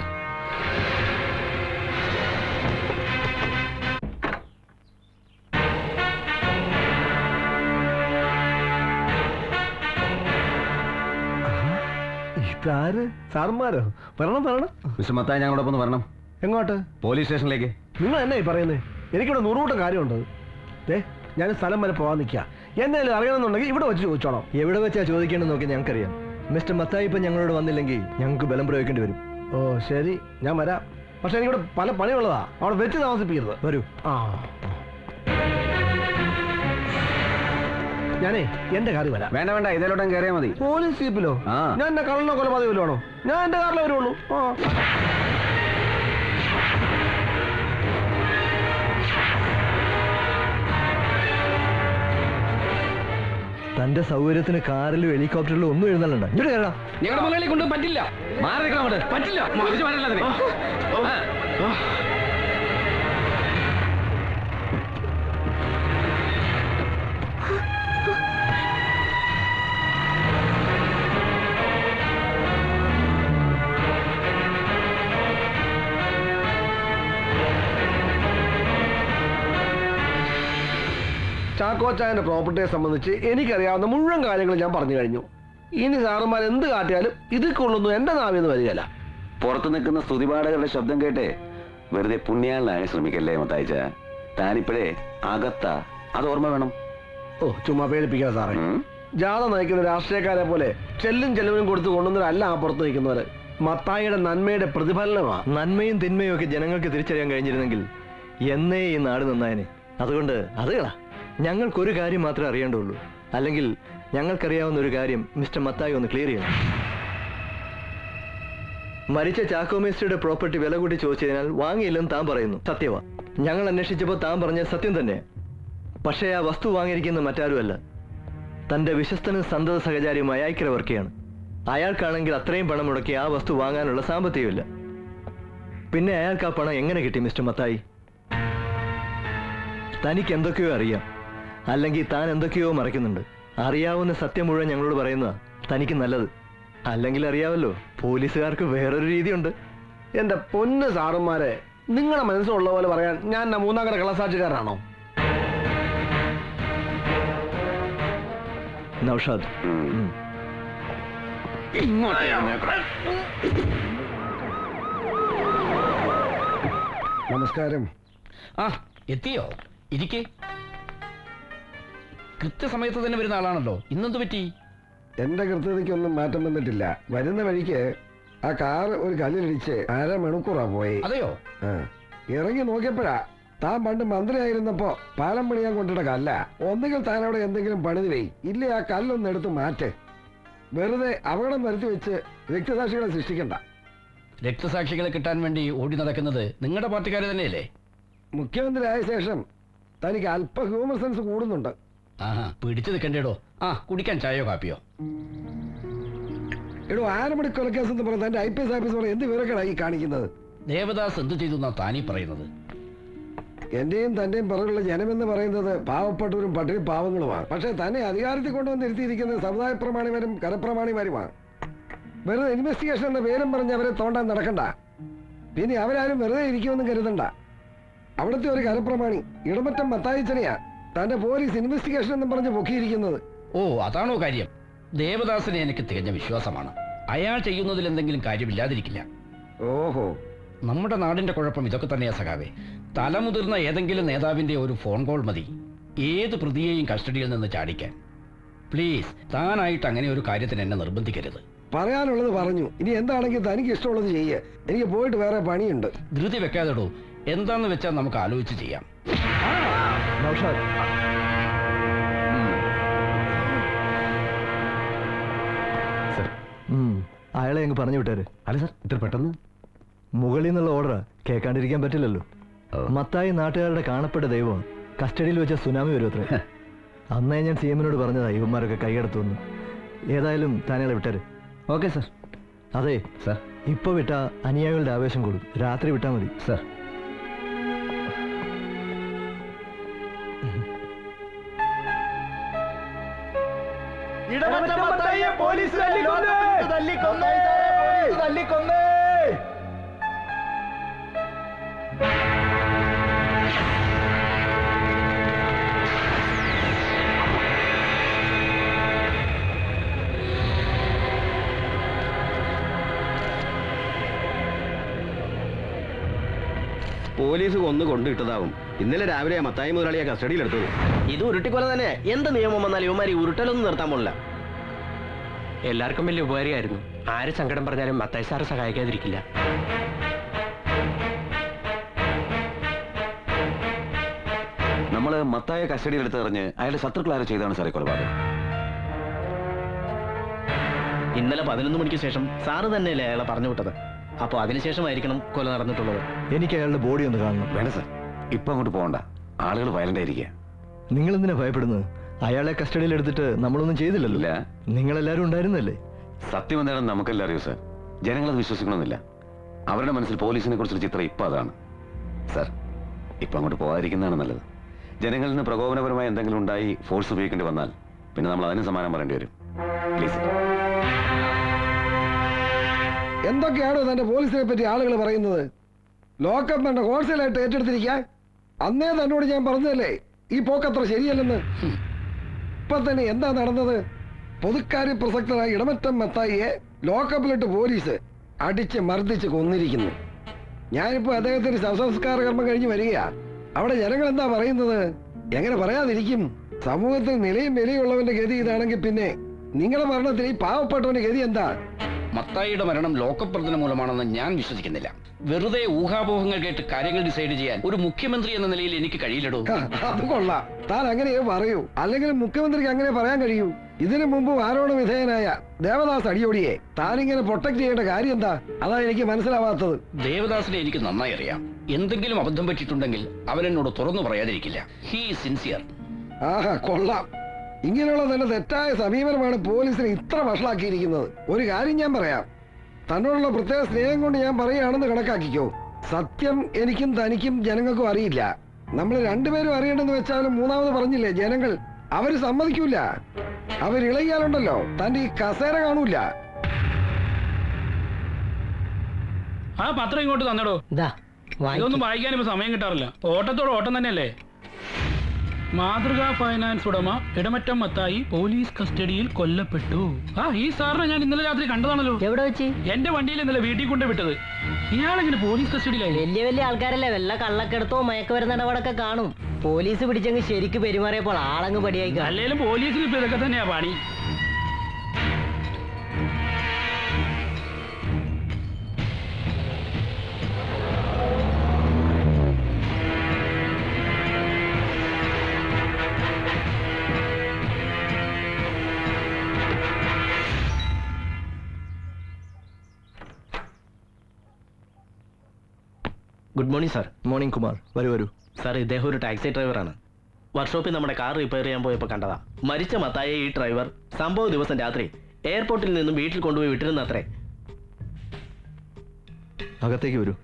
ഇതാര്? സാർമാരോ? വരണം വരണം. മിസ്റ്റർ മത്തായി, ഞങ്ങളോടൊപ്പം ഒന്ന് വരണം. എങ്ങോട്ട്? പോലീസ് സ്റ്റേഷനിലേക്ക്. നിങ്ങൾ എന്നായി പറയുന്നത്? എനിക്കിവിടെ നൂറുകൂട്ടം കാര്യമുണ്ട്. ഏ ഞാൻ സ്ഥലം വരെ പോകാൻ നിൽക്കുക. എന്തായാലും അറിയണമെന്നുണ്ടെങ്കിൽ ഇവിടെ വെച്ച് ചോദിച്ചോളാം. എവിടെ വെച്ചാ ചോദിക്കേണ്ടത് നോക്കി ഞങ്ങൾക്കറിയാം. മിസ്റ്റർ മത്തായി ഇപ്പം ഞങ്ങളോട് വന്നില്ലെങ്കിൽ ഞങ്ങൾക്ക് ബലം പ്രയോഗിക്കേണ്ടി വരും. ഓ ശരി, ഞാൻ വരാം. പക്ഷെ എനിക്കിവിടെ പല പണിയുള്ളതാ, അവിടെ വെച്ച് താമസിപ്പിക്കരുത്. വരൂ. ആ ഞാനേ എന്റെ കാറിൽ വരാം. വേണ്ട വേണ്ട, ഇതിലോട്ടും കയറിയാൽ മതി. പോലീസ് ജീപ്പിലോ? ഞാൻ എന്റെ കള്ളനോ കൊലപാതകയിലോ ആണോ? ഞാൻ എന്റെ കാറിലേ വരുള്ളൂ. ആ തന്റെ സൗകര്യത്തിന് കാറിലും ഹെലികോപ്റ്ററിലും ഒന്നും എഴുന്നള്ളണ്ട. ഇങ്ങോട്ട് കയറാം. ഞങ്ങളുടെ മുകളിലേക്ക് കൊണ്ട് പറ്റില്ല. മാറി നിൽക്കണം അങ്ങോട്ട്. പറ്റില്ല. മറിച്ച് മാറില്ല അതിനെ. ചാക്കോച്ചായന്റെ പ്രോപ്പർട്ടിയെ സംബന്ധിച്ച് എനിക്കറിയാവുന്ന മുഴുവൻ കാര്യങ്ങൾ ഞാൻ പറഞ്ഞു കഴിഞ്ഞു. ഇനി സാറുമാർ എന്ത് കാട്ടിയാലും ഇത് കൊള്ളുന്നു എന്റെ നാവിന്ന് വരികയല്ല. പുറത്തു നിൽക്കുന്ന സ്തുതിപാഠകളുടെ ശബ്ദം കേട്ടേ വെറുതെ പുണ്യാളനായ ശ്രമിക്കല്ലേ മത്തായിച്ച. താനിപ്പോഴേ അകത്ത, അത് ഓർമ്മ വേണം. ഓ ചുമ്മാ പേടിപ്പിക്കാതെ സാറേ. ജാഥ നയിക്കുന്ന രാഷ്ട്രീയക്കാരെ പോലെ ചെല്ലും ചെലവിനും കൊടുത്ത് കൊണ്ടുവന്നവരല്ല ആ പുറത്ത് നിൽക്കുന്നവര്. മത്തായിയുടെ നന്മയുടെ പ്രതിഫലനമാണ്. നന്മയും തിന്മയും ഒക്കെ ജനങ്ങൾക്ക് തിരിച്ചറിയാൻ കഴിഞ്ഞിരുന്നെങ്കിൽ എന്നേ ഈ നാട് നന്നായനെ. അതുകൊണ്ട് അത് കളാ. ഞങ്ങൾക്കൊരു കാര്യം മാത്രമേ അറിയേണ്ടുള്ളൂ. അല്ലെങ്കിൽ ഞങ്ങൾക്കറിയാവുന്ന ഒരു കാര്യം മിസ്റ്റർ മത്തായി ഒന്ന് ക്ലിയർ ചെയ്യണം. മരിച്ച ചാക്കോ മേസ്ത്രിയുടെ പ്രോപ്പർട്ടി വില കൂട്ടി ചോദിച്ചതിനാൽ വാങ്ങിയില്ലെന്ന് താൻ പറയുന്നു. സത്യവാ. ഞങ്ങൾ അന്വേഷിച്ചപ്പോൾ താൻ പറഞ്ഞ സത്യം തന്നെ. പക്ഷേ ആ വസ്തു വാങ്ങിയിരിക്കുന്ന മറ്റാരുമല്ല, തന്റെ വിശ്വസ്തനും സന്തത സഹചാരിയുമായ ഐക്യവർക്കിയാണ്. അയാൾക്കാണെങ്കിൽ അത്രയും പണം മുടക്കി ആ വസ്തു വാങ്ങാനുള്ള സാമ്പത്തികമില്ല. പിന്നെ അയാൾക്ക് ആ പണം എങ്ങനെ കിട്ടി മിസ്റ്റർ മത്തായി? തനിക്ക് എന്തൊക്കെയോ അറിയാം, അല്ലെങ്കിൽ താൻ എന്തൊക്കെയോ മറയ്ക്കുന്നുണ്ട്. അറിയാവുന്ന സത്യം മുഴുവൻ ഞങ്ങളോട് പറയുന്നതാ തനിക്ക് നല്ലത്. അല്ലെങ്കിൽ അറിയാമല്ലോ, പോലീസുകാർക്ക് വേറൊരു രീതിയുണ്ട്. എന്റെ പൊന്ന് സാറുമാരെ, നിങ്ങളുടെ മനസ്സിലുള്ള പോലെ പറയാൻ ഞാൻ എന്നെ മൂന്നാം കട കള്ളസാക്ഷിക്കാരാണോ? നൗഷാദ്, നമസ്കാരം. ആ എത്തിയോ? ഇരിക്കേ. കൃത്യസമയത്ത് തന്നെ വരുന്ന ആളാണല്ലോ. ഇന്നെന്ത് പറ്റി? എന്റെ കൃത്യതയ്ക്കൊന്നും മാറ്റം വന്നിട്ടില്ല. വരുന്ന വഴിക്ക് ആ കാർ ഒരു കല്ലിലിടിച്ച് അരമണിക്കൂറാ പോയി. അതെയോ? ഇറങ്ങി നോക്കിയപ്പോഴാ താൻ പണ്ട് മന്ത്രിയായിരുന്നപ്പോ പാലം പണിയാൻ കൊണ്ടിട്ട കല്ല. ഒന്നുകിൽ താൻ അവിടെ എന്തെങ്കിലും പണിത് വെയ്, ഇല്ലേ ആ കല്ലൊന്ന് എടുത്ത് മാറ്റ്. വെറുതെ അപകടം വരുത്തി വെച്ച് രക്തസാക്ഷികളെ സൃഷ്ടിക്കണ്ട. രക്തസാക്ഷികളെ കിട്ടാൻ വേണ്ടി ഓടി നടക്കുന്നത് നിങ്ങളുടെ പാർട്ടിക്കാര് തന്നെയല്ലേ? മുഖ്യമന്ത്രി ആയ ശേഷം തനിക്ക് അല്പ ഹ്യൂമർ സെൻസ് കൂടുന്നുണ്ട്. ആഹാ, പിടിച്ചു നിൽക്കണ്ടേടോ. ആ കുടിക്കാൻ ചായയോ കാപ്പിയോ? എടോ, ആനമണി കൊലക്കേസ് എന്ന് പറയുന്നത് തന്റെ ഐ പി എസ് ഓഫീസർ എന്ത് വിവരങ്ങളായി കാണിക്കുന്നത്? ദേവദാസ് എന്ത് ചെയ്തു എന്നാ താനീ പറയുന്നത്? എന്റെയും തന്റെയും പിറകുള്ള ജനമെന്ന് പറയുന്നത് പാവപ്പെട്ടവരും പട്ടിണി പാവങ്ങളുമാണ്. പക്ഷെ തന്നെ അധികാരത്തിൽ കൊണ്ടുവന്ന് ഇരുത്തിയിരിക്കുന്നത് സമുദായ പ്രമാണിമാരും കരപ്രമാണിമാരുമാണ്. വെറുതെ ഇൻവെസ്റ്റിഗേഷൻ എന്ന പേരും പറഞ്ഞ് അവരെ തോണ്ടാൻ നടക്കണ്ട. പിന്നെ അവരാരും വെറുതെ ഇരിക്കുമെന്നും കരുതണ്ട. അവിടുത്തെ ഒരു കരപ്രമാണി ഇടമറ്റം മത്തായിച്ചനെയാ തന്റെ പോലീസ് ഇൻവെസ്റ്റിഗേഷൻ എന്നും പറഞ്ഞ് പൊക്കിയിരിക്കുന്നത്. ഓ അതാണോ കാര്യം? ദേവദാസിനെ എനിക്ക് തികഞ്ഞ വിശ്വാസമാണ്. അയാൾ ചെയ്യുന്നതിൽ എന്തെങ്കിലും കാര്യമില്ലാതിരിക്കില്ല. ഓഹോ, നമ്മുടെ നാടിന്റെ കുഴപ്പം ഇതൊക്കെ തന്നെയാ സഖാവേ. തലമുതിർന്ന ഏതെങ്കിലും നേതാവിന്റെ ഒരു ഫോൺ കോൾ മതി ഏത് പ്രതിയെയും കസ്റ്റഡിയിൽ നിന്ന് ചാടിക്കാൻ. പ്ലീസ്, താനായിട്ട് അങ്ങനെ ഒരു കാര്യത്തിന് എന്നെ നിർബന്ധിക്കരുത്. പറയാനുള്ളത് പറഞ്ഞു. ഇനി എന്താണെങ്കിൽ തനിക്ക് ഇഷ്ടമുള്ളത് ചെയ്യേ. എനിക്ക് പോയിട്ട് വേറെ പണിയുണ്ട്. ധൃതി വെക്കാതെടോ. എന്താന്ന് വെച്ചാൽ നമുക്ക് ആലോചിച്ച് ചെയ്യാം. അയാളെ അങ്ങ് പറഞ്ഞു വിട്ടേര്. അല്ല സാർ, ഇത്ര പെട്ടെന്ന് മുകളിൽ നിന്നുള്ള ഓർഡർ കേൾക്കാണ്ടിരിക്കാൻ പറ്റില്ലല്ലോ. മത്തായി നാട്ടുകാരുടെ കാണപ്പെട്ട ദൈവമാണ്. കസ്റ്റഡിയിൽ വെച്ച സുനാമി വരും അത്രേ. അന്നേ ഞാൻ സി എമ്മിനോട് പറഞ്ഞതാ ഇവന്മാരൊക്കെ കൈയടത്തുവന്ന്. ഏതായാലും താനയാളെ വിട്ടേര്. Okay sir. അതെ സാർ, ഇപ്പൊ വിട്ടാ അനുയായികളുടെ ആവേശം കൂടും. രാത്രി വിട്ടാ മതി. സാർ. പോലീസ് തല്ലിക്കൊന്നേ. പോലീസ് കൊന്നു കൊണ്ടിട്ടതാവും. ഇന്നലെ രാവിലെ മത്തായി മുതലാളിയെ കസ്റ്റഡിയിലെടുത്തത്. ഇത് ഉരുട്ടിക്കൊല തന്നെ. എന്ത് നിയമം വന്നാലും ഇവന്മാർ ഉരുട്ടലൊന്നും നിർത്താൻ പോലില്ല. എല്ലാവർക്കും വലിയ ഉപകാരമായിരുന്നു. ആര് സങ്കടം പറഞ്ഞാലും മത്തായി സാറ് സഹായിക്കാതിരിക്കില്ല. നമ്മള് മത്തായ കസ്റ്റഡിയിൽ എടുത്തെറിഞ്ഞ് അയാളുടെ ശത്രുക്കൾ ആരും ചെയ്താണ് സാറേ കൊലപാതകം. ഇന്നലെ പതിനൊന്ന് മണിക്ക് ശേഷം സാറ് തന്നെയല്ലേ അയാളെ പറഞ്ഞു വിട്ടത്. അപ്പൊ അതിനുശേഷമായിരിക്കണം കൊല നടന്നിട്ടുള്ളത്. എനിക്ക് അയാളുടെ ബോഡി ഒന്ന് കാണണം. വേണ്ട സാർ, ഇപ്പൊ അങ്ങോട്ട് പോകണ്ട. ആളുകൾ വയലന്റ് ആയിരിക്കുക. നിങ്ങൾ എന്തിനാ ഭയപ്പെടുന്നത്? അയാളെ കസ്റ്റഡിയിൽ എടുത്തിട്ട് നമ്മളൊന്നും ചെയ്തില്ലല്ലോ. നിങ്ങളെല്ലാരും ഉണ്ടായിരുന്നല്ലേ? സത്യം എന്താണെന്ന് നമുക്കെല്ലാം അറിയൂ സാർ. ജനങ്ങളത് വിശ്വസിക്കണമെന്നില്ല. അവരുടെ മനസ്സിൽ പോലീസിനെ കുറിച്ചൊരു ചിത്രം ഇപ്പൊ അതാണ് സാർ. ഇപ്പൊ അങ്ങോട്ട് പോകാതിരിക്കുന്നതാണ് നല്ലത്. ജനങ്ങളിൽ നിന്ന് പ്രകോപനപരമായ എന്തെങ്കിലും ഉണ്ടായി ഫോഴ്സ് ഉപയോഗിക്കേണ്ടി വന്നാൽ പിന്നെ നമ്മൾ അതിന് സമാനം പറയേണ്ടി വരും. പ്ലീസ്. എന്തൊക്കെയാണോ തന്റെ പോലീസിനെ പറ്റി ആളുകൾ പറയുന്നത്? ലോക്കപ്പ് വേണ്ട ഹോൾസെയിലായിട്ട് ഏറ്റെടുത്തിരിക്കാൻ അന്നേ തന്നോട് ഞാൻ പറഞ്ഞതല്ലേ ഈ പോക്കത്ര ശരിയല്ലെന്ന്. ഇപ്പൊ തന്നെ എന്താ നടന്നത്? പൊതുക്കാര്യ പ്രസക്തനായ ഇടമറ്റം മത്തായിയെ ലോക്കപ്പിലിട്ട് പോലീസ് അടിച്ച് മർദ്ദിച്ച് കൊന്നിരിക്കുന്നു. ഞാനിപ്പോ അദ്ദേഹത്തിന് ശവസംസ്കാര കർമ്മം കഴിഞ്ഞ് വരികയാ. അവിടെ ജനങ്ങൾ എന്താ പറയുന്നത്? എങ്ങനെ പറയാതിരിക്കും? സമൂഹത്തിൽ നിലയും വിലയുള്ളവന്റെ ഗതി ഇതാണെങ്കിൽ പിന്നെ നിങ്ങളുടെ മരണത്തിൽ ഈ പാവപ്പെട്ടവന്റെ ഗതി എന്താ? മത്തായിയുടെ മരണം ലോക്കപ്പ് പ്രവർത്തനം മൂലമാണെന്ന് ഞാൻ വിശ്വസിക്കുന്നില്ല. വെറുതെ ഊഹാപോഹങ്ങൾ കേട്ട് കാര്യങ്ങൾ ഡിസൈഡ് ചെയ്യാൻ ഒരു മുഖ്യമന്ത്രി എന്ന നിലയിൽ എനിക്ക് കഴിയില്ലടോ. അത് കൊള്ളാം. താൻ അങ്ങനെയോ പറയൂ. അല്ലെങ്കിൽ മുഖ്യമന്ത്രിക്ക് അങ്ങനെ പറയാൻ കഴിയൂ. ഇതിനു മുമ്പ് ആരോട് വിധേയനായ ദേവദാസ് അടിയോടിയെ താനിങ്ങനെ പ്രൊട്ടക്ട് ചെയ്യേണ്ട കാര്യം എന്താ? അതാ എനിക്ക് മനസ്സിലാവാത്തത്. ദേവദാസിനെ എനിക്ക് നന്നായി അറിയാം. എന്തെങ്കിലും അബദ്ധം പറ്റിയിട്ടുണ്ടെങ്കിൽ അവനെന്നോട് തുറന്നു പറയാതിരിക്കില്ല. He sincere. ആഹാ, കൊള്ളാം. ഇങ്ങനെയുള്ള തന്നെ തെറ്റായ സമീപനമാണ് പോലീസിനെ ഇത്ര വഷളാക്കിയിരിക്കുന്നത്. ഒരു കാര്യം ഞാൻ പറയാം. തന്നോടുള്ള പ്രത്യേക സ്നേഹം കൊണ്ട് ഞാൻ പറയുകയാണെന്ന് കണക്കാക്കിക്കോ. സത്യം എനിക്കും തനിക്കും ജനങ്ങൾക്കും അറിയില്ല. നമ്മൾ രണ്ടുപേരും അറിയണ്ടെന്ന് വെച്ചാലും മൂന്നാമത് പറഞ്ഞില്ലേ ജനങ്ങൾ, അവര് സമ്മതിക്കൂല. അവരിളകിയാലുണ്ടല്ലോ തന്റെ ഈ കസേര കാണൂല. ആ പത്രം ഇങ്ങോട്ട് തന്നടോ. ഇതൊന്നും വായിക്കാൻ ഇപ്പൊ സമയം കിട്ടാറില്ല. ഓട്ടത്തോട് ഓട്ടം തന്നെയല്ലേ. മാതൃകാ ഫൈനാൻസ് ഉടമ ഇടമറ്റം മത്തായി പോലീസ് കസ്റ്റഡിയിൽ കൊല്ലപ്പെട്ടു. ആ ഈ സാറിനെ ഞാൻ ഇന്നലെ രാത്രി കണ്ടതാണല്ലോ. എവിടെ വെച്ച്? എന്റെ വണ്ടിയിൽ ഇന്നലെ വീട്ടിൽ കൊണ്ട് വിട്ടത്. ഇയാളെങ്ങനെ പോലീസ് കസ്റ്റഡിയിലായി? വലിയ വലിയ ആൾക്കാരല്ലേ, വല്ല കള്ളക്കെടുത്തോ മയക്കുമരുന്ന് ഇടപാടൊക്കെ കാണും. പോലീസ് പിടിച്ചങ്ങ് ശരിക്ക് പെരുമാറിയപ്പോൾ ആളങ്ങ് പടിയായി. അല്ലേലും പോലീസിന് ഇപ്പൊ ഇതൊക്കെ തന്നെയാ പണി. Good morning sir. Morning Kumar. വരൂ വരൂ. സാർ, ഇദ്ദേഹം ഒരു ടാക്സി ഡ്രൈവറാണ്. വർക്ക്ഷോപ്പിൽ നമ്മുടെ കാർ റിപ്പയർ ചെയ്യാൻ പോയപ്പോൾ കണ്ടതാ. മരിച്ച മത്തായ ഈ ഡ്രൈവർ സംഭവ ദിവസം രാത്രി എയർപോർട്ടിൽ നിന്നും വീട്ടിൽ കൊണ്ടുപോയി വിട്ടിരുന്ന അത്രേ. അകത്തേക്ക് വരൂ.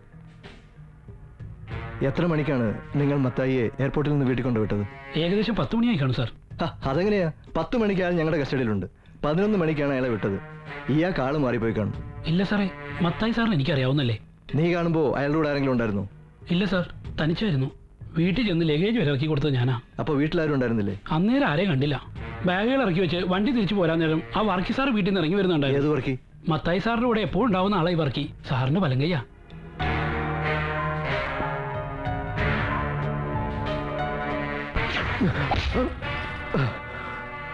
എത്ര മണിക്കാണ് നിങ്ങൾ മത്തായിയെ എയർപോർട്ടിൽ നിന്ന് വീട്ടിൽ കൊണ്ടുവിട്ടത്? ഏകദേശം പത്ത് മണിയായി കാണും സാർ. അതെങ്ങനെയാ? പത്ത് മണിക്ക് അയാൾ ഞങ്ങളുടെ കസ്റ്റഡിയിലുണ്ട്. പതിനൊന്ന് മണിക്കാണ് അയാളെ വിട്ടത്. ഇയാൾക്ക് ആള് മാറിപ്പോയി കാണും. ഇല്ല സാറേ, മത്തായി സാറിന് എനിക്കറിയാവുന്നല്ലേ. നീ കാണുമ്പോ അയാളുടെ കൂടെ ആരെങ്കിലും ഉണ്ടായിരുന്നോ? ഇല്ല സാർ, തനിച്ചായിരുന്നു. വീട്ടിൽ ചെന്ന് ലഗേജ് വരെ ഇറക്കി കൊടുത്തത് ഞാനാ. അപ്പൊ വീട്ടിലാരും ഉണ്ടായിരുന്നില്ലേ? അന്നേരം ആരെയും കണ്ടില്ല. ബാഗുകൾ ഇറക്കി വെച്ച് വണ്ടി തിരിച്ചു പോരാൻ നേരം ആ വർക്കി സാർ വീട്ടിൽ നിന്ന് ഇറങ്ങി വരുന്നുണ്ടായിരുന്നു. ഏത് വർക്കി? മത്തായി സാറിന്റെ കൂടെ എപ്പോഴും ഉണ്ടാവുന്ന ആളായി വർക്കി. സാറിന്റെ പലങ്കയ്യ.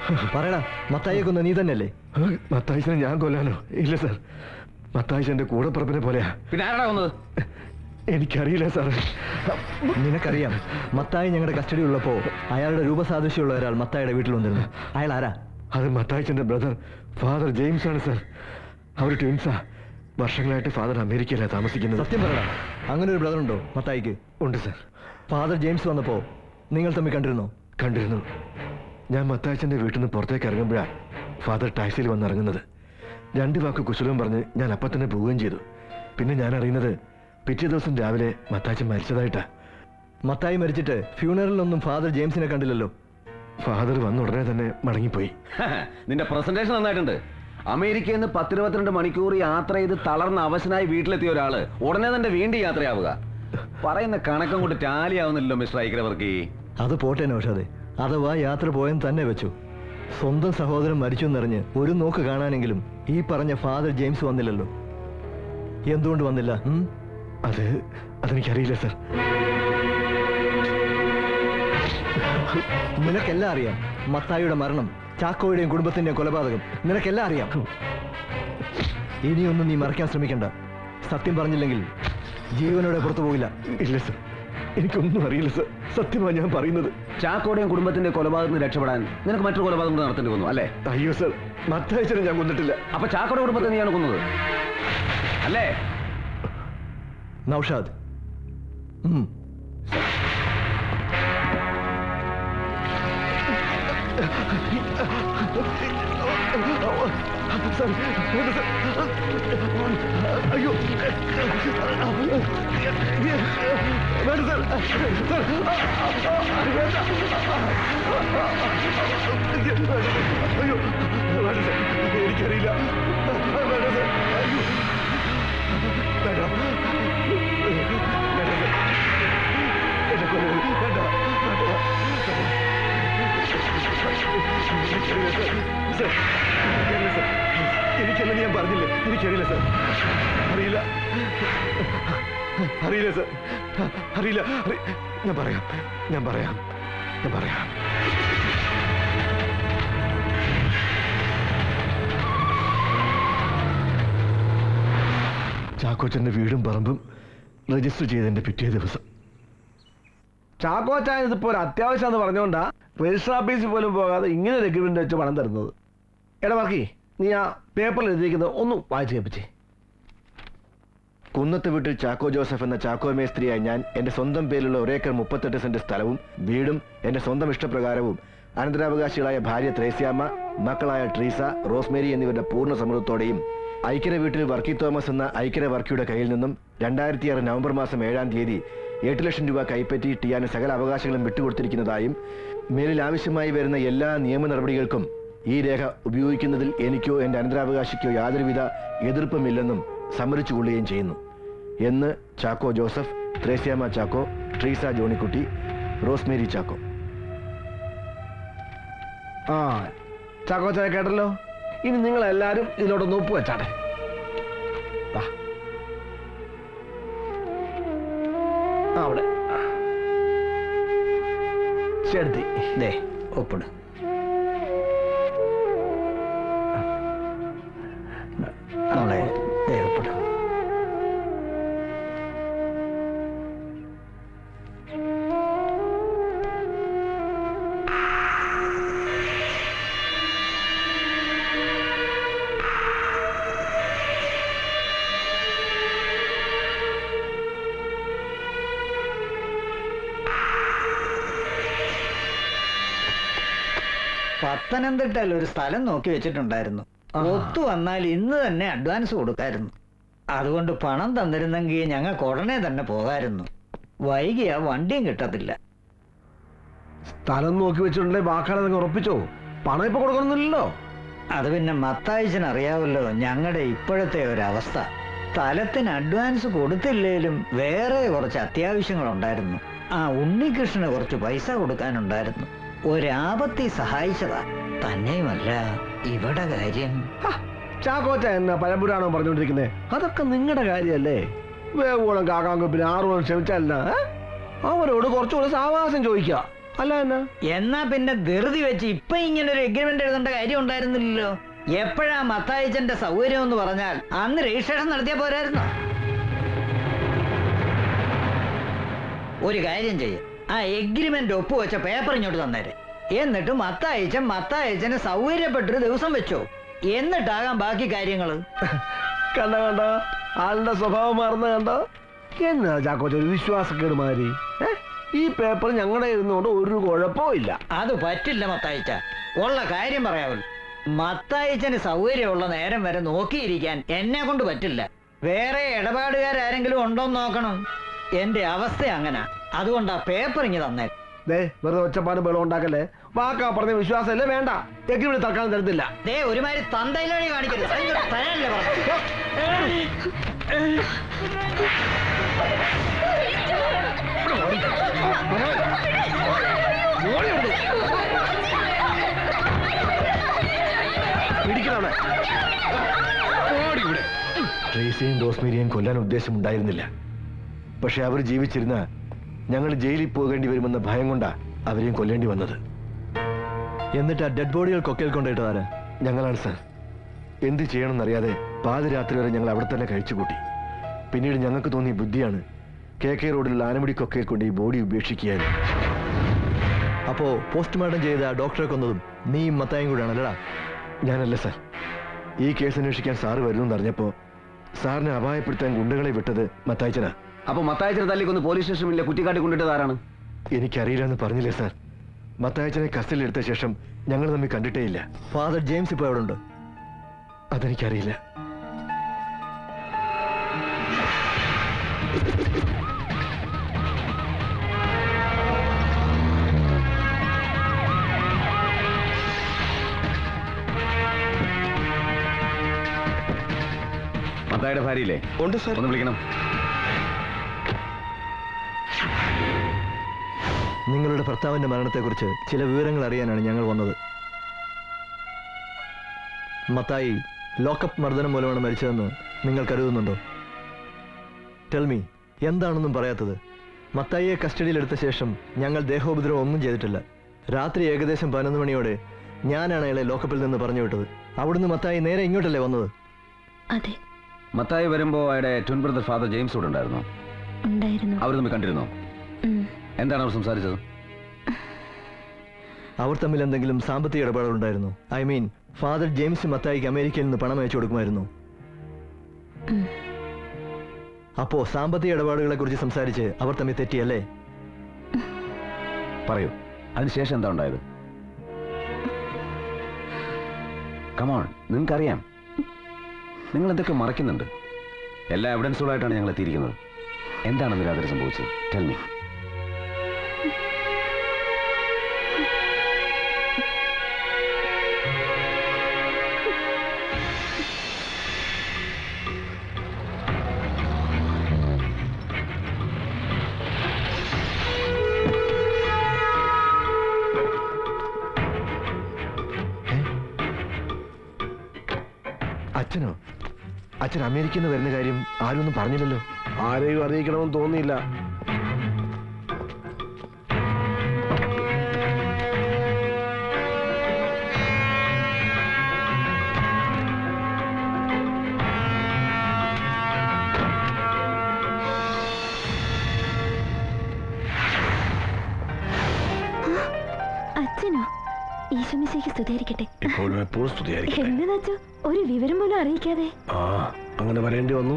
പറയടാ, മത്തായിയെ കൊന്ന നീ തന്നെയല്ലേ? മത്തായിച്ചനെ ഞാൻ കൊല്ലാനോ? ഇല്ല സാർ, മത്തായിച്ച എന്റെ കൂടപ്പുറപ്പിനെ പോലെയാ. പിന്നെ ആരാ കൊന്നത്? എനിക്കറിയില്ല സാറേ. നിനക്കറിയാം, മത്തായി ഞങ്ങളുടെ കസ്റ്റഡി ഉള്ളപ്പോ അയാളുടെ രൂപസാദൃശ്യമുള്ള ഒരാൾ മത്തായിയുടെ വീട്ടിൽ വന്നിരുന്നു. അയാൾ ആരാ? അത് മത്തായിച്ചന്റെ ബ്രദർ ഫാദർ ജെയിംസ് ആണ് സാർ. അവർ ട്വിൻസാ. വർഷങ്ങളായിട്ട് ഫാദർ അമേരിക്കയിലാണ് താമസിക്കുന്നത്. സത്യം പറയടാ, അങ്ങനെ ഒരു ബ്രദർ ഉണ്ടോ മത്തായിക്ക്? ഉണ്ട് സാർ. ഫാദർ ജെയിംസ് വന്നപ്പോ നിങ്ങൾ തമ്മിൽ കണ്ടിരുന്നോ? കണ്ടിരുന്നു. ഞാൻ മത്തായിച്ചന്റെ വീട്ടിൽ നിന്ന് പുറത്തേക്ക് ഇറങ്ങുമ്പോഴാണ് ഫാദർ ടാക്സിയിൽ വന്നിറങ്ങുന്നത്. രണ്ട് വാക്ക് കുശലം പറഞ്ഞ് ഞാൻ അപ്പം തന്നെ പോവുകയും ചെയ്തു. പിന്നെ ഞാൻ അറിയുന്നത് പിറ്റേ ദിവസം രാവിലെ മത്തായിച്ചൻ മരിച്ചതായിട്ടാ. മത്തായി മരിച്ചിട്ട് ഫ്യൂണറലിലൊന്നും ഫാദർ ജെയിംസിനെ കണ്ടില്ലല്ലോ. ഫാദർ വന്ന ഉടനെ തന്നെ മടങ്ങിപ്പോയി. നിന്റെ പ്രസന്റേഷൻ നന്നായിട്ടുണ്ട്. അമേരിക്കയിൽ നിന്ന് പത്തിരുപത്തിരണ്ട് മണിക്കൂർ യാത്ര ചെയ്ത് തളർന്ന അവശനായി വീട്ടിലെത്തിയ ഒരാള് ഉടനെ തന്നെ വീണ്ടും യാത്രയാവുക. പറയുന്ന കണക്കം കൊണ്ട് ടാലിയാവുന്നില്ലല്ലോ മിസ്റ്റർ ഐക്രവർക്കി. അത് പോട്ടെ നൗഷാദേ, അഥവാ യാത്ര പോയെന്ന് തന്നെ വെച്ചു. സ്വന്തം സഹോദരൻ മരിച്ചു എന്നറിഞ്ഞ് ഒരു നോക്ക് കാണാനെങ്കിലും ഈ പറഞ്ഞ ഫാദർ ജെയിംസ് വന്നില്ലല്ലോ. എന്തുകൊണ്ട് വന്നില്ല? അത് അതെനിക്കറിയില്ല സർ. നിനക്കെല്ലാം അറിയാം. മത്തായിയുടെ മരണം, ചാക്കോയുടെയും കുടുംബത്തിന്റെയും കൊലപാതകം നിനക്കെല്ലാം അറിയാം. ഇനിയൊന്നും നീ മറയ്ക്കാൻ ശ്രമിക്കണ്ട. സത്യം പറഞ്ഞില്ലെങ്കിൽ ജീവനോടെ പുറത്തു പോകില്ല. ഇല്ല സർ, എനിക്കൊന്നും അറിയില്ല സർ. സത്യമാണ് ഞാൻ പറയുന്നത്. ചാക്കോടെയും കുടുംബത്തിന്റെ കൊലപാതകത്തിന് രക്ഷപ്പെടാൻ നിനക്ക് മറ്റൊരു കൊലപാതകം കൂടെ നടത്തേണ്ടി വന്നു അല്ലേ? അയ്യോ സർ, മത്തായിച്ചനെ ഞാൻ കൊന്നിട്ടില്ല. അപ്പൊ ചാക്കോയുടെ കുടുംബത്തെ നീയാണ് കൊന്നത് അല്ലേ? നൗഷാദ്, അയ്യോ വേണ്ട സർ, സർ അയ്യോ വേണ്ട സർ, എനിക്കറിയില്ല. വേണ്ട സർ, അയ്യോ വേണ്ട വേണ്ട സർ, എന്നെ കൊല്ലൂ. വേണ്ട എനിക്കറിയില്ല സർ. സർ എനിക്കറിയില്ല സർ. എനിക്കല്ലെന്ന് ഞാൻ പറഞ്ഞില്ലേ? എനിക്കറിയില്ല സർ. അറിയില്ല അറിയില്ല സർ. അറിയില്ല. ഞാൻ പറയാം ഞാൻ പറയാം ഞാൻ പറയാം ചാക്കോച്ചന്റെ വീടും പറമ്പും രജിസ്റ്റർ ചെയ്തതിന്റെ പിറ്റേ ദിവസം. ചാക്കോച്ചാൻ ഇതിപ്പോ ഒരു അത്യാവശ്യമാണെന്ന് പറഞ്ഞുകൊണ്ടാ രജിസ്റ്റർ ഓഫീസിൽ പോലും പോകാതെ ഇങ്ങനെ ഒരു എഗ്രിമെന്റ് വെച്ച് പണം തരുന്നത്. എടാ വർക്കി, നീ ആ പേപ്പറിൽ എഴുതിയിരിക്കുന്നത് ഒന്നും വായിച്ചു കേൾപ്പിച്ചേ. കുന്നത്ത് വീട്ടിൽ ചാക്കോ ജോസഫ് എന്ന ചാക്കോ മേസ്ത്രിയായി ഞാൻ എന്റെ സ്വന്തം പേരിലുള്ള ഒരേക്കർ മുപ്പത്തെട്ട് സെന്റ് സ്ഥലവും വീടും എന്റെ സ്വന്തം ഇഷ്ടപ്രകാരവും അനന്തരാവകാശികളായ ഭാര്യ ത്രേസ്യാമ്മ, മക്കളായ ട്രീസ, റോസ്മേരി എന്നിവരുടെ പൂർണ്ണ സമ്മതത്തോടെയും ഐക്യര വീട്ടിൽ വർക്കി തോമസ് എന്ന ഐക്യര വർക്കിയുടെ കയ്യിൽ നിന്നും രണ്ടായിരത്തി ആറ് നവംബർ മാസം ഏഴാം തീയതി എട്ട് ലക്ഷം രൂപ കൈപ്പറ്റി ടിയാന് സകല അവകാശങ്ങളും വിട്ടുകൊടുത്തിരിക്കുന്നതായും മേലിൽ ആവശ്യമായി വരുന്ന എല്ലാ നിയമ നടപടികൾക്കും ഈ രേഖ ഉപയോഗിക്കുന്നതിൽ എനിക്കോ എന്റെ അനന്തരാവകാശിക്കോ യാതൊരുവിധ എതിർപ്പുമില്ലെന്നും സമ്മതിച്ചുകൊള്ളുകയും ചെയ്യുന്നു എന്ന് ചാക്കോ ജോസഫ്, ത്രേസ്യാമ്മ ചാക്കോ, ട്രീസ ജോണിക്കുട്ടി, റോസ്മേരി ചാക്കോ. ആ ചാക്കോച്ചായ കേട്ടല്ലോ. ഇനി നിങ്ങൾ എല്ലാരും ഇതിലോട്ടൊന്ന് ഒപ്പ് വെച്ചാട്ടെ. അവിടെ ചെടുത്തി ദേ ഒപ്പിട്. നമ്മളെ ദേ ഒപ്പിട്. പത്തനംതിട്ടയിൽ ഒരു സ്ഥലം നോക്കി വെച്ചിട്ടുണ്ടായിരുന്നു. ഒത്തു വന്നാൽ ഇന്ന് തന്നെ അഡ്വാൻസ് കൊടുക്കായിരുന്നു. അതുകൊണ്ട് പണം തന്നിരുന്നെങ്കിൽ ഞങ്ങൾക്ക് ഉടനെ തന്നെ പോകായിരുന്നു. വൈകിയ വണ്ടിയും കിട്ടത്തില്ല. സ്ഥലം നോക്കി വെച്ചിട്ടുണ്ടെങ്കിൽ വാക്കാളെ ഉറപ്പിച്ചോ? പണം ഇപ്പൊ കൊടുക്കണമെന്നില്ലല്ലോ. അത് പിന്നെ മത്തായിച്ചൻ അറിയാമല്ലോ ഞങ്ങളുടെ ഇപ്പോഴത്തെ ഒരവസ്ഥ. സ്ഥലത്തിന് അഡ്വാൻസ് കൊടുത്തില്ലേലും വേറെ കുറച്ച് അത്യാവശ്യങ്ങളുണ്ടായിരുന്നു. ആ ഉണ്ണികൃഷ്ണന് കുറച്ച് പൈസ കൊടുക്കാനുണ്ടായിരുന്നു. ഒരാപത്തി സഹായിച്ചതാ. തന്നെയുമല്ല ഇവിടെ കാര്യം. ചാക്കോച്ച എന്നാ പഴംപുരാണോ പറഞ്ഞുകൊണ്ടിരിക്കുന്നേ? അതൊക്കെ നിങ്ങളുടെ കാര്യല്ലേ. വേവോളം കാക്കാങ്കുപ്പിന് ആറോളം ക്ഷമിച്ചാലല്ല അവരോട് കുറച്ചുകൂടെ സാവകാശം ചോദിക്കുക. അല്ല എന്നാ എന്നാ പിന്നെ ധൃതി വെച്ച് ഇപ്പൊ ഇങ്ങനെ ഒരു എഗ്രിമെന്റ് എഴുതേണ്ട കാര്യം ഉണ്ടായിരുന്നില്ലല്ലോ. എപ്പോഴാ മത്തായിച്ചന്റെ സൗകര്യം എന്ന് പറഞ്ഞാൽ അന്ന് രജിസ്ട്രേഷൻ നടത്തിയാ പോരായിരുന്നോ? ഒരു കാര്യം ചെയ്യ, ആ എഗ്രിമെന്റ് ഒപ്പുവെച്ച പേപ്പർ ഇങ്ങോട്ട് തന്നേരെ. എന്നിട്ട് മത്തായിച്ചൻ മത്തായിച്ചന് സൗകര്യപ്പെട്ടൊരു ദിവസം വെച്ചോ. എന്നിട്ടാകാം ബാക്കി കാര്യങ്ങള്. കണ്ട കണ്ട ആളുടെ സ്വഭാവം മാറുന്ന കണ്ടോ? എന്നാ ചാക്കോച്ച ഒരു വിശ്വാസക്കേട് മാതിരി. ഈ പേപ്പർ ഞങ്ങളുടെ ഇരുന്നുകൊണ്ട് ഒരു കുഴപ്പവും ഇല്ല. അത് പറ്റില്ല മത്തായിച്ച, ഉള്ള കാര്യം പറയാവല്ലോ. മത്തായിച്ചന് സൗകര്യമുള്ള നേരം വരെ നോക്കിയിരിക്കാൻ എന്നെ കൊണ്ട് പറ്റില്ല. വേറെ ഇടപാടുകാരെങ്കിലും ഉണ്ടോന്ന് നോക്കണം. എന്റെ അവസ്ഥ അങ്ങനെ. അതുകൊണ്ട് ആ പേപ്പർ ഇങ്ങ് തന്നെ. ദേ വെറുതെ ഒച്ചപ്പാട് ബഹളം ഉണ്ടാക്കല്ലേ. വാക്കാ പറഞ്ഞ വിശ്വാസമല്ലേ വേണ്ട. എഗ്രിമെന്റ് തൽക്കാലം തരത്തില്ല. ദേ ഒരുമാതിരി തന്തയിലടി കാണിക്കരുത്. തരാനല്ലേ പറഞ്ഞു. ട്രേസിയും റോസ്മേരിയെയും കൊല്ലാൻ ഉദ്ദേശമുണ്ടായിരുന്നില്ല. പക്ഷെ അവർ ജീവിച്ചിരുന്ന ഞങ്ങൾ ജയിലിൽ പോകേണ്ടി വരുമെന്ന ഭയം കൊണ്ടാ അവരെയും കൊല്ലേണ്ടി വന്നത്. എന്നിട്ട് ആ ഡെഡ് ബോഡികൾ കൊക്കയിൽ കൊണ്ടിട്ടതാരാ? ഞങ്ങളാണ് സാർ. എന്ത് ചെയ്യണമെന്നറിയാതെ പാതിരാത്രി വരെ ഞങ്ങൾ അവിടെ തന്നെ കഴിച്ചുകൂട്ടി. പിന്നീട് ഞങ്ങൾക്ക് തോന്നിയ ബുദ്ധിയാണ് കെ കെ റോഡിലുള്ള ആനമുടി കൊക്കയിൽ കൊണ്ട് ഈ ബോഡി ഉപേക്ഷിക്കുകയായിരുന്നു. അപ്പോ പോസ്റ്റ്മോർട്ടം ചെയ്ത ഡോക്ടറെ കൊന്നതും നീയും മത്തായും കൂടെയാണല്ലടാ? ഞാനല്ല സാർ. ഈ കേസ് അന്വേഷിക്കാൻ സാറ് വരുമെന്ന് അറിഞ്ഞപ്പോ സാറിനെ അപായപ്പെടുത്താൻ ഗുണ്ടകളെ വിട്ടത് മത്തായിച്ചനാ. അപ്പൊ മത്തായിച്ചനെ തല്ലിക്കൊന്ന് പോലീസ് സ്റ്റേഷനിലെ കുറ്റിക്കാട്ടി കൊണ്ടിട്ടത് ആരാണ്? എനിക്കറിയില്ല എന്ന് പറഞ്ഞില്ലേ സാർ. മത്തായിച്ചനെ കസ്റ്റഡിയിൽ എടുത്ത ശേഷം ഞങ്ങൾ തമ്മിൽ കണ്ടിട്ടേ ഇല്ല. ഫാദർ ജെയിംസ് ഇപ്പൊ എവിടെ ഉണ്ട്? അതെനിക്കറിയില്ല. മത്തായിയുടെ ഭാര്യയില്ലേ? ഉണ്ട് സാർ. ഒന്ന് വിളിക്കണം. നിങ്ങളുടെ ഭർത്താവിന്റെ മരണത്തെക്കുറിച്ച് ചില വിവരങ്ങൾ അറിയാനാണ് ഞങ്ങൾ വന്നത്. മത്തായി ലോക്കപ്പ് മർദ്ദനം മൂലമാണ് മരിച്ചതെന്ന് നിങ്ങൾ കരുതുന്നുണ്ടോ? ടെൽമി, എന്താണെന്നും പറയാത്തത്? മത്തായിയെ കസ്റ്റഡിയിലെടുത്ത ശേഷം ഞങ്ങൾ ദേഹോപദ്രവം ഒന്നും ചെയ്തിട്ടില്ല. രാത്രി ഏകദേശം പതിനൊന്ന് മണിയോടെ ഞാനാണ് അയാളെ ലോക്കപ്പിൽ നിന്ന് പറഞ്ഞു വിട്ടത്. അവിടുന്ന് മത്തായി നേരെ ഇങ്ങോട്ടല്ലേ വന്നത്? അതെ. മത്തായി വരുമ്പോ അയാളുടെ ട്വിൻ ബ്രദർ ഫാദർ ജെയിംസ് കൂടെ ഉണ്ടായിരുന്നോ? ഉണ്ടായിരുന്നു. അവർ തമ്മിൽ കണ്ടിരുന്നോ? എന്താണ് അവർ സംസാരിച്ചത്? അവർ തമ്മിൽ എന്തെങ്കിലും സാമ്പത്തിക ഇടപാടുകളുണ്ടായിരുന്നു? ഐ മീൻ ഫാദർ ജെയിംസ് മത്തായിക്ക് അമേരിക്കയിൽ നിന്ന് പണം അയച്ചു കൊടുക്കുമായിരുന്നു. അപ്പോ സാമ്പത്തിക ഇടപാടുകളെ കുറിച്ച് സംസാരിച്ച് അവർ തമ്മിൽ തെറ്റിയല്ലേ? പറയൂ, അതിനുശേഷം എന്താ ഉണ്ടായത്? കമോൺ, നിങ്ങൾക്കറിയാം. നിങ്ങൾ എന്തൊക്കെ മറക്കുന്നുണ്ട്. എല്ലാ എവിഡൻസുകളായിട്ടാണ് ഞങ്ങൾ എത്തിയിരിക്കുന്നത്. എന്താണ് രാത്രി സംഭവിച്ചത്? Tell me. അച്ഛനോ? അച്ഛൻ അമേരിക്കയിൽ നിന്ന് വരുന്ന കാര്യം ആരും ഒന്നും പറഞ്ഞില്ലല്ലോ. ആരെയും അറിയിക്കണമെന്ന് തോന്നിയില്ല. അച്ഛനോ? ഈശോമിശിഹായ്ക്ക് സ്തുതിയായിരിക്കട്ടെ. ഇപ്പോഴും എപ്പോഴും സ്തുതിയായിരിക്കട്ടെ. എന്നതാച്ചോ ഒരു വിവരം പോലും അറിയിക്കാതെ? ആ, അങ്ങനെ വരേണ്ടി വന്നു.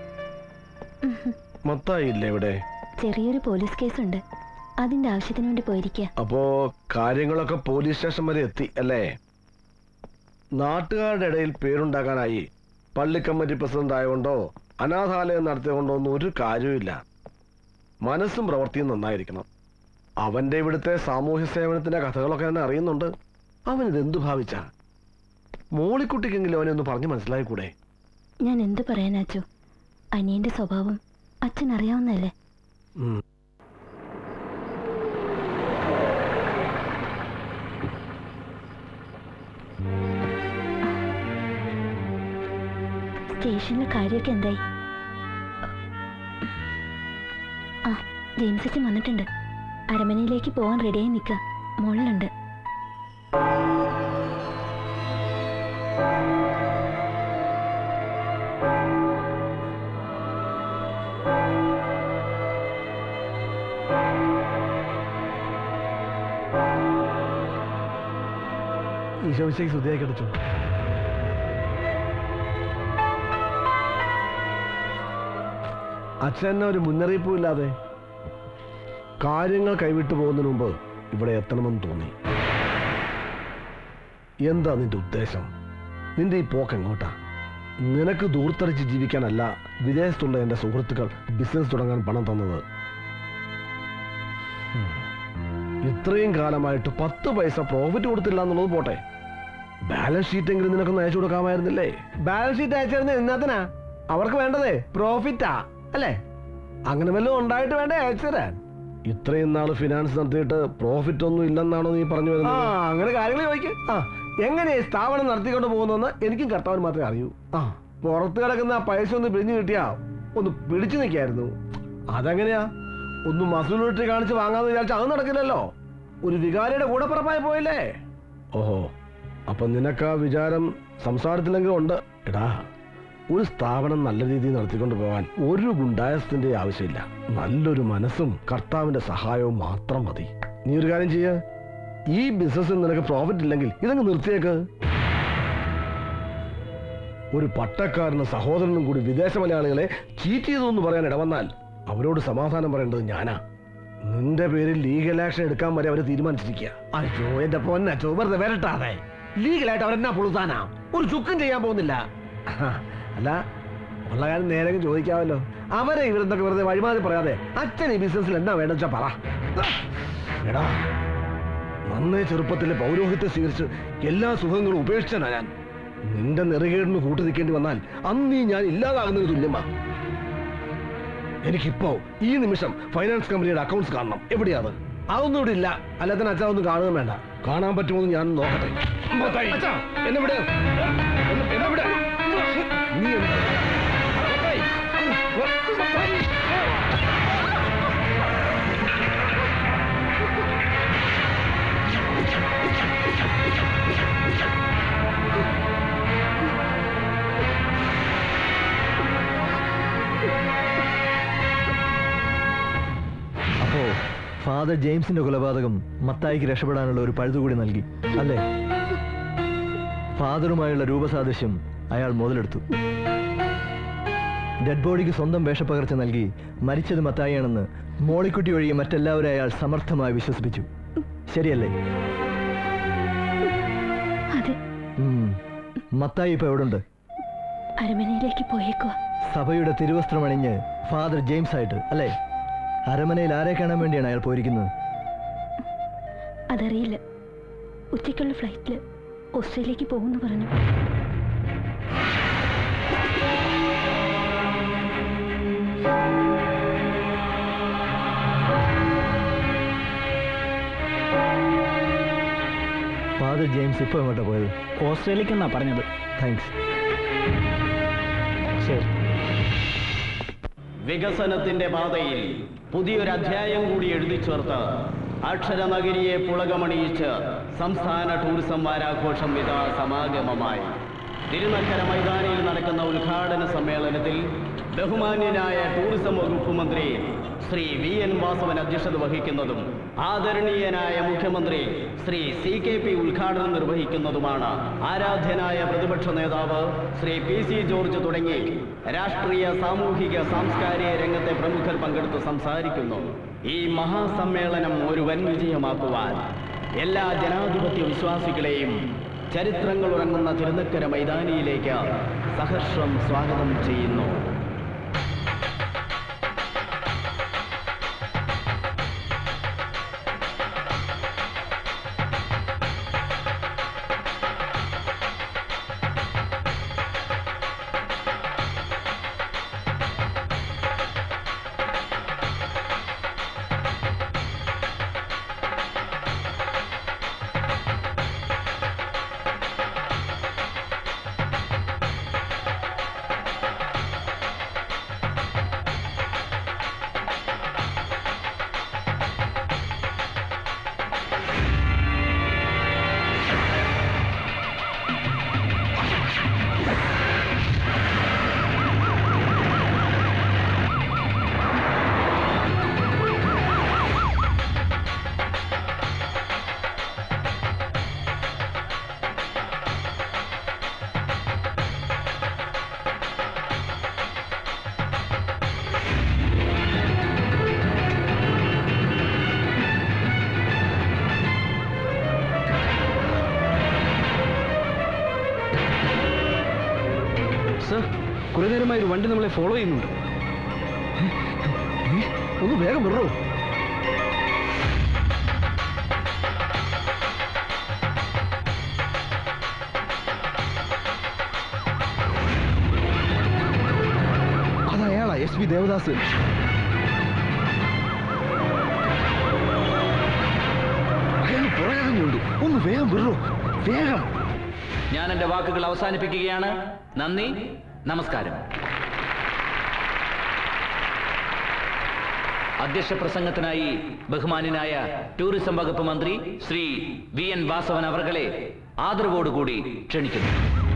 മത്തായി ഇല്ലേ ഇവിടെ? ചെറിയൊരു പോലീസ് കേസുണ്ട്, അതിന്റെ ആവശ്യത്തിന് വേണ്ടി പോയിരിക്കുക. അപ്പോ കാര്യങ്ങളൊക്കെ പോലീസ് സ്റ്റേഷൻ വരെ എത്തി അല്ലേ? നാട്ടുകാരുടെ ഇടയിൽ പേരുണ്ടാക്കാനായി പള്ളി കമ്മിറ്റി പ്രസിഡന്റ് ആയതുകൊണ്ടോ അനാഥാലയം നടത്തിയതുകൊണ്ടോ ഒന്നും ഒരു കാര്യമില്ല. മനസ്സും പ്രവൃത്തിയും നന്നായിരിക്കണം. അവന്റെ ഇവിടുത്തെ സാമൂഹ്യ സേവനത്തിന്റെ കഥകളൊക്കെ തന്നെ അറിയുന്നുണ്ട്. അവനിതെന്തു ഭാവിച്ച? മോളിക്കുട്ടിക്കെങ്കിലും അവനെ ഒന്ന് പറഞ്ഞു മനസ്സിലായിക്കൂടെ? ഞാൻ എന്ത് പറയാനാച്ചോ, അനിയന്റെ സ്വഭാവം അച്ഛൻ അറിയാവുന്നല്ലേ. സ്റ്റേഷനിലെ കാര്യമൊക്കെ എന്തായി? ആ, ജെയിംസ് അച്ഛൻ വന്നിട്ടുണ്ട്. അരമനയിലേക്ക് പോകാൻ റെഡിയായി നിൽക്കുക. മുകളിലുണ്ട്. ഈശോമിശിഹായ്ക്ക് സ്തുതിയായി കിടച്ചു. അച്ഛൻ ഒരു മുന്നറിയിപ്പും ഇല്ലാതെ കാര്യങ്ങൾ കൈവിട്ടു പോകുന്നതിന് മുമ്പ് ഇവിടെ എത്തണമെന്ന് തോന്നി. എന്താ നിന്റെ ഉദ്ദേശം? നിന്റെ ഈ പോക്ക് എങ്ങോട്ടാ? നിനക്ക് ദൂർത്തടിച്ച് ജീവിക്കാനല്ല വിദേശത്തുള്ള എന്റെ സുഹൃത്തുക്കൾ ബിസിനസ് തുടങ്ങാൻ പണം തന്നത്. ഇത്രയും കാലമായിട്ട് പത്ത് പൈസ പ്രോഫിറ്റ് കൊടുത്തില്ല എന്നുള്ളത് പോട്ടെ, ബാലൻസ് ഷീറ്റ് എങ്കിലും നിനക്കൊന്ന് അയച്ചു കൊടുക്കാമായിരുന്നില്ലേ? Balance sheet അയച്ചിരുന്ന എന്നാത്തിനാ? അവർക്ക് വേണ്ടതേ പ്രോഫിറ്റാ അല്ലേ? അങ്ങനെ വല്ലതും ഉണ്ടായിട്ട് വേണ്ടേ അയച്ചു തരാൻ? ഇത്രയും നാള് ഫിനാൻസ് നടത്തിയിട്ട് പ്രോഫിറ്റ് ഒന്നും ഇല്ലെന്നാണോ നീ പറഞ്ഞു ആ വരുന്നത്? അങ്ങനെ കാര്യങ്ങൾ ചോദിക്കും. ആ എങ്ങനെ സ്ഥാപനം നടത്തിക്കൊണ്ട് പോകുന്നെന്ന് എനിക്കും കർത്താവിന് മാത്രമേ അറിയൂ. ആ പുറത്ത് കിടക്കുന്ന ആ പൈസ ഒന്ന് പിരിഞ്ഞു കിട്ടിയാ ഒന്ന് പിടിച്ചു നിൽക്കായിരുന്നു. അതെങ്ങനെയാ? ഒന്ന് മസൂലിറ്റി കാണിച്ച് വാങ്ങാന്ന് വിചാരിച്ചാൽ അത് നടക്കില്ലല്ലോ. ഒരു വികാരിയുടെ കൂടെ പുറപ്പായി പോയില്ലേ? ഓഹോ, അപ്പൊ നിനക്ക് ആ വിചാരം സംസാരത്തിലെങ്കിലും ഉണ്ട്. എടാ, ഒരു സ്ഥാപനം നല്ല രീതിയിൽ നടത്തിക്കൊണ്ട് പോകാൻ ഒരു ഗുണ്ടായസത്തിന്റെ ആവശ്യമില്ല. നല്ലൊരു മനസ്സും കർത്താവിന്റെ സഹായവും മാത്രം മതി. നീ ഒരു കാര്യം ചെയ്യ, ഈ ബിസിനസ്സിൽ നിനക്ക് പ്രോഫിറ്റ് ഇല്ലെങ്കിൽ ഇതങ്ങ് നിർത്തിയേക്ക്. ഒരു പട്ടക്കാരനും സഹോദരനും കൂടി വിദേശ മലയാളികളെ ചീറ്റ് ചെയ്തു എന്ന് പറയാൻ ഇടവന്നാൽ അവരോട് സമാധാനം പറയേണ്ടത് ഞാനാ. നിന്റെ പേരിൽ ലീഗൽ ആക്ഷൻ എടുക്കാൻ വരെ അവര് തീരുമാനിച്ചിരിക്കുക. അയ്യോ എന്റെ പൊന്നച്ചോ, വെറുതെ വരട്ടാതെ. ലീഗലായിട്ട് അവരെന്നാ പുളുത്താനാ? ഒരു ചുക്കും ചെയ്യാൻ പോകുന്നില്ല. അല്ല, ഉള്ള കാര്യം നേരെ ചോദിക്കാമല്ലോ. അവരെ ഇവരെന്തൊക്കെ വെറുതെ വഴിമാറി പറയാതെ അച്ഛൻ ഈ ബിസിനസ്സിൽ എന്നാ വേണ്ട വെച്ചാ പറ. എടാ, നന്നേ ചെറുപ്പത്തിലെ പൗരോഹിത്യം സ്വീകരിച്ച് എല്ലാ സുഖങ്ങളും ഉപേക്ഷിച്ചാ ഞാൻ. നിന്റെ നെറുകേടിന് കൂട്ടു നിൽക്കേണ്ടി വന്നാൽ അന്നീ ഞാൻ ഇല്ലാതാകുന്നതിന് തുല്യമാ. എനിക്കിപ്പോ ഈ നിമിഷം ഫൈനാൻസ് കമ്പനിയുടെ അക്കൗണ്ട്സ് കാണണം. എവിടെയാണ്? അതൊന്നും ഇവിടെ ഇല്ല. അല്ലാതെ അച്ഛൻ ഒന്നും കാണുകയും വേണ്ട. കാണാൻ പറ്റുമോ ഞാൻ നോക്കട്ടെ. എന്നെ വിടെ എന്നെ വിടെ നീ അപ്പോ ഫാദർ ജെയിംസിന്റെ കൊലപാതകം മത്തായിക്ക് രക്ഷപ്പെടാനുള്ള ഒരു പഴുതുകൂടി നൽകി അല്ലേ? ഫാദറുമായുള്ള രൂപസാദൃശ്യം അയാൾ മുതലെടുത്തു. ഡെഡ് ബോഡിക്ക് സ്വന്തം വേഷപ്പകർച്ച നൽകി മരിച്ചത് മത്തായിയാണെന്ന് മോളിക്കുട്ടി ഒഴികെ മറ്റെല്ലാവരും അയാൾ സമർത്ഥമായി വിശ്വസിപ്പിച്ചു. ശരിയല്ലേ? മത്തായി ഇപ്പൊ എവിടുണ്ട്? അരമനയിലേക്ക് പോയേക്കുവാ. സഭയുടെ തിരുവസ്ത്രമണിഞ്ഞ് ഫാദർ ജെയിംസ് ആയിട്ട് അല്ലേ? അരമനയിൽ ആരെ കാണാൻ വേണ്ടിയാണ് അയാൾ പോയിരിക്കുന്നത്? അതറിയില്ല. ഉച്ചയ്ക്കുള്ള ഫ്ലൈറ്റില് ഓസ്ട്രേലിയക്ക് പോകുന്നു പറഞ്ഞു. ഫാദർ ജെയിംസ് ഇപ്പൊ എങ്ങോട്ടാ പോയത്? ഓസ്ട്രേലിയക്ക് എന്നാ പറഞ്ഞത്. താങ്ക്സ്. ശരി. വികസനത്തിന്റെ പാതയിൽ പുതിയൊരു അധ്യായം കൂടി എഴുതി ചേർത്ത് അക്ഷരനഗരിയെ പുളകമണിയിച്ച് സംസ്ഥാന ടൂറിസം വാരാഘോഷം ഇതാ സമാഗമമായി. തിരുനക്കര മൈതാനിയിൽ നടക്കുന്ന ഉദ്ഘാടന സമ്മേളനത്തിൽ ബഹുമാന്യനായ ടൂറിസം വകുപ്പ് മന്ത്രി ശ്രീ വി എൻ വാസവൻ അധ്യക്ഷത വഹിക്കുന്നതും ആദരണീയനായ മുഖ്യമന്ത്രി ശ്രീ സി കെ പി ഉദ്ഘാടനം നിർവഹിക്കുന്നതുമാണ്. ആരാധ്യനായ പ്രതിപക്ഷ നേതാവ് ശ്രീ പി സി ജോർജ് തുടങ്ങി രാഷ്ട്രീയ, സാമൂഹിക, സാംസ്കാരിക രംഗത്തെ പ്രമുഖർ പങ്കെടുത്ത് സംസാരിക്കുന്നു. ഈ മഹാസമ്മേളനം ഒരു വൻ വിജയമാക്കുവാൻ എല്ലാ ജനാധിപത്യ വിശ്വാസികളെയും ചരിത്രങ്ങൾ ഉറങ്ങുന്ന തിരുനക്കര മൈതാനിയിലേക്ക് സഹർഷം സ്വാഗതം ചെയ്യുന്നു. അജ്ഞാതമായ ഒരു വണ്ടി നമ്മളെ ഫോളോ ചെയ്യുന്നുണ്ട്. ഒന്ന് വേഗം വിടറോ. അതയാളാ എസ് പി ദേവദാസ്. അയാൾ പുറകെയുണ്ട്. ഒന്ന് വേഗം വിടറോ, വേഗം. ഞാൻ എന്റെ വാക്കുകൾ അവസാനിപ്പിക്കുകയാണ്. നന്ദി, നമസ്കാരം. അധ്യക്ഷ പ്രസംഗത്തിനായി ബഹുമാന്യനായ ടൂറിസം വകുപ്പ് മന്ത്രി ശ്രീ വി എൻ വാസവൻ അവർകളെ ആദരവോടുകൂടി ക്ഷണിക്കുന്നു.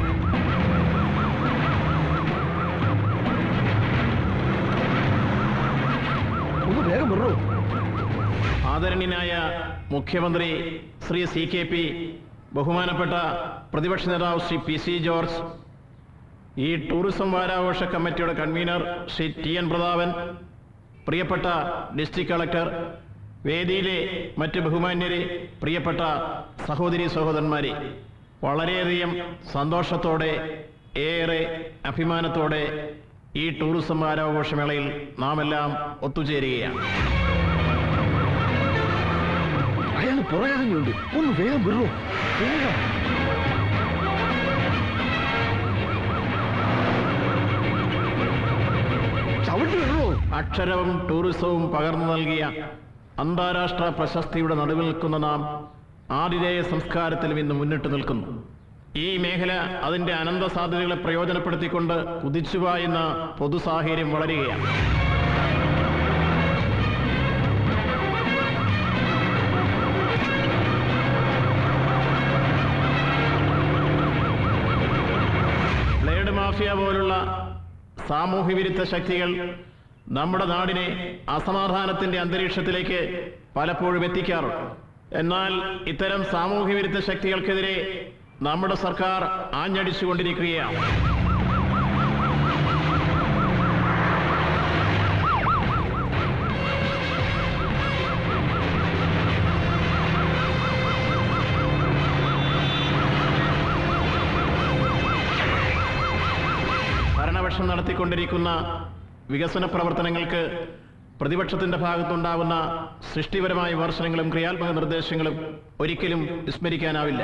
ഒന്ന് വേഗം വിടറോ. ആദരണീയനായ മുഖ്യമന്ത്രി ശ്രീ സി കെ പി, ബഹുമാനപ്പെട്ട പ്രതിപക്ഷ നേതാവ് ശ്രീ പി സി ജോർജ്, ഈ ടൂറിസം വാരാഘോഷ committee convener Shri T N Prathapan, പ്രിയപ്പെട്ട ഡിസ്ട്രിക്ട് കളക്ടർ, വേദിയിലെ മറ്റ് ബഹുമാന്യരെ, പ്രിയപ്പെട്ട സഹോദരി സഹോദരന്മാരെ, വളരെയധികം സന്തോഷത്തോടെ ഏറെ അഭിമാനത്തോടെ ഈ ടൂറിസം വാരാഘോഷമേളയിൽ നാം എല്ലാം ഒത്തുചേരുകയാണ്. അയാൾ പുറകെയുണ്ട്. ഒന്ന് വേഗം വിടറോ, വേഗം. അക്ഷരവും ടൂറിസവും പകർന്നു നൽകിയ അന്താരാഷ്ട്ര പ്രശസ്തിയുടെ നടുവിൽ നിൽക്കുന്ന നാം ആതിഥേയ സംസ്കാരത്തിലും ഇന്ന് മുന്നിട്ട് നിൽക്കുന്നു. ഈ മേഖല അതിന്റെ അനന്ത സാധ്യതകളെ പ്രയോജനപ്പെടുത്തിക്കൊണ്ട് കുതിച്ചുപായുന്ന പൊതുസാഹചര്യം വളരുകയാണ്. ബ്ലേഡ് മാഫിയ പോലുള്ള സാമൂഹ്യ വിരുദ്ധ ശക്തികൾ നമ്മുടെ നാടിനെ അസമാധാനത്തിന്റെ അന്തരീക്ഷത്തിലേക്ക് പലപ്പോഴും എത്തിക്കാറുണ്ട്. എന്നാൽ ഇത്തരം സാമൂഹ്യ വിരുദ്ധ ശക്തികൾക്കെതിരെ നമ്മുടെ സർക്കാർ ആഞ്ഞടിച്ചുകൊണ്ടിരിക്കുകയാണ്. ഭരണപക്ഷം നടത്തിക്കൊണ്ടിരിക്കുന്ന വികസന പ്രവർത്തനങ്ങൾക്ക് പ്രതിപക്ഷത്തിന്റെ ഭാഗത്തുണ്ടാകുന്ന സൃഷ്ടിപരമായ വിമർശനങ്ങളും ക്രിയാത്മക നിർദ്ദേശങ്ങളും ഒരിക്കലും വിസ്മരിക്കാനാവില്ല.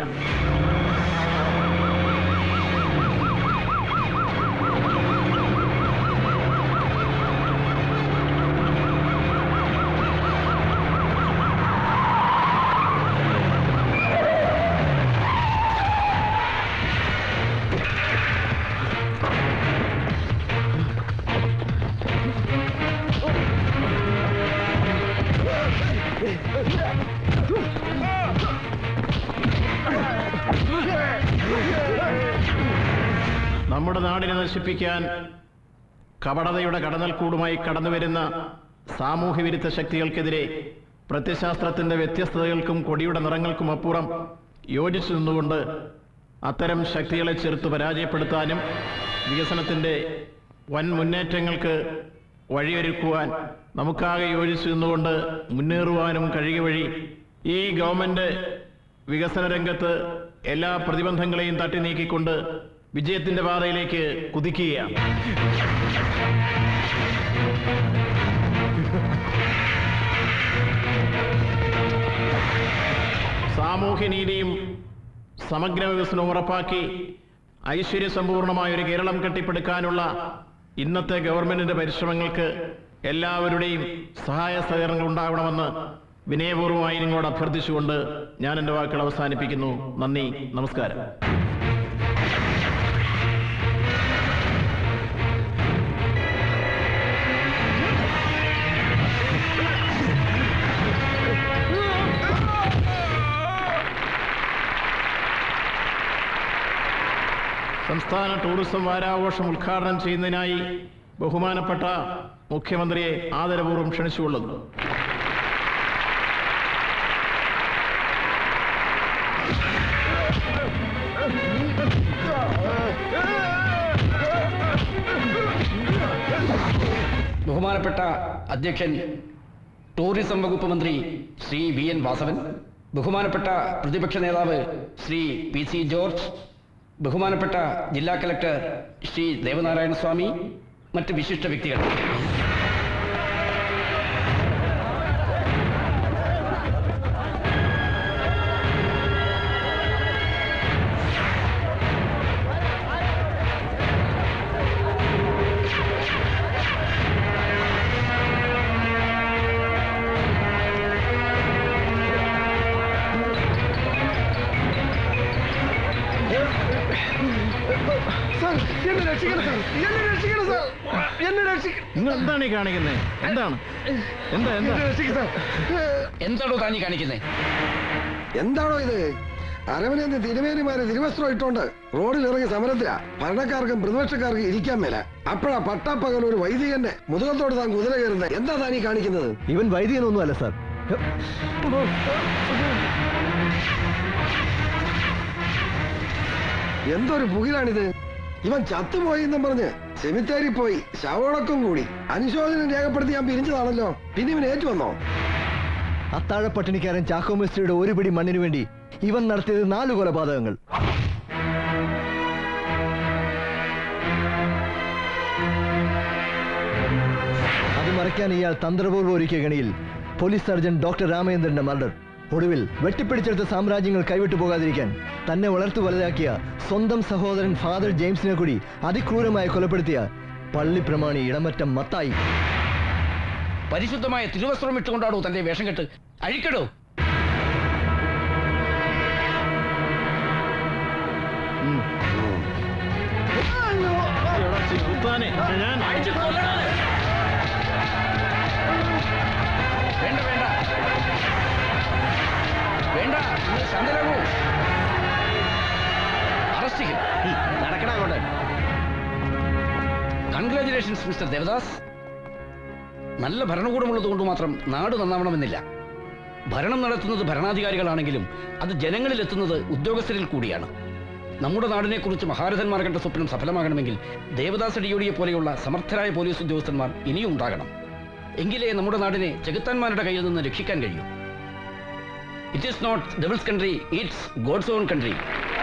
നമ്മുടെ നാടിനെ നശിപ്പിക്കാൻ കപടതയുടെ കടന്നൽക്കൂടുമായി കടന്നുവരുന്ന സാമൂഹ്യ വിരുദ്ധ ശക്തികൾക്കെതിരെ പ്രത്യശാസ്ത്രത്തിന്റെ വ്യത്യസ്തതകൾക്കും കൊടിയുടെ നിറങ്ങൾക്കും അപ്പുറം യോജിച്ചു നിന്നുകൊണ്ട് അത്തരം ശക്തികളെ ചെറുത്ത് പരാജയപ്പെടുത്താനും വികസനത്തിന്റെ വൻ മുന്നേറ്റങ്ങൾക്ക് വഴിയൊരുക്കുവാൻ നമുക്കാകെ യോജിച്ചു നിന്നുകൊണ്ട് മുന്നേറുവാനും കഴിയുക വഴി ഈ ഗവൺമെന്റ് വികസന രംഗത്ത് എല്ലാ പ്രതിബന്ധങ്ങളെയും തട്ടി നീക്കിക്കൊണ്ട് വിജയത്തിന്റെ പാതയിലേക്ക് കുതിക്കുകയാണ്. സാമൂഹ്യനീതിയും സമഗ്ര വികസനവും ഉറപ്പാക്കി ഐശ്വര്യസമ്പൂർണമായ ഒരു കേരളം കെട്ടിപ്പടുക്കാനുള്ള ഇന്നത്തെ ഗവൺമെന്റിന്റെ പരിശ്രമങ്ങൾക്ക് എല്ലാവരുടെയും സഹായ സഹകരണങ്ങൾ ഉണ്ടാവണമെന്ന് വിനയപൂർവ്വമായി നിങ്ങളോട് അഭ്യർത്ഥിച്ചുകൊണ്ട് ഞാൻ എൻ്റെ വാക്കുകൾ അവസാനിപ്പിക്കുന്നു. നന്ദി, നമസ്കാരം. സംസ്ഥാന ടൂറിസം വാരാഘോഷം ഉദ്ഘാടനം ചെയ്യുന്നതിനായി ബഹുമാനപ്പെട്ട മുഖ്യമന്ത്രിയെ ആദരപൂർവ്വം ക്ഷണിച്ചുകൊള്ളുന്നു. ബഹുമാനപ്പെട്ട അധ്യക്ഷൻ ടൂറിസം വകുപ്പ് മന്ത്രി ശ്രീ വി എൻ വാസവൻ, ബഹുമാനപ്പെട്ട പ്രതിപക്ഷ നേതാവ് ശ്രീ പി സി ജോർജ്, ബഹുമാനപ്പെട്ട ജില്ലാ കലക്ടർ ശ്രീ ദേവനാരായണ സ്വാമി, മറ്റ് വിശിഷ്ട വ്യക്തികൾ. നിങ്ങൾ എന്താണ് ഈ കാണിക്കുന്നത്? എന്താണ് എന്താ എന്താ എന്താണോ താനീ കാണിക്കുന്നത്? എന്താണോ ഇത്? അരവനെന്ന് തിരുമേനിമാരെ തിരുവസ്ത്രം ഇട്ടോണ്ട് റോഡിൽ ഇറങ്ങി സമരത്തിലാ. ഭരണക്കാർക്കും പ്രതിപക്ഷക്കാർക്കും ഇരിക്കാൻ മേല. അപ്പോഴാ പട്ടാപ്പകൽ ഒരു വൈദികന്റെ മുതുകത്തോട് താൻ കുതിര കയറുന്നത്. എന്താ താനീ കാണിക്കുന്നത്? ഇവൻ വൈദികനൊന്നും അല്ല സാർ. എന്തൊരു പുകിലാണിത്? ഇവൻ ചത്തുപോയി എന്നും പറഞ്ഞ് സെമിത്തേരി പോയി ശവടക്കം കൂടി അനുശോചനം രേഖപ്പെടുത്തി ഞാൻ പിരിഞ്ഞതാണല്ലോ. പിന്നെ ഇവൻ ഏറ്റുവന്നോ? അത്താഴ പട്ടിണിക്കാരൻ ചാക്കോ മിസ്ത്രിയുടെ ഒരു പിടി മണ്ണിനു വേണ്ടി ഇവൻ നടത്തിയത് നാല് കൊലപാതകങ്ങൾ. അത് മറയ്ക്കാൻ ഇയാൾ തന്ത്രപൂർവ്വം ഒരുക്കിയ ഗണിയിൽ പോലീസ് സർജൻ ഡോക്ടർ രാമചന്ദ്രന്റെ മർഡർ. ഒടുവിൽ വെട്ടിപ്പിടിച്ചെടുത്ത സാമ്രാജ്യങ്ങൾ കൈവിട്ടു പോകാതിരിക്കാൻ തന്നെ വളർത്തു വലുതാക്കിയ സ്വന്തം സഹോദരൻ ഫാദർ ജെയിംസിനെ കൂടി അതിക്രൂരമായി കൊലപ്പെടുത്തിയ പള്ളി പ്രമാണി ഇടമറ്റം മത്തായി. പരിശുദ്ധമായ തിരുവസ്ത്രം ഇട്ടുകൊണ്ടാണോ തന്റെ വേഷം കെട്ട്? അഴിക്കടോ. വേണ്ട വേണ്ട വേണ്ട, ശാന്തരാകൂ. അറസ്റ്റ് ചെയ്യും. നടക്കണ അങ്ങോട്ട്. Congratulations mister Devadas. നല്ല ഭരണകൂടമുള്ളത് കൊണ്ട് മാത്രം നാട് നന്നാവണമെന്നില്ല. ഭരണം നടത്തുന്നത് ഭരണാധികാരികളാണെങ്കിലും അത് ജനങ്ങളിൽ എത്തുന്നത് ഉദ്യോഗസ്ഥരിൽ കൂടിയാണ്. നമ്മുടെ നാടിനെ കുറിച്ച് മഹാരഥന്മാർ കണ്ട സ്വപ്നം സഫലമാകണമെങ്കിൽ ദേവദാസ് ഡിയോഡിയെ പോലെയുള്ള സമർത്ഥരായ പോലീസ് ഉദ്യോഗസ്ഥന്മാർ ഇനിയും ഉണ്ടാകണം. എങ്കിലേ നമ്മുടെ നാടിനെ ചെകുത്താന്മാരുടെ കയ്യിൽ നിന്ന് രക്ഷിക്കാൻ കഴിയൂ. It is not devil's country, it's God's own country.